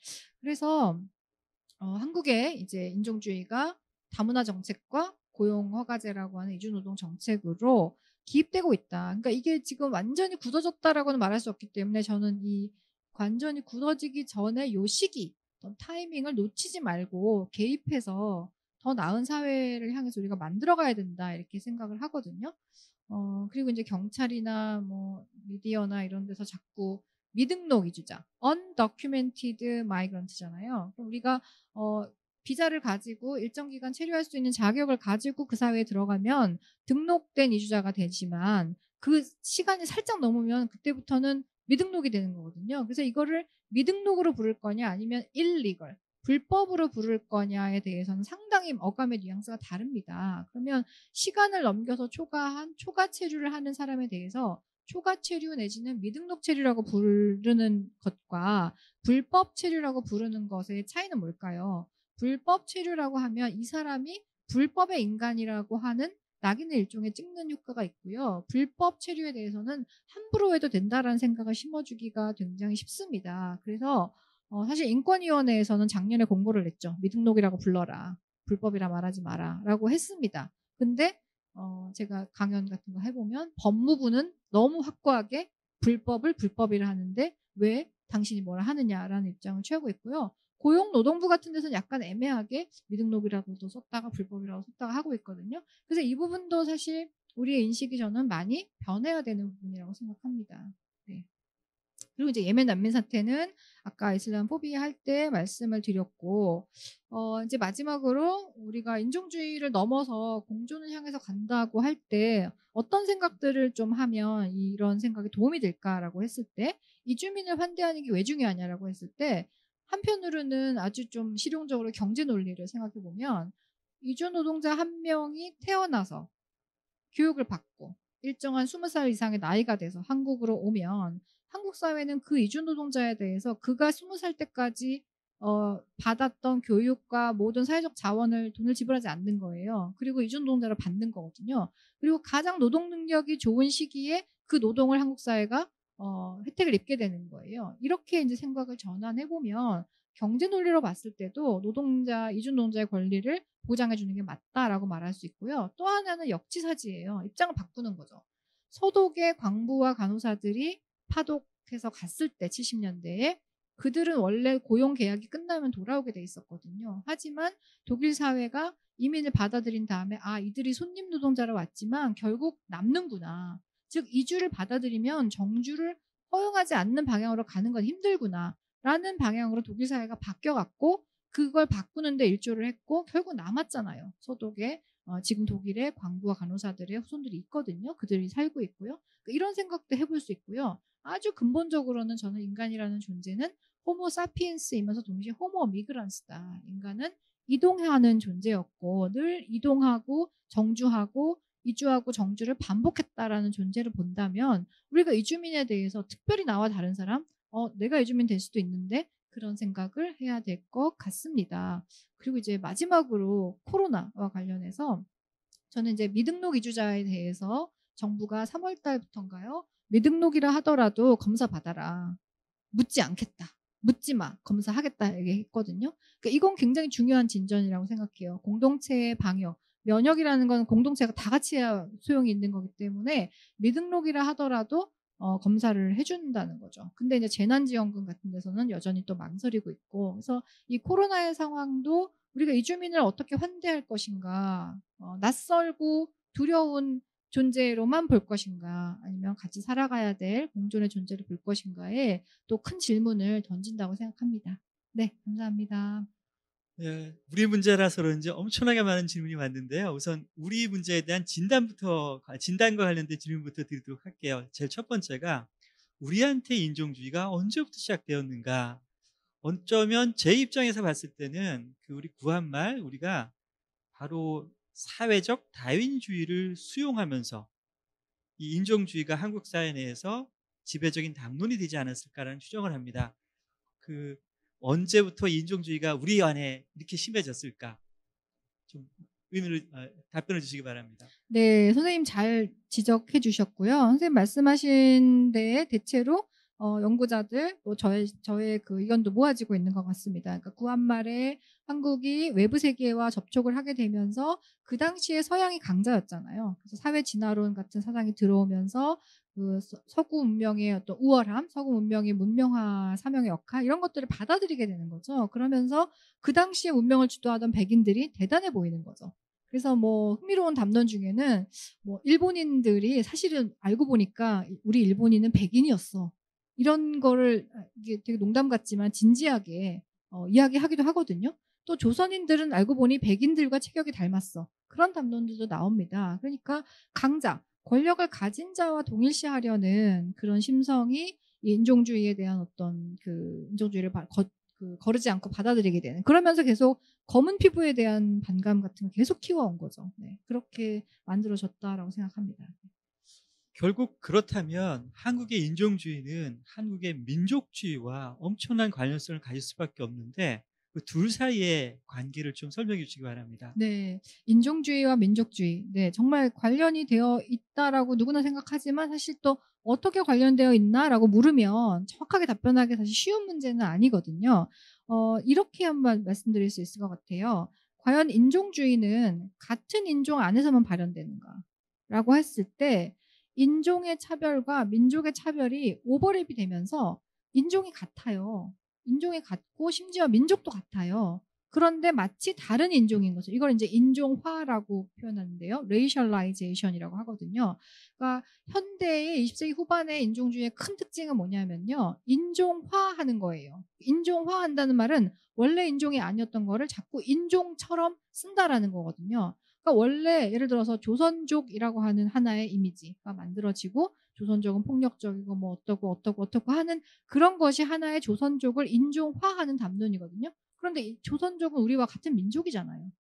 그래서 어, 한국의 이제 인종주의가 다문화 정책과 고용 허가제라고 하는 이주노동 정책으로 기입되고 있다. 그러니까 이게 지금 완전히 굳어졌다라고는 말할 수 없기 때문에 저는 이 완전히 굳어지기 전에 요 시기, 어떤 타이밍을 놓치지 말고 개입해서 더 나은 사회를 향해서 우리가 만들어가야 된다 이렇게 생각을 하거든요. 어, 그리고 이제 경찰이나 뭐 미디어나 이런 데서 자꾸 미등록 이주자, undocumented migrant잖아요. 그럼 우리가 어, 비자를 가지고 일정 기간 체류할 수 있는 자격을 가지고 그 사회에 들어가면 등록된 이주자가 되지만 그 시간이 살짝 넘으면 그때부터는 미등록이 되는 거거든요. 그래서 이거를 미등록으로 부를 거냐 아니면 illegal, 불법으로 부를 거냐에 대해서는 상당히 어감의 뉘앙스가 다릅니다. 그러면 시간을 넘겨서 초과한 초과 체류를 하는 사람에 대해서 초과 체류 내지는 미등록 체류라고 부르는 것과 불법 체류라고 부르는 것의 차이는 뭘까요? 불법 체류라고 하면 이 사람이 불법의 인간이라고 하는 낙인을 일종의 찍는 효과가 있고요. 불법 체류에 대해서는 함부로 해도 된다라는 생각을 심어주기가 굉장히 쉽습니다. 그래서 어, 사실 인권위원회에서는 작년에 공고를 냈죠. 미등록이라고 불러라. 불법이라 말하지 마라. 라고 했습니다. 근데 어, 제가 강연 같은 거 해보면 법무부는 너무 확고하게 불법을 불법이라 하는데 왜 당신이 뭐라 하느냐라는 입장을 취하고 있고요. 고용노동부 같은 데서는 약간 애매하게 미등록이라고도 썼다가 불법이라고 썼다가 하고 있거든요. 그래서 이 부분도 사실 우리의 인식이 저는 많이 변해야 되는 부분이라고 생각합니다. 네. 그리고 이제 예멘 난민 사태는 아까 이슬람 포비아 할 때 말씀을 드렸고, 어, 이제 마지막으로 우리가 인종주의를 넘어서 공존을 향해서 간다고 할 때 어떤 생각들을 좀 하면 이런 생각이 도움이 될까라고 했을 때, 이주민을 환대하는 게 왜 중요하냐라고 했을 때, 한편으로는 아주 좀 실용적으로 경제 논리를 생각해 보면, 이주 노동자 한 명이 태어나서 교육을 받고 일정한 스무 살 이상의 나이가 돼서 한국으로 오면 한국 사회는 그 이주 노동자에 대해서 그가 스무 살 때까지 어, 받았던 교육과 모든 사회적 자원을 돈을 지불하지 않는 거예요. 그리고 이주 노동자를 받는 거거든요. 그리고 가장 노동 능력이 좋은 시기에 그 노동을 한국 사회가 어, 혜택을 입게 되는 거예요. 이렇게 이제 생각을 전환해 보면 경제 논리로 봤을 때도 노동자, 이주 노동자의 권리를 보장해 주는 게 맞다라고 말할 수 있고요. 또 하나는 역지사지예요. 입장을 바꾸는 거죠. 서독의 광부와 간호사들이 파독해서 갔을 때 칠십 년대에 그들은 원래 고용 계약이 끝나면 돌아오게 돼 있었거든요. 하지만 독일 사회가 이민을 받아들인 다음에 아 이들이 손님 노동자로 왔지만 결국 남는구나. 즉 이주를 받아들이면 정주를 허용하지 않는 방향으로 가는 건 힘들구나 라는 방향으로 독일 사회가 바뀌어갔고 그걸 바꾸는데 일조를 했고 결국 남았잖아요. 서독에 어, 지금 독일의 광부와 간호사들의 후손들이 있거든요. 그들이 살고 있고요. 그러니까 이런 생각도 해볼 수 있고요. 아주 근본적으로는 저는 인간이라는 존재는 호모 사피엔스이면서 동시에 호모 미그란스다. 인간은 이동하는 존재였고 늘 이동하고 정주하고 이주하고 정주를 반복했다라는 존재를 본다면 우리가 이주민에 대해서 특별히 나와 다른 사람, 어, 내가 이주민 될 수도 있는데 그런 생각을 해야 될 것 같습니다. 그리고 이제 마지막으로 코로나와 관련해서 저는 이제 미등록 이주자에 대해서 정부가 삼월 달부터인가요? 미등록이라 하더라도 검사 받아라. 묻지 않겠다. 묻지 마. 검사하겠다 얘기했거든요. 그러니까 이건 굉장히 중요한 진전이라고 생각해요. 공동체의 방역. 면역이라는 건 공동체가 다 같이 해야 소용이 있는 거기 때문에 미등록이라 하더라도 어, 검사를 해준다는 거죠. 근데 이제 재난지원금 같은 데서는 여전히 또 망설이고 있고, 그래서 이 코로나의 상황도 우리가 이주민을 어떻게 환대할 것인가, 어, 낯설고 두려운 존재로만 볼 것인가, 아니면 같이 살아가야 될 공존의 존재를 볼 것인가에 또 큰 질문을 던진다고 생각합니다. 네, 감사합니다. 예, 우리 문제라서 그런지 엄청나게 많은 질문이 왔는데요. 우선 우리 문제에 대한 진단부터, 진단과 관련된 질문부터 드리도록 할게요. 제일 첫 번째가 우리한테 인종주의가 언제부터 시작되었는가? 어쩌면 제 입장에서 봤을 때는 그 우리 구한말 우리가 바로 사회적 다윈주의를 수용하면서 이 인종주의가 한국 사회 내에서 지배적인 담론이 되지 않았을까라는 추정을 합니다. 그 언제부터 인종주의가 우리 안에 이렇게 심해졌을까? 좀 의미를 아, 답변을 주시기 바랍니다. 네, 선생님 잘 지적해 주셨고요. 선생님 말씀하신 데에 대체로 어, 연구자들 또 저의 저의 그 의견도 모아지고 있는 것 같습니다. 그러니까 구한말에 한국이 외부 세계와 접촉을 하게 되면서 그 당시에 서양이 강자였잖아요. 그래서 사회 진화론 같은 사상이 들어오면서 그 서- 서구 문명의 어떤 우월함, 서구 문명의 문명화 사명의 역할 이런 것들을 받아들이게 되는 거죠. 그러면서 그 당시에 문명을 주도하던 백인들이 대단해 보이는 거죠. 그래서 뭐 흥미로운 담론 중에는 뭐 일본인들이 사실은 알고 보니까 우리 일본인은 백인이었어. 이런 거를 이게 되게 농담 같지만 진지하게 어, 이야기하기도 하거든요. 또 조선인들은 알고 보니 백인들과 체격이 닮았어. 그런 담론들도 나옵니다. 그러니까 강자, 권력을 가진 자와 동일시하려는 그런 심성이 이 인종주의에 대한 어떤 그 인종주의를 바, 거, 그 거르지 않고 받아들이게 되는. 그러면서 계속 검은 피부에 대한 반감 같은 거 계속 키워온 거죠. 네, 그렇게 만들어졌다라고 생각합니다. 결국 그렇다면 한국의 인종주의는 한국의 민족주의와 엄청난 관련성을 가질 수밖에 없는데 그 둘 사이의 관계를 좀 설명해 주시기 바랍니다. 네, 인종주의와 민족주의, 네, 정말 관련이 되어 있다라고 누구나 생각하지만 사실 또 어떻게 관련되어 있나라고 물으면 정확하게 답변하기 사실 쉬운 문제는 아니거든요. 어, 이렇게 한번 말씀드릴 수 있을 것 같아요. 과연 인종주의는 같은 인종 안에서만 발현되는가라고 했을 때 인종의 차별과 민족의 차별이 오버랩이 되면서 인종이 같아요. 인종이 같고 심지어 민족도 같아요. 그런데 마치 다른 인종인 거죠. 이걸 이제 인종화라고 표현하는데요. 레이셜라이제이션이라고 하거든요. 그러니까 현대의 이십 세기 후반의 인종주의의 큰 특징은 뭐냐면요. 인종화하는 거예요. 인종화한다는 말은 원래 인종이 아니었던 거를 자꾸 인종처럼 쓴다라는 거거든요. 그러니까 원래 예를 들어서 조선족이라고 하는 하나의 이미지가 만들어지고 조선족은 폭력적이고 뭐 어떠고 어떠고 어떠고 하는 그런 것이 하나의 조선족을 인종화하는 담론이거든요. 그런데 이 조선족은 우리와 같은 민족이잖아요.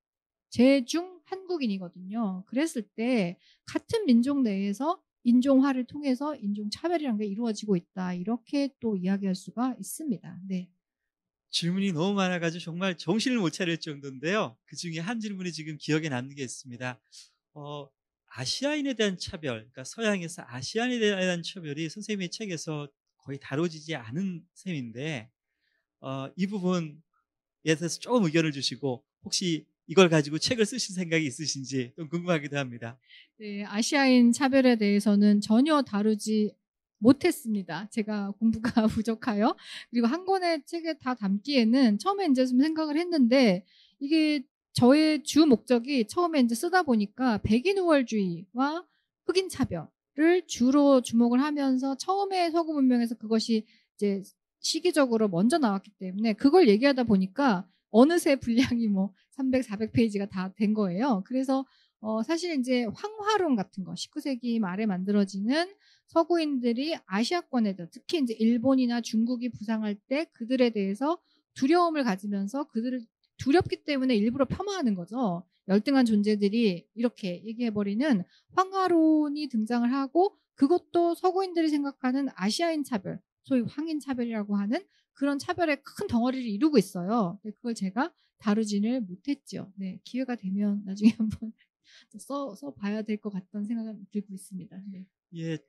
제중 한국인이거든요. 그랬을 때 같은 민족 내에서 인종화를 통해서 인종차별이라는 게 이루어지고 있다. 이렇게 또 이야기할 수가 있습니다. 네. 질문이 너무 많아가지고 정말 정신을 못 차릴 정도인데요. 그 중에 한 질문이 지금 기억에 남는 게 있습니다. 어, 아시아인에 대한 차별, 그러니까 서양에서 아시아인에 대한 차별이 선생님의 책에서 거의 다뤄지지 않은 셈인데 어, 이 부분에 대해서 조금 의견을 주시고 혹시 이걸 가지고 책을 쓰실 생각이 있으신지 좀 궁금하기도 합니다. 네, 아시아인 차별에 대해서는 전혀 다루지 못했습니다. 제가 공부가 부족하여. 그리고 한 권의 책에 다 담기에는 처음에 이제 좀 생각을 했는데 이게 저의 주 목적이 처음에 이제 쓰다 보니까 백인 우월주의와 흑인 차별을 주로 주목을 하면서 처음에 서구 문명에서 그것이 이제 시기적으로 먼저 나왔기 때문에 그걸 얘기하다 보니까 어느새 분량이 뭐 삼백, 사백 페이지가 다 된 거예요. 그래서 어, 사실 이제 황화론 같은 거, 십구 세기 말에 만들어지는 서구인들이 아시아권에 대해 특히 이제 일본이나 중국이 부상할 때 그들에 대해서 두려움을 가지면서 그들을 두렵기 때문에 일부러 폄하하는 거죠. 열등한 존재들이 이렇게 얘기해버리는 황하론이 등장을 하고 그것도 서구인들이 생각하는 아시아인 차별, 소위 황인 차별이라고 하는 그런 차별의 큰 덩어리를 이루고 있어요. 그걸 제가 다루지를 못했죠. 네, 기회가 되면 나중에 한번 써, 써봐야 될 것 같다는 생각은 들고 있습니다. 네. 예,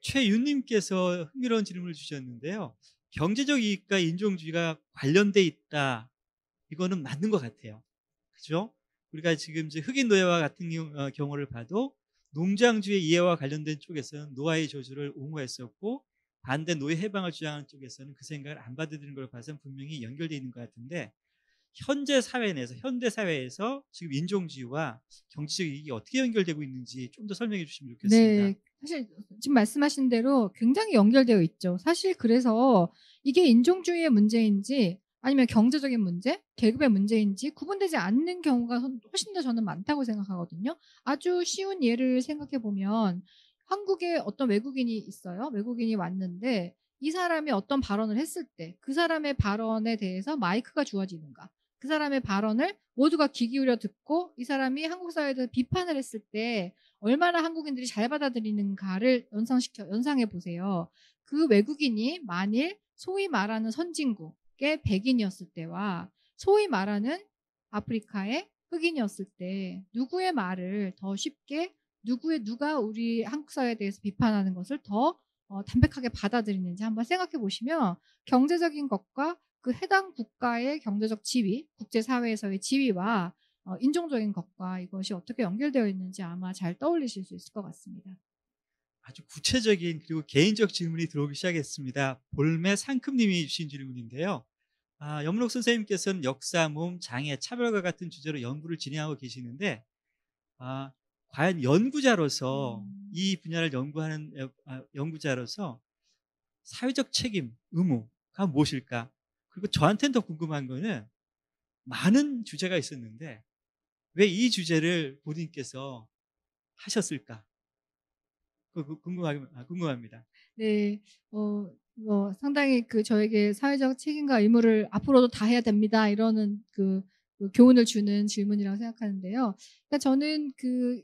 최윤님께서 흥미로운 질문을 주셨는데요. 경제적 이익과 인종주의가 관련돼 있다. 이거는 맞는 것 같아요. 그죠? 우리가 지금 이제 흑인 노예와 같은 경우를 봐도 농장주의 이해와 관련된 쪽에서는 노아의 저주를 옹호했었고 반대 노예 해방을 주장하는 쪽에서는 그 생각을 안 받아들이는 걸 봐서는 분명히 연결되어 있는 것 같은데 현재 사회 내에서 현대 사회에서 지금 인종주의와 경제적 이익이 어떻게 연결되고 있는지 좀 더 설명해 주시면 좋겠습니다. 네, 사실 지금 말씀하신 대로 굉장히 연결되어 있죠. 사실 그래서 이게 인종주의의 문제인지 아니면 경제적인 문제, 계급의 문제인지 구분되지 않는 경우가 훨씬 더 저는 많다고 생각하거든요. 아주 쉬운 예를 생각해 보면 한국에 어떤 외국인이 있어요. 외국인이 왔는데 이 사람이 어떤 발언을 했을 때 그 사람의 발언에 대해서 마이크가 주어지는가, 그 사람의 발언을 모두가 귀 기울여 듣고 이 사람이 한국 사회에 대해서 비판을 했을 때 얼마나 한국인들이 잘 받아들이는가를 연상시켜 연상해 보세요. 그 외국인이 만일 소위 말하는 선진국의 백인이었을 때와 소위 말하는 아프리카의 흑인이었을 때 누구의 말을 더 쉽게 누구의 누가 우리 한국 사회에 대해서 비판하는 것을 더 어, 담백하게 받아들이는지 한번 생각해 보시면 경제적인 것과 그 해당 국가의 경제적 지위, 국제사회에서의 지위와 어, 인종적인 것과 이것이 어떻게 연결되어 있는지 아마 잘 떠올리실 수 있을 것 같습니다. 아주 구체적인 그리고 개인적 질문이 들어오기 시작했습니다. 볼메 상큼님이 주신 질문인데요. 아, 염록 선생님께서는 역사, 몸, 장애, 차별과 같은 주제로 연구를 진행하고 계시는데 아, 과연 연구자로서 음. 이 분야를 연구하는 아, 연구자로서 사회적 책임, 의무가 무엇일까? 그리고 저한테는 더 궁금한 거는 많은 주제가 있었는데 왜 이 주제를 본인께서 하셨을까? 그 궁금하, 궁금합니다. 네, 어, 뭐 상당히 그 저에게 사회적 책임과 의무를 앞으로도 다 해야 됩니다. 이러는 그, 그 교훈을 주는 질문이라고 생각하는데요. 그러니까 저는 그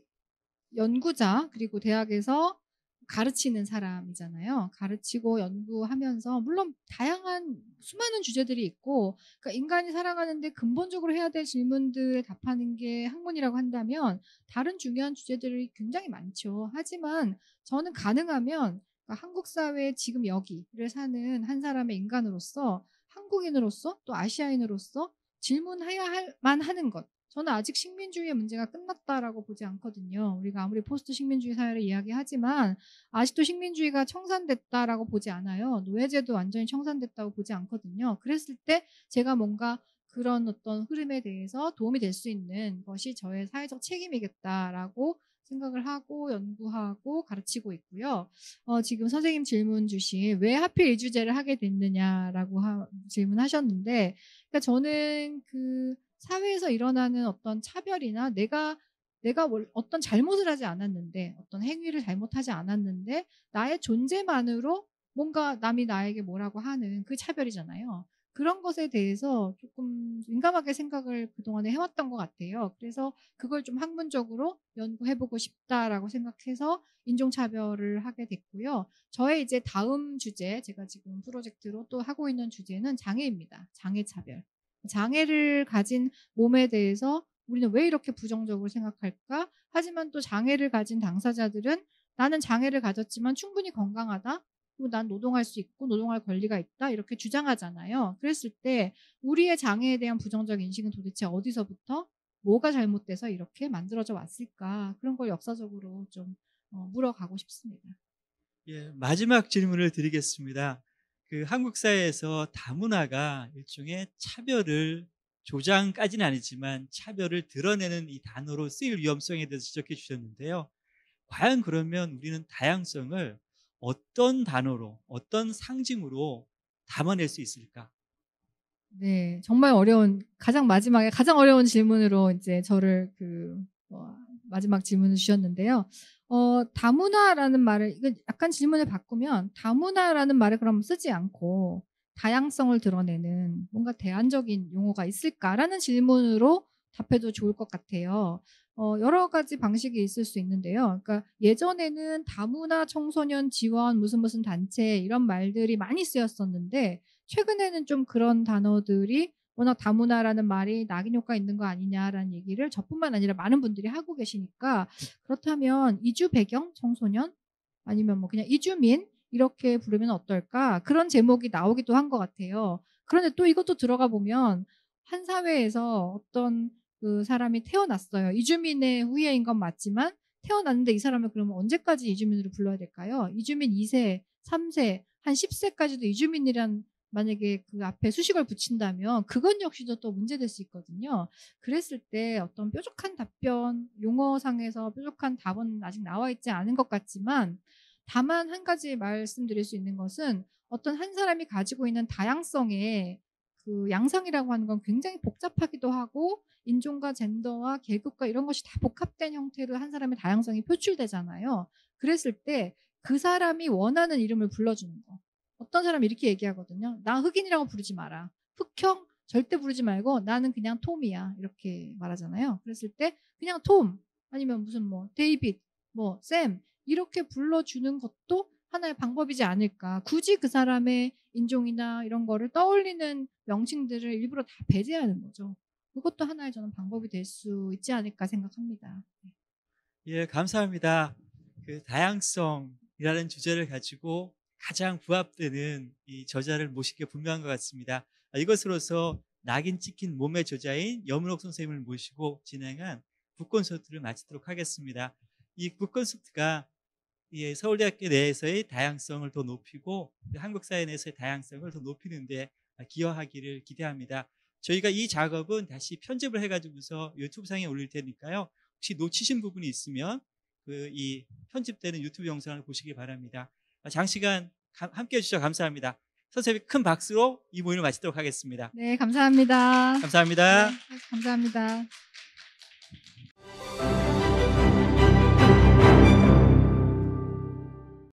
연구자 그리고 대학에서 가르치는 사람이잖아요. 가르치고 연구하면서 물론 다양한 수많은 주제들이 있고 그러니까 인간이 살아가는데 근본적으로 해야 될 질문들에 답하는 게 학문이라고 한다면 다른 중요한 주제들이 굉장히 많죠. 하지만 저는 가능하면 그러니까 한국 사회 지금 여기를 사는 한 사람의 인간으로서 한국인으로서 또 아시아인으로서 질문해야 할 만하는 것, 저는 아직 식민주의의 문제가 끝났다라고 보지 않거든요. 우리가 아무리 포스트 식민주의 사회를 이야기하지만 아직도 식민주의가 청산됐다라고 보지 않아요. 노예제도 완전히 청산됐다고 보지 않거든요. 그랬을 때 제가 뭔가 그런 어떤 흐름에 대해서 도움이 될 수 있는 것이 저의 사회적 책임이겠다라고 생각을 하고 연구하고 가르치고 있고요. 어, 지금 선생님 질문 주신 왜 하필 이 주제를 하게 됐느냐라고 하, 질문하셨는데 그러니까 저는 그 사회에서 일어나는 어떤 차별이나 내가 내가 어떤 잘못을 하지 않았는데 어떤 행위를 잘못하지 않았는데 나의 존재만으로 뭔가 남이 나에게 뭐라고 하는 그 차별이잖아요. 그런 것에 대해서 조금 민감하게 생각을 그동안에 해왔던 것 같아요. 그래서 그걸 좀 학문적으로 연구해보고 싶다라고 생각해서 인종차별을 하게 됐고요. 저의 이제 다음 주제, 제가 지금 프로젝트로 또 하고 있는 주제는 장애입니다. 장애차별. 장애를 가진 몸에 대해서 우리는 왜 이렇게 부정적으로 생각할까? 하지만 또 장애를 가진 당사자들은 나는 장애를 가졌지만 충분히 건강하다. 그리고 난 노동할 수 있고 노동할 권리가 있다. 이렇게 주장하잖아요. 그랬을 때 우리의 장애에 대한 부정적 인식은 도대체 어디서부터 뭐가 잘못돼서 이렇게 만들어져 왔을까? 그런 걸 역사적으로 좀 어, 물어가고 싶습니다. 예, 마지막 질문을 드리겠습니다. 그 한국 사회에서 다문화가 일종의 차별을 조장까지는 아니지만 차별을 드러내는 이 단어로 쓰일 위험성에 대해서 지적해 주셨는데요. 과연 그러면 우리는 다양성을 어떤 단어로, 어떤 상징으로 담아낼 수 있을까? 네, 정말 어려운, 가장 마지막에 가장 어려운 질문으로 이제 저를 그 어, 마지막 질문을 주셨는데요. 어, 다문화라는 말을 이거 약간 질문을 바꾸면 다문화라는 말을 그럼 쓰지 않고 다양성을 드러내는 뭔가 대안적인 용어가 있을까라는 질문으로 답해도 좋을 것 같아요. 어, 여러 가지 방식이 있을 수 있는데요. 그러니까 예전에는 다문화 청소년 지원 무슨 무슨 단체 이런 말들이 많이 쓰였었는데 최근에는 좀 그런 단어들이 워낙 다문화라는 말이 낙인 효과 있는 거 아니냐라는 얘기를 저뿐만 아니라 많은 분들이 하고 계시니까 그렇다면 이주 배경 청소년 아니면 뭐 그냥 이주민 이렇게 부르면 어떨까? 그런 제목이 나오기도 한 것 같아요. 그런데 또 이것도 들어가 보면 한 사회에서 어떤 그 사람이 태어났어요. 이주민의 후예인 건 맞지만 태어났는데 이 사람을 그러면 언제까지 이주민으로 불러야 될까요? 이주민 이 세, 삼 세, 한 십 세까지도 이주민이란 만약에 그 앞에 수식어를 붙인다면 그건 역시도 또 문제될 수 있거든요. 그랬을 때 어떤 뾰족한 답변, 용어상에서 뾰족한 답은 아직 나와 있지 않은 것 같지만 다만 한 가지 말씀드릴 수 있는 것은 어떤 한 사람이 가지고 있는 다양성의 그 양상이라고 하는 건 굉장히 복잡하기도 하고 인종과 젠더와 계급과 이런 것이 다 복합된 형태로 한 사람의 다양성이 표출되잖아요. 그랬을 때 그 사람이 원하는 이름을 불러주는 거. 어떤 사람이 이렇게 얘기하거든요. 나 흑인이라고 부르지 마라. 흑형 절대 부르지 말고 나는 그냥 톰이야. 이렇게 말하잖아요. 그랬을 때 그냥 톰 아니면 무슨 뭐 데이빗, 뭐 샘 이렇게 불러주는 것도 하나의 방법이지 않을까. 굳이 그 사람의 인종이나 이런 거를 떠올리는 명칭들을 일부러 다 배제하는 거죠. 그것도 하나의 저는 방법이 될 수 있지 않을까 생각합니다. 예, 감사합니다. 그 다양성이라는 주제를 가지고 가장 부합되는 이 저자를 모신 게 분명한 것 같습니다. 이것으로서 낙인 찍힌 몸의 저자인 염은옥 선생님을 모시고 진행한 북콘서트를 마치도록 하겠습니다. 이 북콘서트가 서울대학교 내에서의 다양성을 더 높이고 한국사회 내에서의 다양성을 더 높이는 데 기여하기를 기대합니다. 저희가 이 작업은 다시 편집을 해가지고서 유튜브상에 올릴 테니까요. 혹시 놓치신 부분이 있으면 그 이 편집되는 유튜브 영상을 보시기 바랍니다. 장시간 함께해 주셔서 감사합니다. 선생님 큰 박수로 이 모임을 마치도록 하겠습니다. 네, 감사합니다. 감사합니다. 네, 감사합니다.